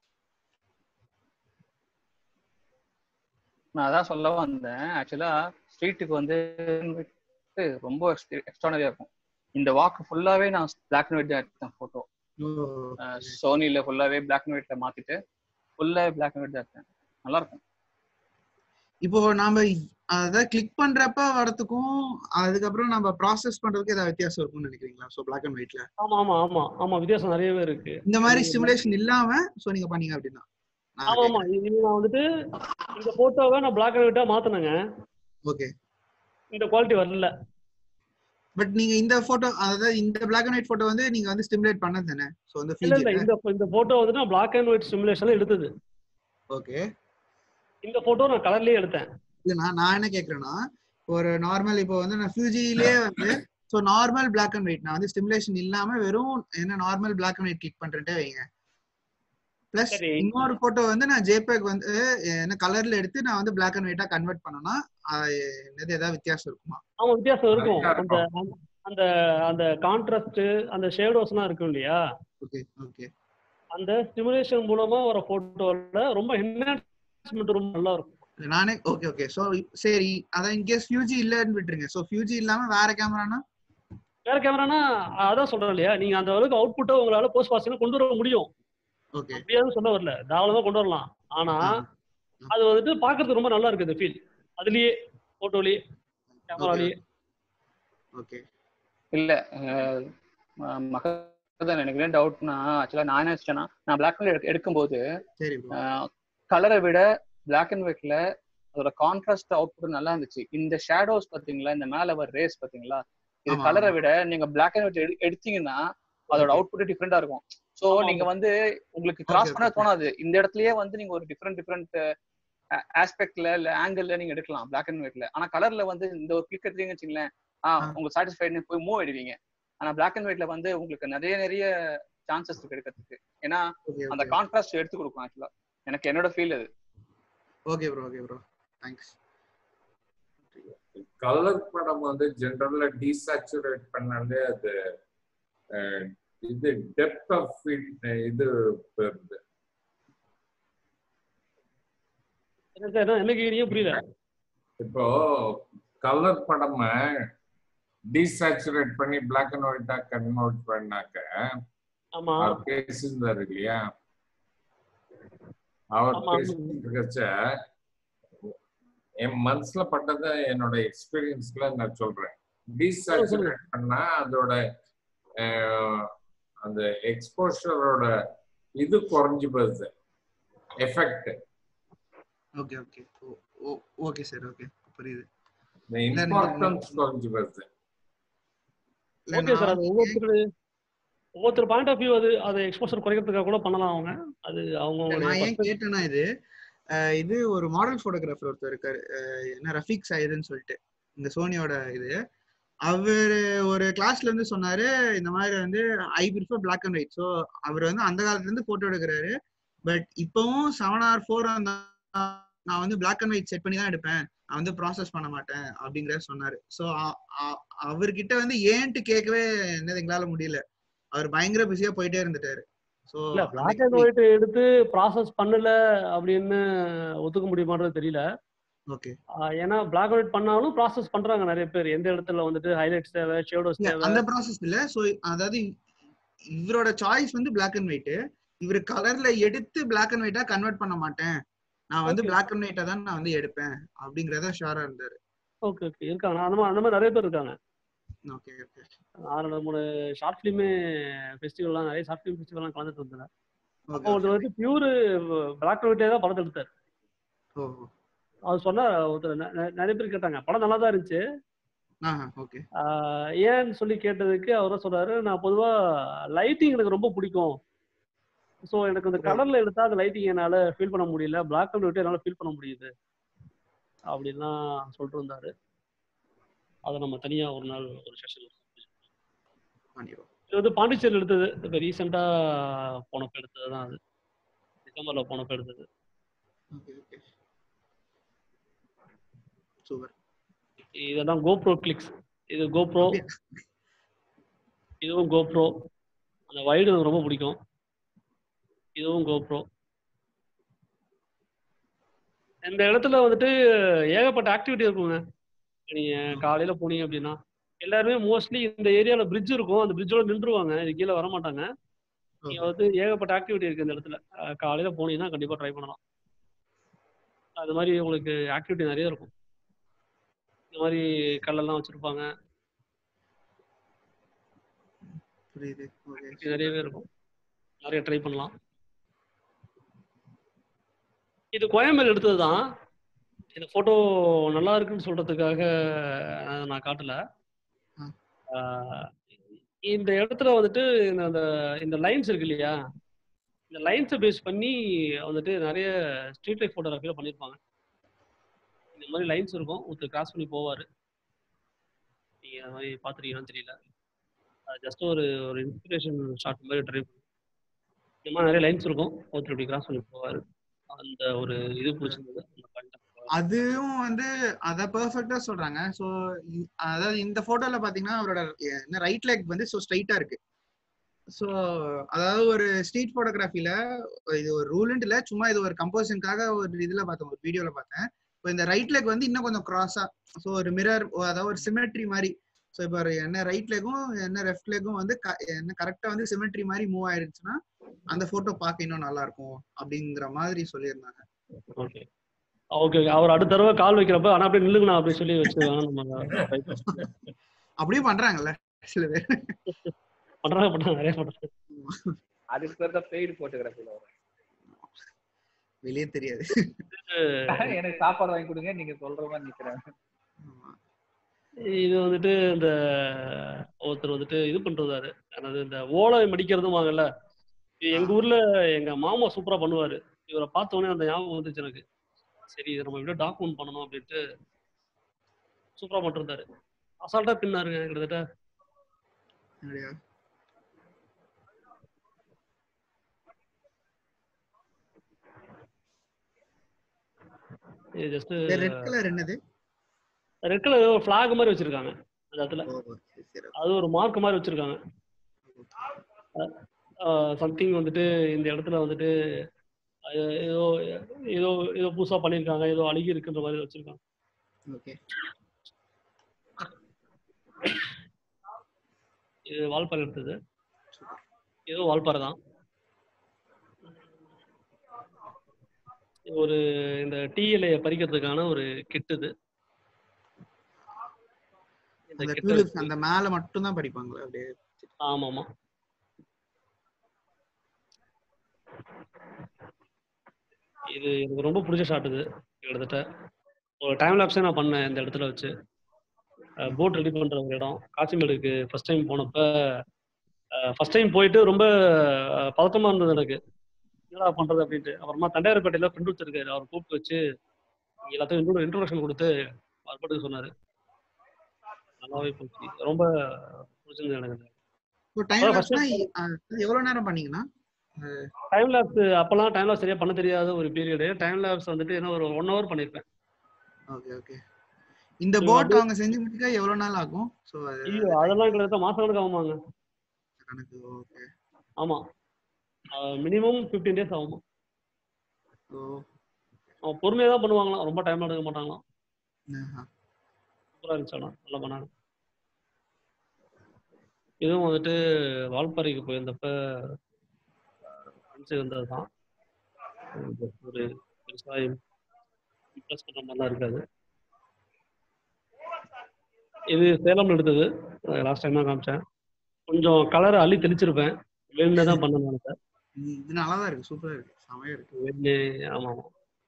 நான் அதான் சொல்ல வந்தேன். ஆக்சுவலா ஸ்ட்ரீட்டுக்கு வந்து ரொம்ப எக்ஸ்ட்ரானரியா இருக்கும். இந்த வாக் ஃபுல்லாவே நான் Black and White தான் எடுத்தேன் போட்டோ. சோனில ஃபுல்லாவே Black and Whiteல மாத்திட்டு ஃபுல்லாவே Black and White தான் எடுத்தேன். நல்லா இருக்கும்.
இப்போ நாம அத கிளிக் பண்றப்ப வரதுக்கும் அதுக்கப்புறம் நம்ம ப்ராசஸ் பண்றதுக்கு ஏதாவது வித்தியாசம் இருக்கும்னு நினைக்கிறீங்களா? சோ Black and Whiteல
ஆமா ஆமா ஆமா ஆமா வித்தியாசம் நிறையவே இருக்கு.
இந்த மாதிரி ஸ்டிமுலேஷன் இல்லாம சோ நீங்க பண்ணீங்க அப்படினா.
ஆமா ஆமா, இது நான் வந்துட்டு இந்த போட்டோவை நான் Black and White மாத்துனேங்க.
ஓகே,
இந்த குவாலிட்டி வரல.
பட் நீங்க இந்த போட்டோ, அதாவது இந்த Black and White போட்டோ வந்து நீங்க வந்து ஸ்டிமுலேட் பண்ணது தானே? சோ அந்த
இல்ல இல்ல, இந்த போட்டோ வந்து நான் Black and White ஸ்டிமுலேஷன்ல எடுத்தது.
ஓகே,
இந்த போட்டோ நான் கலர்லயே எடுத்தேன்.
இல்ல நான் என்ன கேக்குறேன்னா, ஒரு நார்மல் இப்போ வந்து நான் ஃபியூஜிலயே வந்து so normal Black and White நான் வந்து ஸ்டிமுலேஷன் இல்லாம வெறும் என்ன normal Black and White click பண்றேன்ட்டே வைங்க. பிளஸ் இன்னொரு போட்டோ வந்து நான் ஜேபேக் வந்து என்ன கலர்ல எடுத்து நான் வந்து பிளாக் அண்ட் ஒயிட்டா கன்வெர்ட் பண்ணனா என்னது ஏதாவது வித்தியாசம் இருக்குமா?
ஆமா வித்தியாசம் இருக்கும். அந்த அந்த அந்த கான்ட்ராஸ்ட் அந்த ஷேடோஸ்லாம் இருக்கும் இல்லையா,
ஓகே ஓகே,
அந்த ஸ்டிமுலேஷன் மூலமா வர போட்டோல ரொம்ப என்ஹான்ஸ்மென்ட் ரொம்ப நல்லா இருக்கும்.
நானே ஓகே ஓகே. சோ சரி, அதான் இன்கேஸ் ஃபியூஜி இல்லன்னு விட்டுருங்க. சோ ஃபியூஜி இல்லாம வேற கேமரானா?
வேற கேமரானா அதான் சொல்றேன் இல்லையா, நீங்க அந்த அளவுக்கு அவுட்புட்டை உங்களால போஸ்ட் ப்ராசஸிங் கொண்டு வர முடியும்.
ஓகே,
முடியாதுன்னு சொல்ல வரல, தாராளமா கொண்டு வரலாம். ஆனா அது வந்துட்டு பாக்குறதுக்கு ரொம்ப நல்லா இருக்குது ஃபீல், அதுலயே போட்டோலயே கேமராலயே.
ஓகே
இல்ல மகதான் எனக்கு என்ன டவுட்னா, ஆக்சுவலா நான் என்ன நினைச்சேன்னா, நான் பிளாக் அண்ட் ஒயிட் எடுக்கும்போது
சரி
கலரை விட பிளாக் அண்ட் ஒயிட்ல அதோட கான்ட்ராஸ்ட் அவுட்புட் நல்லா இருந்துச்சு. இந்த ஷேடோஸ் பாத்தீங்களா, இந்த மேல வர ரேஸ் பாத்தீங்களா, இது கலரை விட நீங்க பிளாக் அண்ட் ஒயிட் எடுத்தீங்கன்னா அதோட அவுட்புட் டிஃப்ரெண்டா இருக்கும். சோ நீங்க வந்து உங்களுக்கு கிராஸ் பண்ண தோணாது. இந்த இடத்துலயே வந்து நீங்க ஒரு டிஃப்ரெண்ட் ஆஸ்பெக்ட்ல இல்ல ஆங்கிள் நீங்க எடுக்கலாம் பிளாக் அண்ட் ஒயிட்ல. ஆனா கலர்ல வந்து இந்த ஒரு கிளிக் எடுத்தீங்கன்னு வச்சுங்களேன், உங்களுக்கு சாட்டிஸ்ஃபைடு போய் மூவ் ஆயிடுவீங்க. ஆனா பிளாக் அண்ட் ஒயிட்ல வந்து உங்களுக்கு நிறைய சான்சஸ் இருக்கு எடுக்கிறதுக்கு. ஏன்னா அந்த கான்ட்ராஸ்ட் எடுத்து கொடுக்கும். ஆக்சுவலா எனக்கு என்னோட ஃபீல் அது.
Okay bro thanks.
கலர் படம் வந்து ஜெனரலா டீசாச்சுரேட் பண்ணாலே அது இது டெப்த் ஆஃப் ஃபீல்ட் இது வருது.
என்ன புரியல.
இப்போ கலர் படமா டீசாச்சுரேட் பண்ணி பிளாக் அண்ட் ஒயிட்டா கன்வெர்ட் பண்ணாக்க அவர் பேசியிருந்தாரு இல்லையா, அவர் பேசிட்டு என் மனசுல பட்டதை என்னோட எக்ஸ்பீரியன்ஸ்ல நான் சொல்றேன். டீசாச்சுரேட் பண்ணா அதோட அந்த எக்ஸ்போஷரோட இது குறைஞ்சு போகுது, effect.
Okay okay okay sir, okay புரியுது.
the importance குறைஞ்சு போகுது.
ஓகே சார், அது ஒவ்வொருத்தர் பாயிண்ட் ஆஃப் வியூ, அது எக்ஸ்போஷர் குறைக்கிறதுக்காக கூட பண்ணலாம் அவங்க. அது அவங்க
நான் ஏன் கேட்டேன்னா, இது ஒரு மாடல் போட்டோகிராஃபர் ஒருத்தர் இருக்காரு, என்ன ரஃபீக் சையதுன்னு சொல்லிட்டு, இந்த சோனியோட இது. அவரு ஒரு கிளாஸ்ல இருந்து சொன்னாரு, இந்த மாதிரி வந்து I prefer black and white. So அவர் வந்து அந்த காலத்துல இருந்து போட்டோ எடுக்கிறாரு. பட் இப்பவும் 7R4 நான் வந்து பிளாக் அண்ட் ஒயிட் செட் பண்ணி தான் எடுப்பேன், நான் வந்து ப்ராசஸ் பண்ண மாட்டேன் அப்படிங்கறத சொன்னாரு. ஸோ அவர்கிட்ட வந்து ஏன்ட்டு கேட்கவே என்னது எங்களால முடியல. அவர் பயங்கர பிஸியா போயிட்டே இருந்துட்டாரு. ஸோ
பிளாக் அண்ட் ஒயிட் எடுத்து ப்ராசஸ் பண்ணல அப்படின்னு ஒத்துக்க முடியுமான்றது தெரியல.
ஓகே,
ஏன்னா பிளாக் அண்ட் ஒயிட் பண்ணாலும் ப்ராசஸ் பண்றாங்க நிறைய பேர். எந்த இடத்துல வந்துட்டு ஹைலைட்ஸ் தேவை, ஷேடோஸ் தேவை,
அந்த ப்ராசஸ் இல்ல. ஸோ அதாவது இவரோட சாய்ஸ் வந்து பிளாக் அண்ட் ஒயிட். இவரு கலர்ல எடுத்து பிளாக் அண்ட் ஒயிட்டா கன்வெர்ட் பண்ண மாட்டேன், நான் வந்து பிளாக் அண்ட் ஒயிட்டா தான் நான் வந்து எடுப்பேன் அப்படிங்கறத ஷூரா இருந்தாரு.
ஓகே ஓகே, இருக்காங்க அந்த மாதிரி நிறைய பேர் இருக்காங்க.
ஓகே ஓகே,
6-3 ஷார்ட் ஃபிலிம் ஃபெஸ்டிவல்லாம், நிறைய ஷார்ட் ஃபிலிம் ஃபெஸ்டிவல்லாம் கலந்துட்டு இருந்தேன். அப்போ ஒருத்தர் வந்து பியூர் பிளாக் அண்ட் ஒயிட்டே தான் படத்தை எடுத்தார். அவர் சொன்னா, ஒருத்தர் நிறைய பேர் கேட்டாங்க, படம் நல்லா தான் இருந்துச்சு, ஏன்னு சொல்லி கேட்டதுக்கு அவரும் சொல்றாரு, நான் பொதுவா லைட்டிங் எனக்கு ரொம்ப பிடிக்கும், ஸோ எனக்கு அந்த கலர்ல எடுத்தா அந்த லைட்டிங் என்னால ஃபீல் பண்ண முடியல, பிளாக் அண்ட் ஒயிட் என்னால ஃபீல் பண்ண முடியுது அப்படின்லாம் சொல்லிட்டு இருந்தாரு. அதை நம்ம தனியா ஒரு நாள் ஒரு செஷன். இது வந்து பாண்டிச்சேரியில் எடுத்தது, இப்போ ரீசெண்டா போனப்ப எடுத்தது தான். அது டிசம்பர்ல போனப்ப எடுத்தது. இதெல்லாம் கோப்ரோ கிளிக்ஸ். இது கோப்ரோ, இதுவும் கோப்ரோ. அந்த வைடு எனக்கு ரொம்ப பிடிக்கும், இதுவும் கோப்ரோ. இந்த இடத்துல வந்துட்டு ஏகப்பட்ட ஆக்டிவிட்டி இருக்குங்க. நீங்க காலையில போனீங்க அப்படின்னா எல்லாருமே மோஸ்ட்லி இந்த ஏரியால பிரிட்ஜ் இருக்கும், அந்த பிரிட்ஜோட நின்றுவாங்க, இது கீழே வர மாட்டாங்க. நீங்க வந்து ஏகப்பட்ட ஆக்டிவிட்டி இருக்கு இந்த இடத்துல. காலையில போனீங்கன்னா கண்டிப்பா ட்ரை பண்ணலாம். அது மாதிரி உங்களுக்கு ஆக்டிவிட்டி நிறைய இருக்கும். இந்த மாதிரி கல்லெல்லாம் வச்சிருப்பாங்க, நிறையவே இருக்கும், நிறைய ட்ரை பண்ணலாம். இது கோயம்பேடு எடுத்தது தான். இந்த போட்டோ நல்லா இருக்குன்னு சொல்றதுக்காக நான் காட்டல. இந்த இடத்துல வந்துட்டு இந்த லைன்ஸ் இருக்கு இல்லையா, இந்த லைன்ஸை பேஸ் பண்ணி வந்துட்டு நிறைய ஸ்ட்ரீட் லைட் போட்டோகிராஃபில பண்ணியிருப்பாங்க. இந்த மாதிரி லைன்ஸ் இருக்கும், ஒருத்தர் கிராஸ் பண்ணி போவாரு, நீங்க அந்த மாதிரி பார்த்துருக்கீங்கன்னு தெரியல. அது ஜஸ்ட் ஒரு இன்ஸ்பிரேஷன் ஷாட் மாதிரி ட்ரை பண்ணும். இந்த மாதிரி நிறைய லைன்ஸ் இருக்கும், ஒருத்தர் இப்படி கிராஸ் பண்ணி போவாரு. அந்த ஒரு இது பிடிச்சிருந்தது.
அதுவும் வந்து அத பெர்ஃபெக்ட்டா சொல்றாங்க. சோ அதாவது இந்த போட்டோல பாத்தீங்கன்னா அவரோட ரைட் லெக் வந்து சோ ஸ்ட்ரைட்டா இருக்கு. சோ அதாவது ஒரு ஸ்ட்ரீட் போட்டோகிராஃபில இது ஒரு ரூல்ன்ட் இல்ல, சும்மா இது ஒரு கம்போசிஷனுக்காக ஒரு இதுல பார்த்தேன், ஒரு வீடியோல பார்த்தேன். இப்போ இந்த ரைட் லெக் வந்து இன்னும் கொஞ்சம் கிராஸா, ஸோ ஒரு மிரர், அதாவது ஒரு சிமெட்ரி மாதிரி. ஸோ இப்போ என்ன ரைட் லெக்கும் என்ன லெஃப்ட் லெக்கும் வந்து என்ன கரெக்டா வந்து சிமெட்ரி மாதிரி மூவ் ஆயிருச்சுன்னா அந்த போட்டோ பார்க்க இன்னும் நல்லா இருக்கும் அப்படிங்கிற மாதிரி சொல்லியிருந்தாங்க.
ஓகே ஓகே, அவர் அடுத்த தடவை கால் வைக்கிறப்ப ஆனா அப்படியே நில்லுங்கண்ணா அப்படின்னு சொல்லி வச்சுருவாங்க.
அப்படியே பண்றாங்கல்ல சில பேர்.
பண்றாங்க நிறைய பண்றாங்க.
அதுக்கு பேர் தான் பெய்டு போட்டோகிராஃபில வரும்.
வெளியே தெரியாது.
எனக்கு சாப்பாடு வாங்கி கொடுங்க நீங்க சொல்ற மாதிரி நிக்கிறேன்.
இது வந்துட்டு இந்த ஒருத்தர் வந்துட்டு இது பண்றாரு, அதாவது இந்த ஓலை மடிக்கிறதும் வாங்கல. எங்க ஊர்ல எங்க மாமா சூப்பரா பண்ணுவாரு. இவரை பார்த்த உடனே அந்த ஞாபகம் வந்துச்சு எனக்கு. சரி இதை நம்ம இப்படியே டாக்குமெண்ட் பண்ணணும் அப்படின்ட்டு சூப்பரா பண்ணிருந்தாரு. அசால்ட்டா பின்னாருங்க கிட்டத்தட்ட. ஜஸ்ட்
ரெட் கலர் என்னது?
ரெட் கலர் ஒரு ஃபிளாக் மாதிரி வச்சிருக்காங்க அந்த இடத்துல. அது ஒரு மார்க் மாதிரி வச்சிருக்காங்க. சம்திங் வந்துட்டு இந்த இடத்துல வந்துட்டு ஏதோ ஏதோ ஏதோ புதுசா பண்ணிருக்காங்க, ஏதோ அழுகி இருக்குன்ற மாதிரி வச்சிருக்காங்க.
ஓகே,
இது வால்பாறை எடுத்தது, ஏதோ வால்பாறை தான். ஒரு இந்த டீ இலையை பறிக்கிறதுக்கான ஒரு கிட் இது.
அந்த மேல மட்டும் தான் பறிப்பாங்களா அப்படியே?
ஆமாமா. இது எனக்கு ரொம்ப பிடிச்ச ஷாட். இது கிட்டத்தட்ட ஒரு டைம் லாப்ஸே நான் பண்ணேன் இந்த இடத்துல வச்சு. போட் ரெடி பண்ற ஒரு இடம், காசிமேடுக்கு ஃபர்ஸ்ட் டைம் போனப்ப, ஃபர்ஸ்ட் டைம் போயிட்டு ரொம்ப பதட்டமா இருந்தது எனக்கு, என்னடா பண்றது அப்படின்ட்டு. அப்புறமா தண்டையார்பேட்டையில ஃப்ரெண்ட் வச்சிருக்காரு, அவர் கூப்பிட்டு வச்சு எல்லாத்தையும் இன்ட்ரோடக்ஷன் கொடுத்து அவர் பாட்டுக்கு சொன்னாரு. நல்லாவே போச்சு, ரொம்ப பிடிச்சிருந்தது எனக்கு.
எவ்வளவு நேரம் பண்ணீங்கன்னா?
டைம் லாப்ஸ் அப்பெல்லாம் டைம் லாப்ஸ் சரியா பண்ண தெரியாத ஒரு பீரியடு. டைம் லாப்ஸ் வந்துட்டு என்ன ஒரு 1 hour பண்ணிருப்பேன்.
Okay okay. இந்த போட் அவங்க செஞ்சு முடிக்க எவ்வளவு நாள் ஆகும்? சோ
அதெல்லாம் கிட்டத்தட்ட மாசக்கணக்கு ஆகுமாங்க.
கணக்கு. ஓகே.
ஆமா, மினிமம் 15 days ஆகுமா. அவன் பொறுமையா தான் பண்ணுவாங்களாம், ரொம்ப டைம் எடுக்க மாட்டாங்களாம். சூப்பரா இருந்துச்சு, நல்லா பண்ணாங்க. இதுவும் வந்துட்டு வால்பாறைக்கு போயிருந்தப்ப இருந்தது தான். ஒரு பெருசா இம்ப்ரெஸ் பண்ற மாதிரிலாம் இருக்காது. இது சேலம் எடுத்தது, லாஸ்ட் டைம் தான் காமிச்சேன். கொஞ்சம் கலர் அள்ளி தெளிச்சிருப்பேன், வேணும்னே தான் பண்ண நினைச்சேன்.
இது நல்லா தான் இருக்கு, சூப்பரா இருக்கு, செமையா இருக்கு.
ஆமா ஆமா.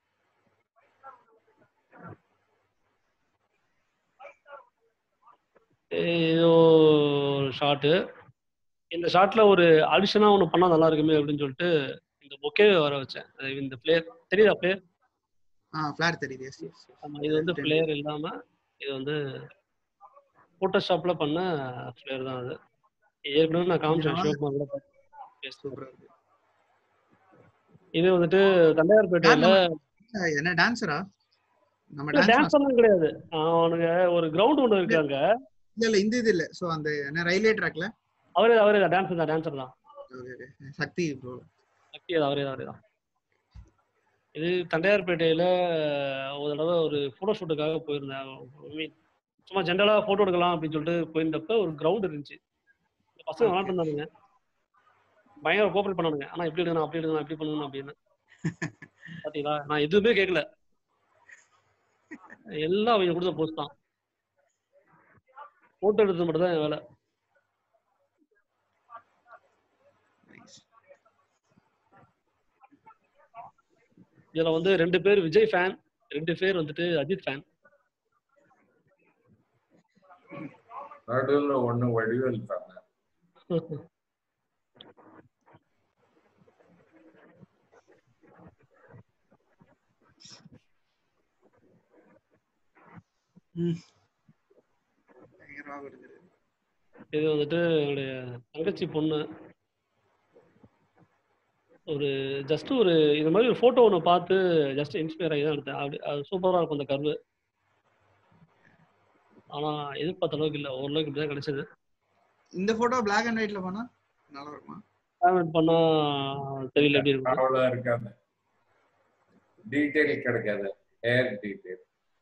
ஏதோ ஷார்ட்டு, இந்த ஷார்ட்ல ஒரு அடிஷனா ஒன்று பண்ணா நல்லா இருக்குமே அப்படின்னு சொல்லிட்டு இந்த பொக்கே வர வச்சேன். இந்த பிளேயர் தெரியுதா? பிளேயர்
ஃபிளேர் தெரியுது.
ஆமா, இது வந்து பிளேயர் இல்லாம இது வந்து போட்டோஷாப்ல பண்ண பிளேயர் தான். அது ஏற்கனவே நான் காமிச்சேன், சிவகுமார் கூட
சூப்பரா இருக்கு.
இது வந்துட்டு தண்டையார்பேட்டையில
என்ன டான்சரா?
நம்ம டான்சர்லாம் கிடையாது, அவனுங்க ஒரு கிரவுண்ட் ஒன்று இருக்காங்க.
இல்ல இந்த இது இல்ல, சோ அந்த என்ன ரயில்வே ட்ராக்ல
அவரே தான் டான்சர் தான்.
சக்தி ப்ரோ,
சக்தி அவரே தான். இது தண்டையார்பேட்டையில ஒரு தடவை ஒரு போட்டோ ஷூட்டுக்காக போயிருந்தேன். சும்மா ஜென்ரலா போட்டோ எடுக்கலாம் அப்படின்னு சொல்லிட்டு போயிருந்தப்ப ஒரு கிரவுண்ட் இருந்துச்சு. பசங்க விளாண்டு இருந்தானுங்க, பயங்கர கோஆபரேட் பண்ணானுங்க. ஆனா எப்படி எடுக்கணும் அப்படி எடுக்கணும் எப்படி பண்ணணும் அப்படின்னு. பாத்தீங்களா, நான் எதுவுமே கேட்கல, எல்லாம் அவங்க கொடுத்த போஸ்ட் தான், போட்டோ எடுத்தது மட்டும் தான் என் வேலை. இதுல வந்து 2 பேர் விஜய் ஃபேன், 2 பேர் வந்துட்டு அஜித் ஃபேன்.
நடுவுல ஒண்ணு வடிவேல் ஃபேன்.
இது வந்துட்டு என்னுடைய தங்கச்சி பொண்ணு. ஒரு ஜஸ்ட் ஒரு இந்த மாதிரி ஒரு ஃபோட்டோ ஒன்று பார்த்து ஜஸ்ட் இன்ஸ்பயர் ஆகி தான் எடுத்தேன். அப்படி அது சூப்பராக இருக்கும் அந்த கர்வு. ஆனால் எதிர்பார்த்த அளவுக்கு இல்லை, ஓரளவுக்கு இப்படி தான் கிடைச்சது.
இந்த போட்டோ பிளாக் அண்ட் ஒயிட்ல பண்ணா நல்லா இருக்குமா?
பேமெண்ட் பண்ணால் தெரியல எப்படி இருக்கும்.
அவ்வளோ இருக்காது, டீட்டெயில் கிடைக்காது, ஹேர் டீட்டெயில்.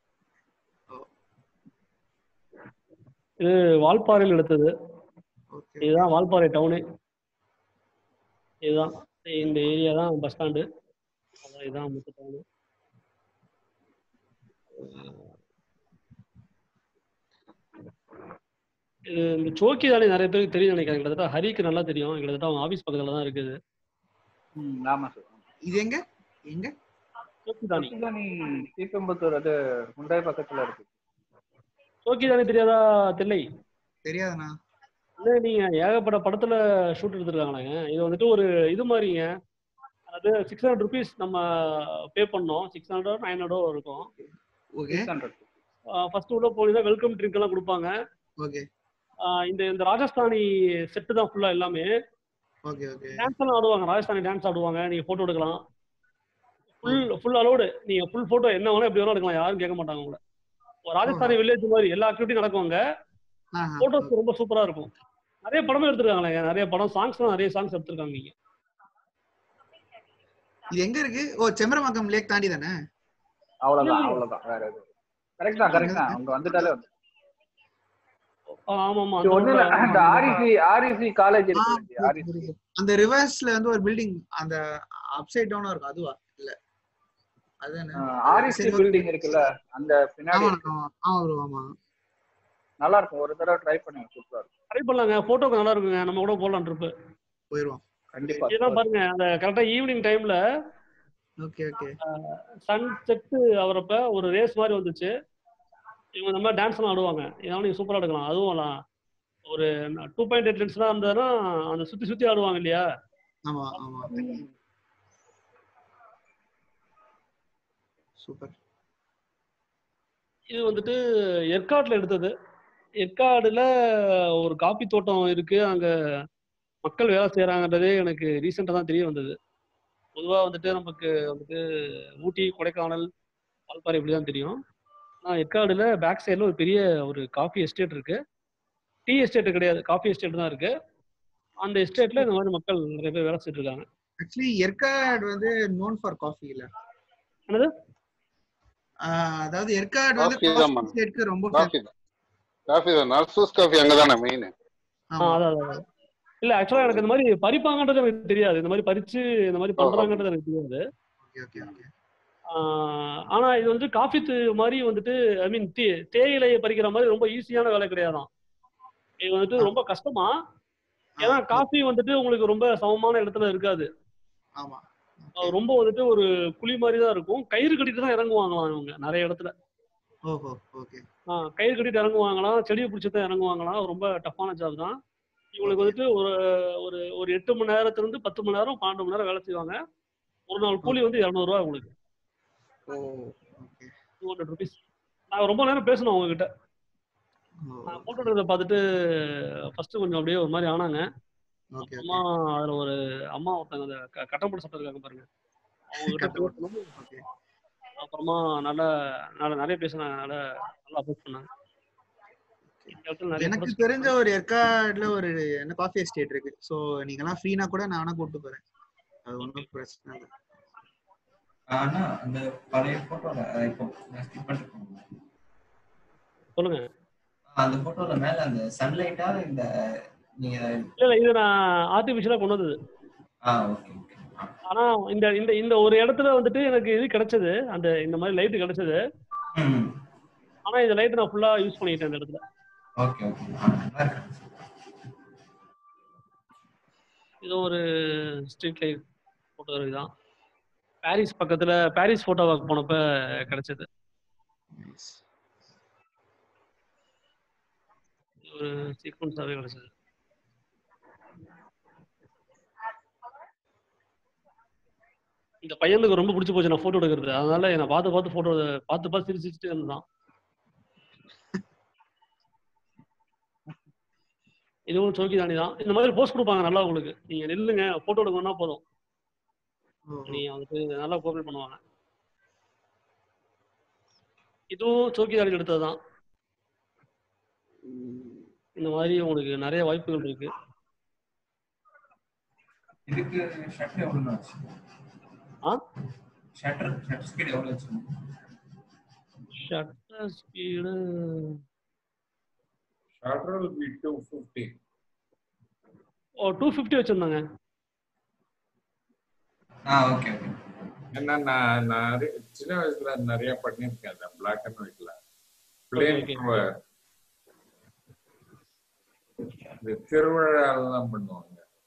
இது வால்பாறையில் எடுத்தது. இதுதான் வால்பாறை டவுனு. இதுதான் இந்த ஏரியா தான் பஸ் ஸ்டாண்டு. அதான் இதுதான் மொத்த டவுனு. இது இந்த சோக்கி தானே நிறைய பேருக்கு தெரியும் நினைக்கிறேன். கிட்டத்தட்ட ஹரிக்கு நல்லா தெரியும். கிட்டத்தட்ட அவங்க ஆஃபீஸ் பக்கத்தில் தான் இருக்குது.
ஆமா சார்.
இது எங்க எங்க?
சோக்கிதானி.
ஸ்ரீபெரும்புத்தூர், அது முண்டாய் பக்கத்துல இருக்கு.
சோக்கிதானி தெரியாதா? தில்லை
தெரியாதுண்ணா.
இல்லை, நீங்க ஏகப்பட்ட படத்துல ஷூட் எடுத்துருக்காங்களாங்க. இது வந்துட்டு ஒரு இது மாதிரிங்க. அது 600 rupees நம்ம பே பண்ணோம். 600 900 இருக்கும்.
ஓகே.
ஃபர்ஸ்ட் உள்ள போனீங்கன்னா வெல்கம் ட்ரிங்க் எல்லாம் கொடுப்பாங்க.
ஓகே.
இந்த இந்த ராஜஸ்தானி செட்டு தான் ஃபுல்லா எல்லாமே.
Okay okay.
டான்ஸ் எல்லாம் ஆடுவாங்க, ராஜஸ்தானி டான்ஸ் ஆடுவாங்க. நீங்க போட்டோ எடுக்கலாம். Full allowed. நீங்க ஃபுல் போட்டோ என்ன வேணா எப்படி வேணா எடுக்கலாம், யாரும் கேட்க மாட்டாங்க உங்களை. ராஜஸ்தானி வில்லேஜ் மாதிரி எல்லா ஆக்டிவிட்டியும் நடக்குவாங்க. போட்டோஸ் ரொம்ப சூப்பரா இருக்கும். நிறைய படமும் எடுத்திருக்காங்களே, நிறைய படம், சாங்ஸ்லாம் நிறைய சாங்ஸ் எடுத்திருக்காங்க. நீங்க
இது எங்க இருக்கு? ஓ, செம்பரம்பாக்கம் லேக் தாண்டி தானே?
அவ்வளவுதான் வேற எது. கரெக்ட் தான். அவங்க வந்துட்டாலே வந்து.
ஆமாமா.
அந்த ஆர்இசி காலேஜ் இருக்கு. ஆர்இசி
அந்த ரிவர்ஸ்ல வந்து ஒரு பில்டிங், அந்த அப்சைட் டவுனா இருக்கும், அதுவா? இல்ல அதுதானே
ஆர்இசி பில்டிங் இருக்குல்ல, அந்த பின்னாடி.
ஆமா,
நல்லா இருக்கும். ஒரு தடவை ட்ரை பண்ணுங்க, சூப்பரா இருக்கும்.
ட்ரை பண்ணலாங்க. போட்டோக்கு நல்லா இருக்குங்க. நம்ம கூட போலாம் ட்ரிப்.
போயிடுவோம்
கண்டிப்பா.
இதான் பாருங்க, அந்த கரெக்டா ஈவினிங் டைம்ல
ஓகே ஓகே
சன் செட் அவரப்ப ஒரு ரேஸ் மாதிரி வந்துச்சு. இவங்க இந்த மாதிரி டான்ஸ் எல்லாம் ஆடுவாங்க. இதனால நீங்க சூப்பரா எடுக்கலாம். அதுவும் ஒரு 2.8 லென்ஸ் தான் இருந்ததுன்னா அந்த சுத்தி ஆடுவாங்க இல்லையா?
ஆமா ஆமா, சூப்பர்.
இது வந்துட்டு ஏற்காடுல எடுத்தது. ஏற்காடுல ஒரு காபி தோட்டம் இருக்கு. அங்க மக்கள் வேலை செய்யறாங்கன்றதே எனக்கு ரீசெண்டா தான் தெரிய வந்தது. பொதுவா வந்துட்டு நமக்கு வந்துட்டு ஊட்டி, கொடைக்கானல், வால்பாறை இப்படிதான் தெரியும். ஆனால் ஏற்காடுல பேக் சைடில் ஒரு பெரிய ஒரு காஃபி எஸ்டேட் இருக்கு. டீ எஸ்டேட் கிடையாது, காஃபி எஸ்டேட் தான் இருக்கு. அந்த எஸ்டேட்ல இந்த மாதிரி மக்கள் நிறைய பேர் வேலை செஞ்சுட்டு இருக்காங்க.
ஆக்சுவலி ஏற்காடு வந்து நோன் ஃபார் காஃபி இல்ல?
என்னது?
அதாவது ஏற்காடு வந்து காஃபி எஸ்டேட்க்கு ரொம்ப
காஃபி தான். நர்சஸ் காஃபி அங்க தானே மெயின்.
அதான். இல்ல, ஆக்சுவலா எனக்கு இந்த மாதிரி பறிப்பாங்கன்றது எனக்கு தெரியாது. இந்த மாதிரி பறிச்சு இந்த மாதிரி பண்றாங்கன்றது எனக்கு தெரியாது. ஆனா இது வந்து காஃபி மாதிரி வந்துட்டு, ஐ மீன் தேயிலையை பறிக்கிற மாதிரி ரொம்ப ஈஸியான வேலை கிடையாதான். இது வந்துட்டு ரொம்ப கஷ்டமா. ஏன்னா காஃபி வந்துட்டு உங்களுக்கு ரொம்ப சமமான இடத்துல இருக்காது. ரொம்ப வந்துட்டு ஒரு குழி மாதிரி தான் இருக்கும். கயிறு கட்டிட்டு தான் இறங்குவாங்களாம் இவங்க நிறைய இடத்துல. கயிறு கட்டிட்டு இறங்குவாங்களாம், செடியை பிடிச்சிட்டு இறங்குவாங்களாம். ரொம்ப டஃப்பான ஜாப் தான். இவங்களுக்கு வந்துட்டு ஒரு 8 மணி நேரத்துல இருந்து 10 மணி நேரம் 12 மணி நேரம் வேலை செய்வாங்க. ஒரு நாள் கூலி வந்து 200 ரூபா உங்களுக்கு. 200 rupees. நான் ரொம்ப நேரம் பேசணும் அவங்க கிட்ட. நான் போட்டோ எடுக்கிறத பார்த்துட்டு ஃபர்ஸ்ட் கொஞ்சம் அப்படியே ஒரு மாதிரி ஆனாங்க. அப்புறமா அதுல ஒரு அம்மா ஒருத்தங்க அந்த கட்டம் போட்டு சட்டை இருக்காங்க பாருங்க, அவங்க கிட்ட பேசணும். அப்புறமா நல்லா நிறைய பேசினாங்க. நல்லா அப்ரோச் பண்ணாங்க.
எனக்கு தெரிஞ்ச ஒரு ஏற்காடுல ஒரு என்ன காஃபி எஸ்டேட் இருக்கு. சோ நீங்க எல்லாம் ஃப்ரீனா கூட நானா கூப்பிட்டு போறேன், அது ஒன்றும் பிரச்சனை இல்லை.
ஆனா அந்த பழைய போட்டோல இப்போ
சொல்லுங்க.
அந்த போட்டோல மேல அந்த சன்லைட்டா இந்த நீங்க
இல்ல இது நான் ஆர்டிபிஷியலா கொண்டு வந்தது.
Okay okay.
ஆனா இந்த இந்த இந்த ஒரு இடத்துல வந்துட்டு எனக்கு இது கிடைச்சது, அந்த இந்த மாதிரி லைட் கிடைச்சது. ஆனா இந்த லைட் நான் ஃபுல்லா யூஸ் பண்ணிட்டேன் இந்த இடத்துல.
Okay okay.
இது ஒரு ஸ்ட்ரீட் லைட் போட்டோகிராஃபி தான். பாரிஸ் பக்கத்துல பாரிஸ் போட்டோ வாக் போனப்ப கிடைச்சது. ஒரு சீக்வன்ஸாவே கிடைச்சது. இந்த பையனுக்கு ரொம்ப பிடிச்சி போச்சு நான் போட்டோ எடுக்கிறது. அதனால என்னை பார்த்து போட்டோ பார்த்து சிரிச்சுட்டு இருந்தான். இதுவும் சோக்கி தாண்டி தான். இந்த மாதிரி போஸ்ட் கொடுப்பாங்க நல்லா உங்களுக்கு. நீங்க நில்லுங்க போட்டோ எடுக்கணும்னா போதும். நீ வந்துட்டு நல்லா கோஆப்ரேட் பண்ணுவாங்க. இதுவும் சோக்கிதாரி எடுத்ததுதான். இந்த மாதிரி உங்களுக்கு நிறைய வாய்ப்புகள் இருக்கு.
இதுக்கு ஷட்டர் எவ்வளவு ஆச்சு? ஷட்டர் ஸ்பீட் எவ்வளவு ஆச்சு?
Shutter speed
shutter will be 250.
250 வச்சிருந்தாங்க.
Okay okay.
ஏன்னா நான் சின்ன வயசுல நிறைய பண்ணிருக்கேன் அந்த பிளாக் அண்ட் ஒயிட்ல பிளேன் இந்த திருவிழாலாம் பண்ணுவாங்க.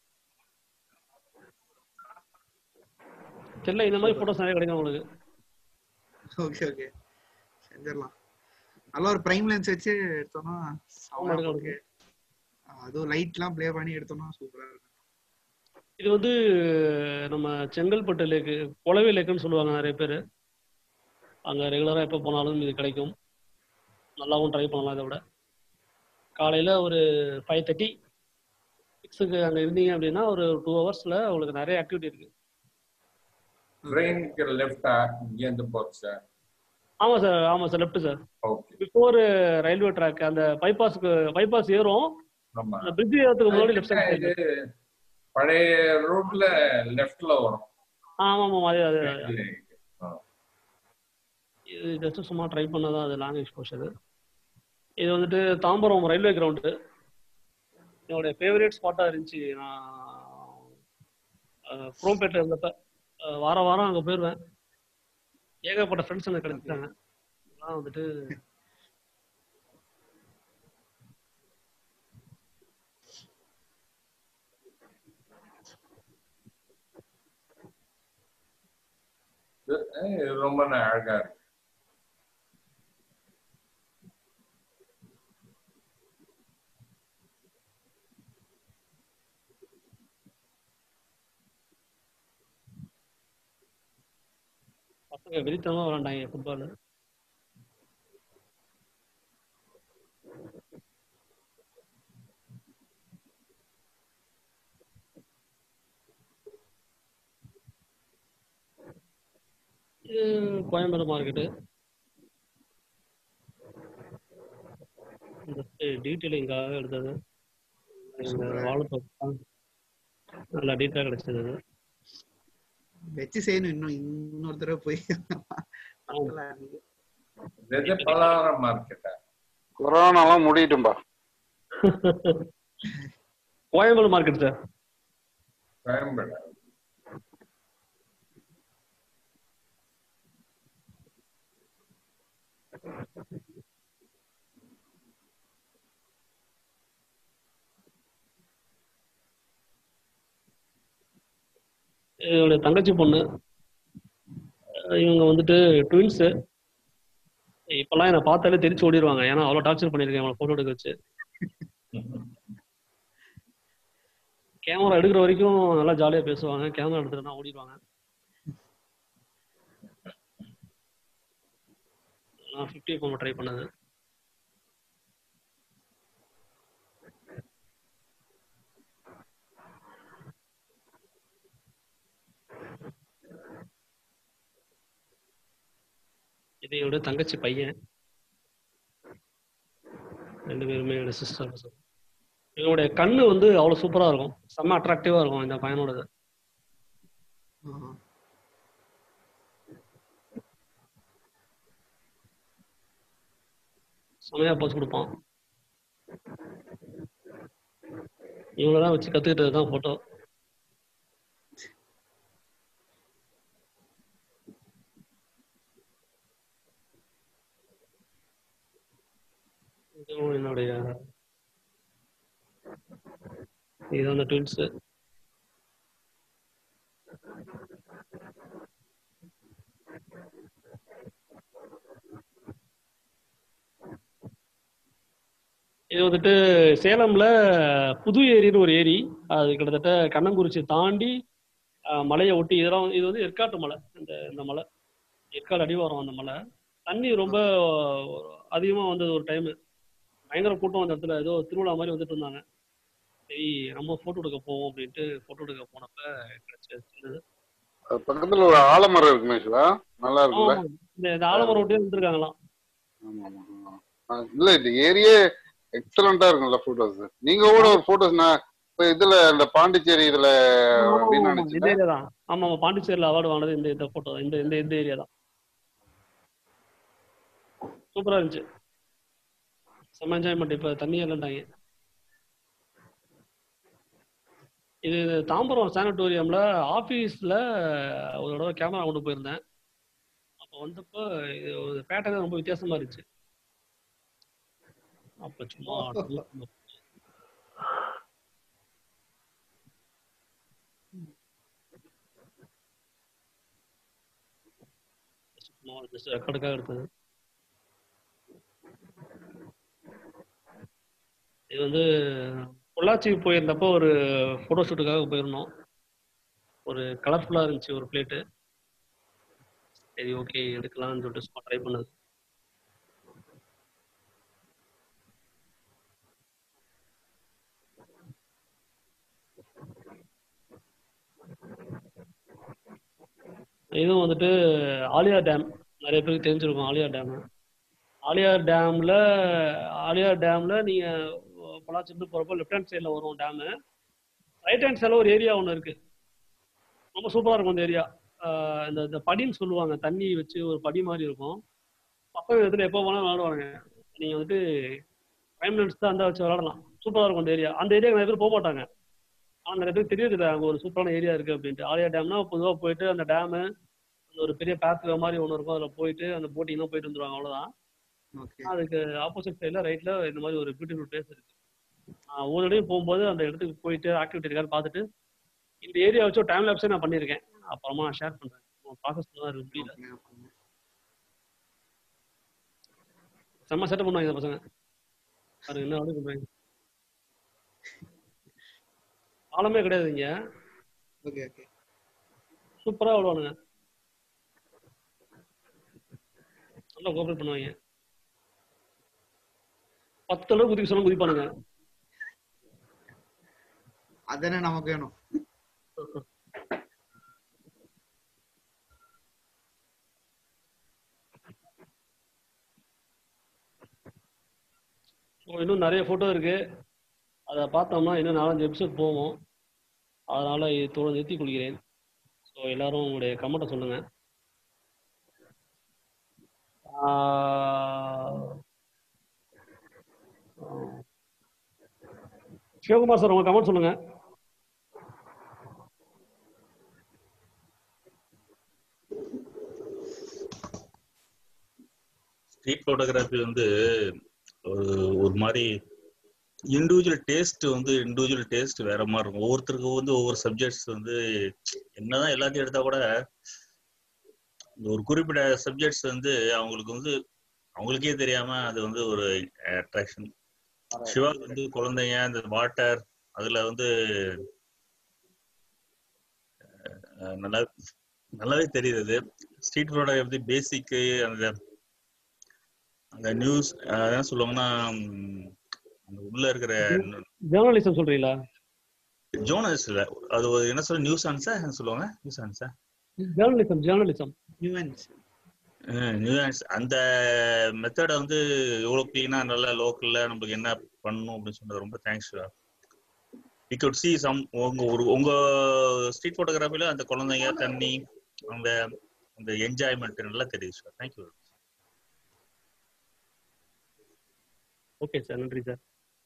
தெரியல, இந்த மாதிரி போட்டோஸ் நிறைய கிடைக்கும் உங்களுக்கு.
ஓகே ஓகே செஞ்சிடலாம். நல்லா ஒரு பிரைம் லென்ஸ் வச்சு எடுத்தோம்னா ஓகே, அதுவும் லைட்லாம் ப்ளே பண்ணி எடுத்தோம்னா சூப்பரா இருக்கும்.
இது வந்து நம்ம செங்கல்பட்டு லேக்கு, கொலவே லேக்குன்னு சொல்லுவாங்க நிறைய பேர். அங்கே ரெகுலராக எப்போ போனாலும் இது கிடைக்கும். நல்லாவும் ட்ரை பண்ணலாம். இதை விட காலையில் ஒரு 5:30 6க்கு அங்கே இருந்தீங்க அப்படின்னா ஒரு 2 ஹவர்ஸில் உங்களுக்கு நிறைய ஆக்டிவிட்டி இருக்குது.
ட்ரெயினுக்கு லெஃப்டா இங்கேருந்து போச்சு சார்?
ஆமாம் சார், ஆமாம் sir, left sir.
Okay.
Before railway track அந்த பைபாஸ் ஏறும். அந்த பிரிட்ஜ் ஏறதுக்கு முன்னாடி லெஃப்ட் சைடு
பழைய ரூட்ல லெஃப்ட்ல வரும்.
ஆமாம் அதே இது ஜஸ்ட் சும்மா ட்ரை பண்ணதான். அது லாங் எக்ஸ்போஷர். இது வந்துட்டு தாம்பரம் ரயில்வே கிரவுண்டு என்னுடைய ஃபேவரேட் ஸ்பாட்டாக இருந்துச்சு. நான் குரோம்பேட்டில் இருந்தப்ப வாரம் அங்கே போயிடுவேன். ஏகப்பட்ட ஃப்ரெண்ட்ஸ் எனக்கு கிடைச்சிட்டாங்க. அதெல்லாம் வந்துட்டு
ரொம்ப அழகா இருக்கு.
பசங்க வெறித்தனமா விளாண்டாங்க ஃபுட்பால். இது கோயம்பேடு மார்க்கெட்டு. இந்த டீட்டெயிலிங்காக எடுத்தது. வாழைப்பழம் நல்லா டீட்டெயிலாக கிடைச்சது.
வெச்சு செய்யணும் இன்னொரு தடவை போய்.
பலவரம் மார்க்கெட்டா?
கொரோனாலாம் முடியட்டும்பா.
Koyambedu market sir.
கோயம்பேடு.
என்னுடைய தங்கச்சி பொண்ணு. இவங்க வந்துட்டு ட்வின்ஸு. இப்பெல்லாம் என்னை பார்த்தாலே தெரிச்சு ஓடிடுவாங்க. ஏன்னா அவ்வளோ டார்ச்சர் பண்ணியிருக்கேன் அவங்கள ஃபோட்டோ எடுக்க வச்சு. கேமரா எடுக்கிற வரைக்கும் நல்லா ஜாலியாக பேசுவாங்க. கேமரா எடுத்துட்டுனா ஓடிடுவாங்க. நான் 50 இப்போ ட்ரை பண்ணது. இது என்னோட தங்கச்சி பையன். 2 பேருமே என்னோட சிஸ்டர். இவனுடைய கண்ணு வந்து அவ்வளோ சூப்பராக இருக்கும். செம்ம அட்ராக்டிவாக இருக்கும் இந்த பையனோடது. செமையா போச்சு கொடுப்பான். இவங்களதான் வச்சு கத்துக்கிட்டது தான் போட்டோ. என்னுடைய இது அந்த ட்வின்ஸ். இது வந்துட்டு சேலம்ல புது ஏரின்னு ஒரு ஏரி. அது கிட்டத்தட்ட கண்ணங்குறிச்சி தாண்டி மலையை ஒட்டி இதெல்லாம். இது வந்து ஏற்காட்டு மலை. இந்த மலை ஏற்காடு அடிவாரம். அந்த மலை தண்ணி ரொம்ப அதிகமாக வந்தது ஒரு டைமு. பயங்கர கூட்டம் அந்த இடத்துல. ஏதோ திருவிழா மாதிரி வந்துட்டு இருந்தாங்க. சரி நம்ம ஃபோட்டோ எடுக்க போவோம் அப்படின்ட்டு ஃபோட்டோ எடுக்க போனப்ப கிடைச்சது.
பக்கத்துல ஒரு ஆலமரம் இருக்குமே சிவா, நல்லா
ஆமா
இருக்குல்ல?
ஆமா, இந்த ஆலமரம் விட்டே வந்துருக்காங்களாம்.
ஆமா ஆமா ஆமா. இல்ல இந்த ஏரியே எக்ஸலண்டா இருக்கும்ல போட்டோஸ். நீங்க கூட ஒரு போட்டோஸ் நான் இப்ப இதுல இந்த பாண்டிச்சேரி இதுல
ஆமா ஆமா
வின்
ஆமா, இந்த
ஆனிச்சுல.
ஏரியா தான். ஆமா ஆமா, பாண்டிச்சேரியில் அவார்டு வாங்கினது இந்த போட்டோ, இந்த ஏரியா தான். சூப்பரா இருந்துச்சு, செம்ம என்ஜாய்மெண்ட். இப்ப தண்ணி இல்லைன்ட்டாங்க. இது தாம்பரம் சானிட்டோரியம்ல ஆஃபீஸில் ஒரு தடவை கேமரா கொண்டு போயிருந்தேன். அப்போ வந்தப்போ இது ஒரு பேட்டர்னே ரொம்ப வித்தியாசமா இருந்துச்சு. அப்போ சும்மா ஜஸ்ட் ரெக்கார்டுக்காக எடுத்தது. இது வந்து பொள்ளாச்சி போயிருந்தப்போ ஒரு ஃபோட்டோ ஷூட்டுக்காக போயிருந்தோம். ஒரு கலர்ஃபுல்லாக இருந்துச்சு ஒரு பிளேட்டு. சரி ஓகே எடுக்கலாம்னு சொல்லிட்டு சும்மா ட்ரை பண்ணது. இதுவும் வந்துட்டு ஆலியார் டேம், நிறைய பேருக்கு தெரிஞ்சிருக்கும் ஆலியார் டேம். ஆலியார் டேம்ல நீங்க பொள்ளாச்சிருந்து போறப்போ லெஃப்ட் ஹேண்ட் சைடில் வரும் டேமு. ரைட் ஹேண்ட் சைடில் ஒரு ஏரியா ஒன்று இருக்கு, ரொம்ப சூப்பராக இருக்கும் அந்த ஏரியா. இந்த படின்னு சொல்லுவாங்க, தண்ணி வச்சு ஒரு படி மாதிரி இருக்கும். பக்கம் இடத்துல எப்போ போனாலும் விளாடுவாங்க. நீங்கள் வந்துட்டு 5 மினிட்ஸ் தான் அந்த வச்சு விளாடலாம், சூப்பராக இருக்கும் அந்த ஏரியா. அந்த ஏரியா நிறைய பேர் போக மாட்டாங்க, ஆனால் நிறைய பேர் தெரியுது அங்கே ஒரு சூப்பரான ஏரியா இருக்குது அப்படின்ட்டு. ஆலியா டேம்னா பொதுவாக போயிட்டு அந்த டேமு, அந்த ஒரு பெரிய பேத்வே மாதிரி ஒன்று இருக்கும், அதில் போயிட்டு அந்த போட்டிங்லாம் போயிட்டு வந்துடுவாங்க, அவ்வளோதான். அதுக்கு ஆப்போசிட் சைடில் ரைட்டில் இந்த மாதிரி ஒரு பியூட்டிஃபுல் பிளேஸ் இருக்குது. ஒவ்வொரு இடையும் போகும்போது அந்த இடத்துக்கு போயிட்டு ஆக்டிவிட்டி இருக்கான்னு பார்த்துட்டு இந்த ஏரியா வச்சு ஒரு டைம் லேப்ஸே நான் பண்ணியிருக்கேன், அப்புறமா நான் ஷேர் பண்ணுறேன். ப்ராசஸ் தான் இருக்கு, முடியல. செம்ம செட்டப் பண்ணுவாங்க இந்த பசங்க, அது என்ன ஆர்டர் பண்ணுறாங்க. ஆழமே கிடையாது இங்கே, சூப்பராக விடுவானுங்க, நல்லா கோஆப்ரேட் பண்ணுவாங்க. 10 அளவு குதிக்க சொன்னா குதிப்பானுங்க.
அதனே நமக்கு வேணும்.
இன்னும் நிறைய போட்டோ இருக்கு, அதை பார்த்தோம்னா இன்னும் 4-5 எபிசோட் போவோம். அதனால இதோட நிறுத்திக் கொள்கிறேன். ஸோ எல்லாரும் உங்களுடைய கமெண்ட்டை சொல்லுங்க. சிவகுமார் சார் உங்க கமெண்ட் சொல்லுங்க.
ஸ்ட்ரீட் போட்டோகிராஃபி வந்து ஒரு மாதிரி இண்டிவிஜுவல் டேஸ்ட் வேற மாதிரி இருக்கும். ஒவ்வொருத்தருக்கும் வந்து ஒவ்வொரு சப்ஜெக்ட்ஸ் வந்து என்னதான் எல்லாத்தையும் எடுத்தா கூட ஒரு குறிப்பிட்ட சப்ஜெக்ட்ஸ் வந்து அவங்களுக்கு வந்து அவங்களுக்கே தெரியாம அது வந்து ஒரு அட்ராக்ஷன். சிவா வந்து குழந்தைங்க, இந்த வாட்டர், அதுல வந்து நல்லாவே தெரியுது. ஸ்ட்ரீட் போட்டோகிராஃபி பேசிக்கு அந்த நியூஸ் என்ன சொல்லுவாங்கன்னா உள்ள இருக்கிற
ஜேர்னலிசம் சொல்றீங்களா?
ஜோர்னலிஸ்ட் இல்ல, அது என்ன சொல்ல நியூஸ் ஆன்ஸா என்ன சொல்லுவாங்க, நியூஸ் ஆன்ஸா
ஜேர்னலிசம்
நியூஸ். அந்த மெத்தடை வந்து எவ்வளவு கிளீனா நல்லா லோக்கல்ல நமக்கு என்ன பண்ணணும் அப்படின்னு சொன்னது ரொம்ப thanks. We could see some உங்க ஸ்ட்ரீட் போட்டோகிராஃபில அந்த குழந்தைங்க, தண்ணி, அந்த என்ஜாய்மெண்ட் நல்லா தெரியுது சார். தேங்க்யூ.
ஓகே சார், நன்றி சார்.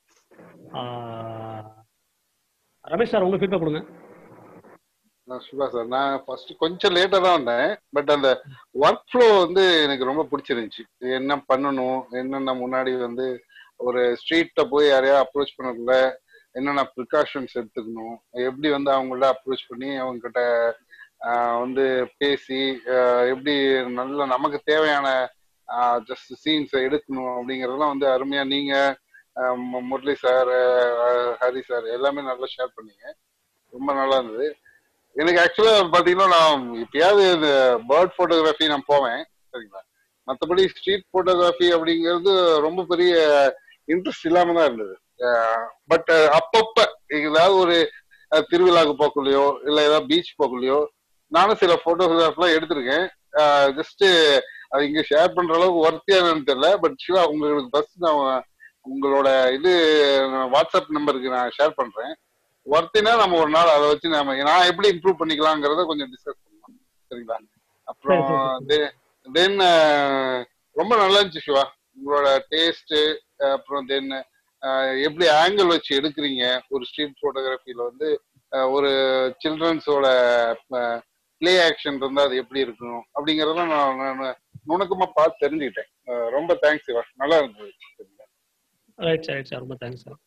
ரமேஷ் சார் உங்க ஃபீட்பேக் கொடுங்க.
சிவா சார், நான் ஃபர்ஸ்ட் கொஞ்சம் லேட்டா தான் வந்தேன். பட் அந்த ஒர்க் ஃப்ளோ வந்து எனக்கு ரொம்ப பிடிச்சிருந்துச்சு. என்ன பண்ணணும், என்னென்ன முன்னாடி வந்து ஒரு ஸ்ட்ரீட்ல போய் யாரையா அப்ரோச் பண்ணக்குள்ள என்னென்ன ப்ரிகாஷன்ஸ் எடுத்துக்கணும், எப்படி வந்து அவங்கள அப்ரோச் பண்ணி அவங்க கிட்ட வந்து பேசி எப்படி நல்ல நமக்கு தேவையான ஜஸ்ட் சீன்ஸை எடுக்கணும் அப்படிங்கறதெல்லாம் வந்து அருமையா நீங்க, முரளி சார், ஹரி சார் எல்லாமே நல்லா ஷேர் பண்ணீங்க. ரொம்ப நல்லா இருந்தது. எனக்கு ஆக்சுவலா பாத்தீங்கன்னா நான் எப்பயாவது இந்த பேர்ட் போட்டோகிராஃபி நான் போவேன், சரிங்களா. மற்றபடி ஸ்ட்ரீட் போட்டோகிராஃபி அப்படிங்கிறது ரொம்ப பெரிய இன்ட்ரெஸ்ட் இல்லாம தான் இருந்தது. பட் அப்பப்ப ஏதாவது ஒரு திருவிழாவுக்கு போக்குள்ளயோ இல்லை ஏதாவது பீச் போக்குள்ளயோ நானும் சில போட்டோகிராஃப்லாம் எடுத்திருக்கேன். ஜஸ்ட் அது இங்க ஷேர் பண்ற அளவுக்கு ஒர்த்தியானு தெரியல. பட் சிவா உங்களுக்கு ஃபர்ஸ்ட் நான் உங்களோட இது வாட்ஸ்அப் நம்பருக்கு நான் ஷேர் பண்றேன். ஒர்த்தினா நம்ம ஒரு நாள் அதை வச்சு நான் எப்படி இம்ப்ரூவ் பண்ணிக்கலாங்கிறத கொஞ்சம் டிஸ்கஸ் பண்ணலாம். சரிங்களா? அப்புறம் தென் ரொம்ப நல்லா இருந்துச்சு சிவா உங்களோட டேஸ்ட். அப்புறம் தென் எப்படி ஆங்கிள் வச்சு எடுக்கிறீங்க ஒரு ஸ்ட்ரீட் போட்டோகிராஃபில வந்து ஒரு சில்ட்ரன்ஸோட பிளே ஆக்ஷன் இருந்தா அது எப்படி இருக்கணும் அப்படிங்கறதெல்லாம் நான் நுணுக்கமா பார்த்து தெரிஞ்சுக்கிட்டேன். ரொம்ப தேங்க்ஸ் சிவா, நல்லா இருந்தது.
ரைட் சார், ரொம்ப தேங்க்ஸ் சார்.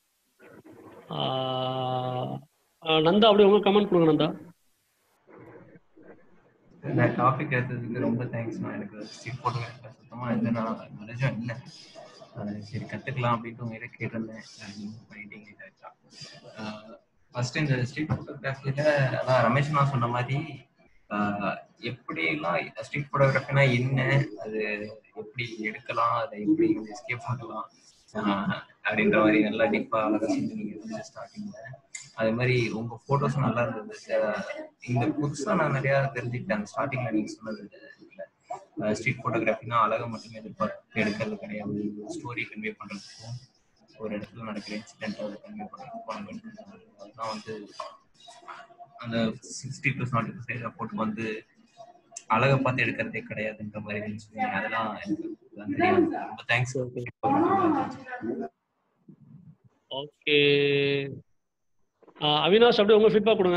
நந்தா அப்படியே உங்க கமெண்ட் கொடுங்க நந்தா.
இந்த டாபிக் எடுத்ததுக்கு ரொம்ப தேங்க்ஸ்ண்ணா. எனக்கு ஸ்ட்ரீட் போட்டோகிராஃபி சுத்தமா எந்த நாலேஜும் இல்லை. சரி கற்றுக்கலாம் அப்படின்ட்டு உங்ககிட்ட கேட்டிருந்தேன். பண்ணிட்டீங்க. ஃபர்ஸ்ட் இந்த ஸ்ட்ரீட் ஃபோட்டோகிராஃபியில் அதான் ரமேஷ் நான் சொன்ன மாதிரி எப்படிலாம் ஸ்ட்ரீட் ஃபோட்டோகிராஃபினா என்ன, அது எப்படி எடுக்கலாம், அதை எப்படி எஸ்கேப் பண்ணலாம் அப்படின்ற மாதிரி நல்லா டீப்பாக அழகாக செஞ்சீங்க ஸ்டார்டிங்ல. அதே மாதிரி உங்க போட்டோஸும் நல்லா இருந்தது. இந்த புதுசாக நான் நிறையா தெரிஞ்சுக்கிட்டேன் அந்த ஸ்டார்டிங்ல நீங்க சொன்னது. ஸ்ட்ரீட் ஃபோட்டோகிராஃபினா அழகை மட்டுமே எதிர்பார்த்து எடுக்கிறது கிடையாது, ஸ்டோரி கன்வே பண்றதுக்கும் ஒரு இடத்துல நடக்கிற இன்சிடென்ட் அதை கன்வே பண்றதுக்கும் அதுதான் வந்து அந்த 60 to 70% போட்டு வந்து அழகை பார்த்து எடுக்கிறதே கிடையாதுன்ற மாதிரி சொன்னீங்க. அதெல்லாம் எனக்கு தெரியும். ரொம்ப தேங்க்ஸ்.
ஓகே அவினாஷ் அப்படியே உங்க ஃபீட்பேக் கொடுங்க.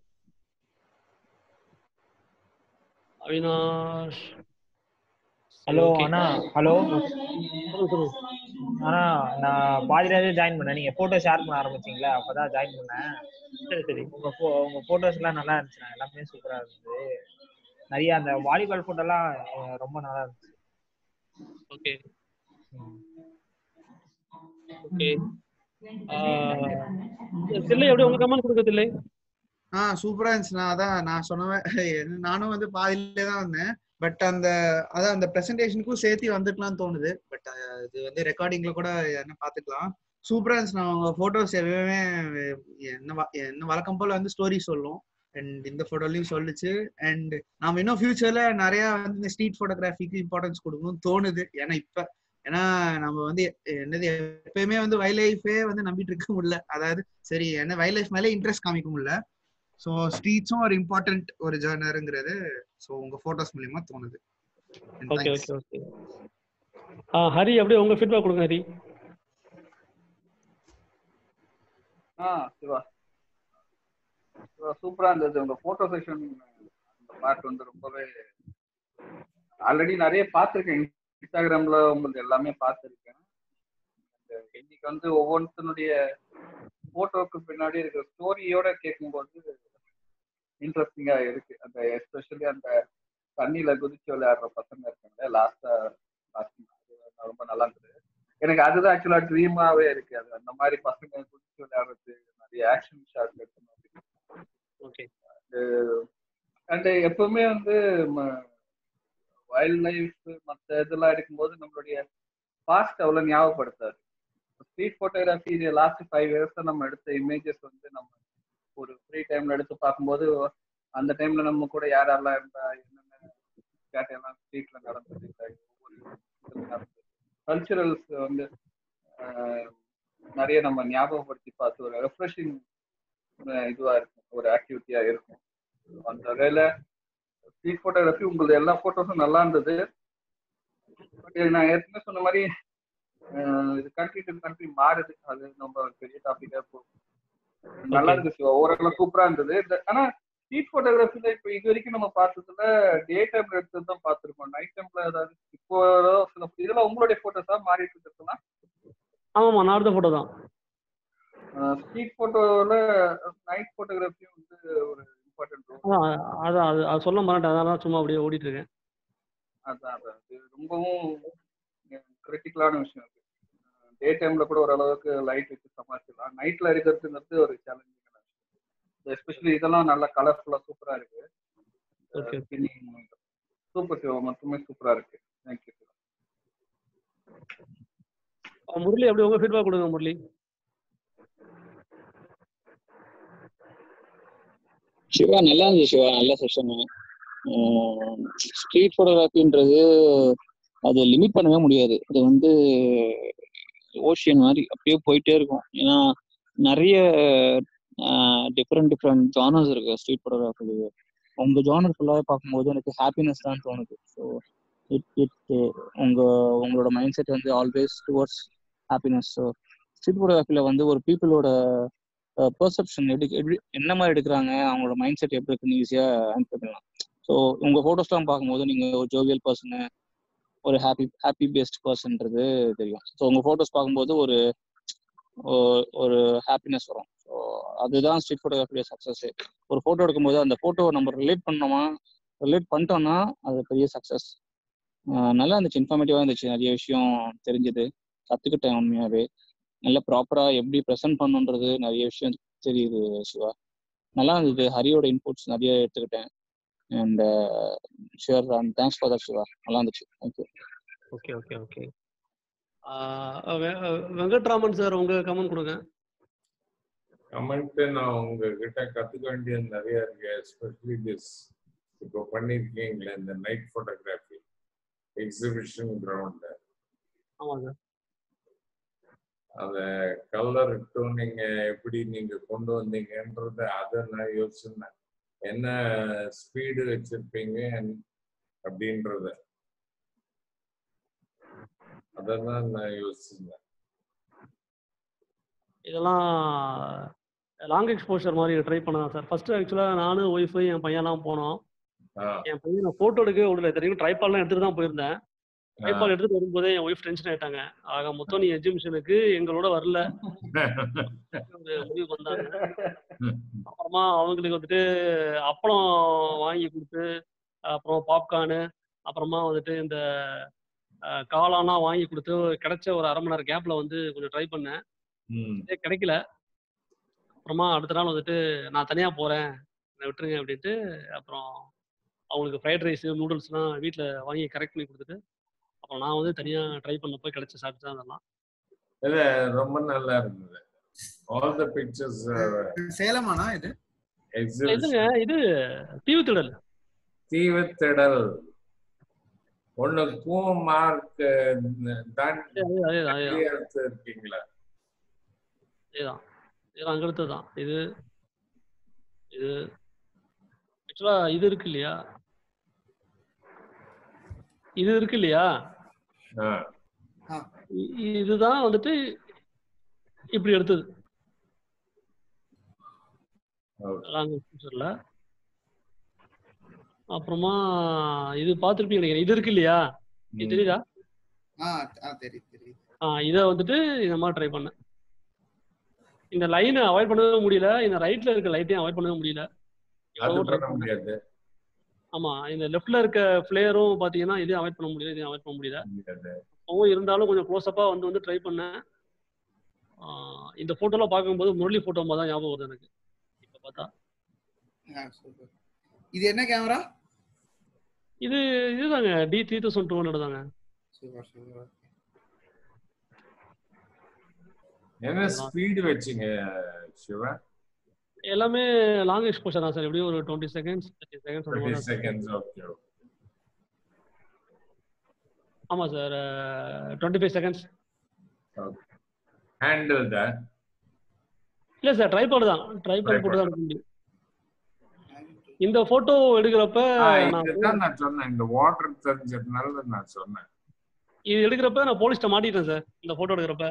அவினாஷ்.
ஹலோ அண்ணா. ஹலோ அண்ணா, நான் பாதியிலே ஜாயின் பண்ணேன். நீங்க போட்டோ ஷேர் பண்ண ஆரம்பிச்சீங்களா, அப்பதான் ஜாயின் பண்ணேன்.
சரி.
உங்க போட்டோஸ் எல்லாம் நல்லா இருந்துச்சு, எல்லாமே சூப்பரா இருந்தது. நிறைய அந்த வாலிபால் போட்டோ எல்லாம் ரொம்ப நல்லா இருந்துச்சு.
ஓகே தில்லை எப்படி உங்க கமெண்ட் கொடுக்க தில்லை?
சூப்பரா இருந்துச்சுண்ணா. அதான் நான் சொன்னேன், நானும் வந்து பாதியிலே தான் வந்தேன். பட் அதான் அந்த பிரசன்டேஷனுக்கும் சேர்த்து வந்துக்கலாம்னு தோணுது. பட் இது வந்து ரெக்கார்டிங்ல கூட என்ன பாத்துக்கலாம். சூப்பரா இருந்துச்சுண்ணா. அவங்க போட்டோஸ் எதுவுமே என்ன வழக்கம் போல வந்து ஸ்டோரி சொல்லும். அண்ட் இந்த போட்டோலையும் சொல்லுச்சு. அண்ட் நாம இன்னும் ஃபியூச்சர்ல நிறைய வந்து இந்த ஸ்ட்ரீட் போட்டோகிராஃபிக்கு இம்பார்ட்டன்ஸ் கொடுக்கணும்னு தோணுது. ஏன்னா நம்ம வந்து என்னது எப்பயுமே வந்து வைல்ட் லைஃபே வந்து நம்பிட்டு இருக்க முடியல. அதாவது சரி என்ன வைல்ட் லைஃப் மேலே இன்ட்ரெஸ்ட் காமிக்க முடியல. ஸோ ஸ்ட்ரீட்ஸும் ஒரு இம்பார்ட்டன்ட் ஒரு ஜர்னருங்கிறது ஸோ உங்க போட்டோஸ் மூலியமா தோணுது.
ஹரி அப்படியே உங்க ஃபீட்பேக் கொடுங்க ஹரி.
சிவா சூப்பரா இருந்தது உங்க போட்டோ செஷன். அந்த பார்ட் வந்து ரொம்பவே ஆல்ரெடி நிறைய பார்த்துருக்கேன் இன்ஸ்டாகிராம்ல, உங்களுக்கு எல்லாமே பார்த்துருக்கேன். இன்னைக்கு வந்து ஒவ்வொருத்தனுடைய போட்டோக்கு பின்னாடி இருக்கிற ஸ்டோரியோட கேட்கும்போது இன்ட்ரெஸ்டிங்கா இருக்கு. அந்த எஸ்பெஷலி அந்த தண்ணியில குதிச்சு விளையாடுற பசங்க இருக்காங்க லாஸ்ட் ரொம்ப நல்லா இருந்தது. எனக்கு அதுதான் ஆக்சுவலா ட்ரீமாவே இருக்கு. அது அந்த மாதிரி பசங்க குதிச்சு விளையாடுறது, நிறைய ஆக்ஷன் ஷாட் எடுக்கணும். அண்ட் எப்பவுமே வந்து வைல்ட் லைஃப் மற்ற இதெல்லாம் எடுக்கும்போது நம்மளுடைய பாஸ்ட் அவ்வளவு ஞாபகப்படுத்தாது. ஸ்ட்ரீட் போட்டோகிராஃபி லாஸ்ட் 5 years நம்ம எடுத்த இமேஜஸ் வந்து நம்ம ஒரு ஃப்ரீ டைம்ல எடுத்து பார்க்கும்போது அந்த டைம்ல நம்ம கூட யாரெல்லாம் இருந்தா, என்னென்ன கேட்டெல்லாம் ஸ்ட்ரீட்ல நடந்தது, கல்ச்சுரல்ஸ் வந்து நிறைய நம்ம ஞாபகப்படுத்தி பார்த்து ஒரு ரெஃப்ரெஷிங் இதுவா இருக்கும், ஒரு ஆக்டிவிட்டியா இருக்கும். அந்த வகையில ஸ்ட்ரீட் போட்டோகிராஃபி உங்களுக்கு எல்லா போட்டோஸும் நல்லா இருந்தது. பட் நான் ஏற்கனவே சொன்ன மாதிரி இது கண்ட்ரி டு கண்ட்ரி மாறுது. அது நம்ம பெரிய டாபிக்கா போகும். நல்லா இருந்துச்சு, ஓவரால் சூப்பரா இருந்தது. ஆனா ஸ்ட்ரீட் போட்டோகிராஃபில இப்போ இது வரைக்கும் நம்ம பார்த்ததுல டே டைம்ல எடுத்தது தான் பார்த்துருக்கோம். நைட் டைம்ல ஏதாவது இப்போ சில இதெல்லாம் உங்களுடைய போட்டோஸா மாறிட்டு இருக்குன்னா?
ஆமாமா, நான் எடுத்த போட்டோ தான்.
ஸ்ட்ரீட் போட்டோல நைட் போட்டோகிராஃபி வந்து ஒரு இம்பார்ட்டன்ட் ரோல்.
அதான் அது சொல்ல மாட்டேன், அதனால சும்மா அப்படியே ஓடிட்டு இருக்கேன்.
அதான் இது ரொம்பவும் கிரிட்டிக்கலான விஷயம். டே டைம்ல கூட ஓரளவுக்கு லைட் வச்சு சமாளிச்சிடலாம். நைட்ல எடுக்கிறதுங்கிறது ஒரு சேலஞ்சிங்கான விஷயம். எஸ்பெஷலி இதெல்லாம் நல்லா கலர்ஃபுல்லா சூப்பரா இருக்கு. சூப்பர் சிவா, மொத்தமே சூப்பரா இருக்கு. தேங்க்யூ சிவா.
முரளி அப்படி உங்க ஃபீட்பேக் கொடுங்க முரளி.
சிவா நல்லா இருந்துச்சு. சிவா நல்ல செஷனு. ஸ்ட்ரீட் ஃபோட்டோகிராஃபின்றது அது லிமிட் பண்ணவே முடியாது. அது வந்து ஓஷியன் மாதிரி அப்படியே போயிட்டே இருக்கும். ஏன்னா நிறைய டிஃப்ரெண்ட் ஜானர்ஸ் இருக்கு ஸ்ட்ரீட் ஃபோட்டோகிராஃபிலேயே. உங்க ஜானர் ஃபுல்லாகவே பார்க்கும்போது எனக்கு ஹாப்பினஸ் தான் தோணுது. ஸோ உங்களோட மைண்ட் செட் வந்து always towards happiness. So street ஃபோட்டோகிராஃபியில் வந்து ஒரு பீப்புளோட பெர்செப்ஷன் எப்படி என்ன மாதிரி எடுக்கிறாங்க, அவங்களோட மைண்ட் செட் எப்படி இருக்குன்னு ஈஸியாக ஆன்சர் பண்ணலாம். ஸோ உங்கள் ஃபோட்டோஸ்லாம் பார்க்கும்போது நீங்கள் ஒரு ஜோவியல் பர்சனு, ஒரு ஹாப்பி பேஸ்ட் பர்சன்றது தெரியும். ஸோ உங்கள் ஃபோட்டோஸ் பார்க்கும்போது ஒரு ஹாப்பினஸ் வரும். ஸோ அதுதான் ஸ்ட்ரீட் ஃபோட்டோகிராஃபியோட சக்ஸஸ். ஒரு ஃபோட்டோ எடுக்கும்போது அந்த ஃபோட்டோவை நம்ம ரிலேட் பண்ணிட்டோம்னா அது பெரிய சக்ஸஸ். நல்லா இருந்துச்சு, இன்ஃபார்மேட்டிவாக இருந்துச்சு, நிறைய விஷயம் தெரிஞ்சுது, கற்றுக்கிட்டேன். உண்மையாகவே நல்லா ப்ராப்பராக எப்படி ப்ரெசென்ட் பண்ணுன்றது நிறைய விஷயம் தெரியுது சிவா. நல்லா இருந்தது. ஹரியோட இன்புட்ஸ் நிறைய எடுத்துக்கிட்டேன். And sure thanks for that Siva. நல்லா இருந்துச்சு. Thank you.
Okay okay okay. Venkatraman sir உங்க கமெண்ட் கொடுங்க.
கமெண்ட் நான் உங்ககிட்ட கற்றுக்க வேண்டியது நிறைய இருக்கு. எஸ்பெஷலி திஸ் இப்போ பண்ணியிருக்கீங்களே இந்த நைட் ஃபோட்டோகிராஃபி எக்ஸிபிஷன் கிரவுண்ட்.
ஆமாங்க.
அத கலர் நீங்க எப்படி நீங்க கொண்டு வந்தீங்கன்றத அதை நான் யோசிச்சேன். என்ன ஸ்பீடு வச்சிருப்பீங்க அப்படின்றத அதான் நான் யோசிச்சேன்.
இதெல்லாம் லாங் எக்ஸ்போஷர் மாதிரி ட்ரை பண்ணதான் சார். ஃபர்ஸ்ட் ஆக்சுவலாக நானும் ஒய்ஃபு என் பையன்லாம் போனோம். என் பையன் நான் ஃபோட்டோ எடுக்க விடல. தெரியும் ட்ரைபால்லாம் எடுத்துட்டு தான் போயிருந்தேன். ட்ரைபால் எடுத்துட்டு வரும்போதே என் ஒய்ஃப் டென்ஷன் ஆயிட்டாங்க. ஆக மொத்தம் நீ எக்ஸிபிஷனுக்கு எங்களோட வரல முடிவுக்கு வந்தாங்க. அப்புறமா அவங்களுக்கு வந்துட்டு அப்பளம் வாங்கி கொடுத்து, அப்புறம் பாப்கார்னு, அப்புறமா வந்துட்டு இந்த காளான்லாம் வாங்கி கொடுத்து கிடைச்ச ஒரு 1/2 மணி நேரம் கேப்ல வந்து கொஞ்சம் ட்ரை பண்ணேன். கிடைக்கல. அப்புறமா அடுத்த நாள் வந்துட்டு நான் தனியா போறேன், என்னை விட்டுருங்க அப்படின்ட்டு அப்புறம் அவங்களுக்கு ஃப்ரைட் ரைஸ் நூடுல்ஸ்லாம் வீட்டில் வாங்கி கரெக்ட் பண்ணி கொடுத்துட்டு அப்புறம் நான் வந்து தனியா ட்ரை பண்ணப்போ கிடைச்ச சாப்பிட்டு தான் அதெல்லாம்.
இல்ல ரொம்ப நல்லா இருந்தது. All the pictures.
சேலமானா இது?
இதுங்க இது தீவுத்திடல்.
தீவுத்திடல் ஒண்ணு மார்க் இருக்கீங்களா?
இதேதான் அங்க எடுத்ததுதான். இது ஆக்சுவலா இது இருக்கு இல்லையா, இதுதான் வந்துட்டு இப்படி எடுத்தது. அப்புறமா இது பார்த்துருப்பீங்க, இது இருக்கு இல்லையா, இது தெரியுதா? இதை வந்துட்டு இந்த மாதிரி ட்ரை பண்ணேன். இந்த லைனை அவாய்ட் பண்ணவே முடியல, இந்த ரைட்ல இருக்க லைட்டையும் அவாய்ட் பண்ணவே முடியல. ஆமா, இந்த லெஃப்ட்ல இருக்க ஃபிளேரும் பாத்தீங்கன்னா இதையும் அவாய்ட் பண்ண முடியல, இதையும் அவாய்ட் பண்ண முடியல. இருந்தாலும் கொஞ்சம் க்ளோஸ் அப்பா வந்து ட்ரை பண்ணேன். இந்த போட்டோலாம் பார்க்கும்போது முரளி போட்டோ மாதிரி தான் ஞாபகம் வருது எனக்கு இப்ப பார்த்தா.
இது என்ன கேமரா?
இதுதாங்க D3200 தாங்க.
என்ன ஸ்பீடு வெச்சீங்க சிவா?
எல்லாமே லாங் எக்ஸ்போஷர் தான் சார். எப்படியும் ஒரு 20 செகண்ட்ஸ் 30 செகண்ட்ஸ்.
ஓகே.
ஆமா சார், 25 செகண்ட்ஸ்.
ஓகே. ஹேண்டில் தான்
இல்ல சார், ட்ரைபாட் தான். ட்ரைபாட் போட்டு தான் எடுக்க முடியும். இந்த போட்டோ எடுக்கிறப்ப
நான் சொன்னேன், இந்த வாட்டர் தெரிஞ்சதுனால நான் சொன்னேன்.
இது எடுக்கிறப்ப நான் போலீஸ்ட்ட மாட்டிட்டேன் சார். இந்த போட்டோ எடுக்கிறப்ப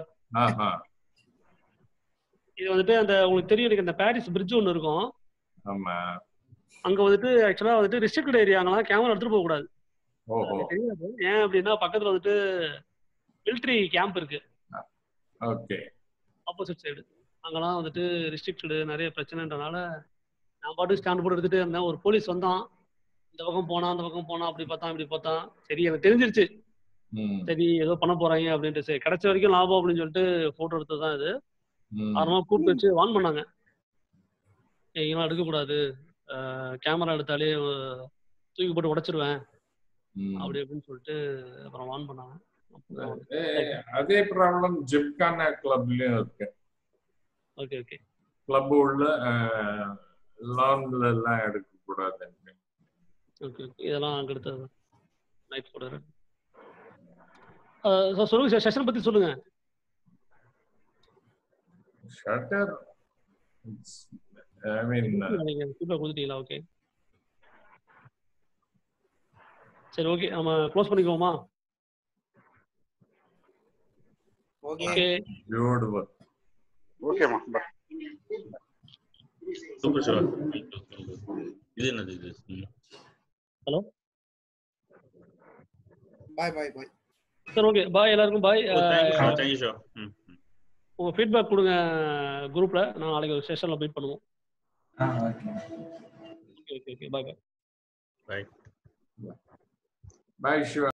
இது வந்துட்டு அந்த உங்களுக்கு தெரியும், எனக்கு அந்த பாரிஸ் பிரிட்ஜ் ஒன்று இருக்கும்.
ஆமா,
அங்க வந்துட்டு ஆக்சுவலா வந்துட்டு ரெஸ்ட்ரிக்டட் ஏரியாங்கலாம் கேமரா எடுத்துட்டு போக கூடாது. தெரியாது ஏன் அப்படின்னா பக்கத்துல வந்துட்டு மிலிட்டரி கேம்ப் இருக்கு.
ஓகே.
ஆப்போசிட் சைடு அங்கெல்லாம் வந்துட்டு ரெஸ்ட்ரிக்டடு, நிறைய பிரச்சனைன்றனால நான் பாட்டு ஸ்டாண்ட் போட்டு எடுத்துட்டு இருந்தேன். ஒரு போலீஸ் வந்தான், இந்த பக்கம் போனா அந்த பக்கம் போனா, அப்படி பார்த்தான் இப்படி பார்த்தான். சரி எனக்கு தெரிஞ்சிருச்சு, சரி ஏதோ பண்ண போறாங்க அப்படின்ட்டு. சரி கிடைச்ச வரைக்கும் லாபம் அப்படின்னு சொல்லிட்டு போட்டோ எடுத்ததுதான் இது. ஆரம்பமா கூப்பிட்டு வச்சு வான் பண்ணாங்க, இதெல்லாம் எடுக்கக்கூடாது, கேமரா எடுத்தாலே தூக்கி போட்டு உடைச்சிருவேன் அப்படி அப்படின்னு சொல்லிட்டு அப்புறம் வான் பண்ணாங்க.
அதே ப்ராப்ளம் ஜிம்கானா கிளப்லயும் இருக்கு.
Okay okay.
கிளப் உள்ள லாங்ல எல்லாம் எடுக்க கூடாது.
ஓகே ஓகே, இதெல்லாம் அங்கே எடுத்தது நைட் போடுறேன். சார் சொல்லுங்க சார், செஷன் பத்தி சொல்லுங்க.
ஷட்டர் ஐ மீன்
நீங்க ஃபீட்பேக் கொடுத்துட்டீங்களா? ஓகே சரி, ஓகே நம்ம க்ளோஸ் பண்ணிக்குவோமா?
Okay
okay
beautiful.
ஓகேமா, பை.
Super sir. இது என்னது இது?
Hello
bye bye bye.
Sir okay, bye எல்லாருக்கும் பாய்.
Thank you sir.
உங்கள் ஃபீட்பேக் கொடுங்க குரூப்பில், நான் நாளைக்கு ஒரு செஷனில் மீட் பண்ணுவோம்.
Okay
okay okay okay, bye bye.
Bye.
Bye Siva.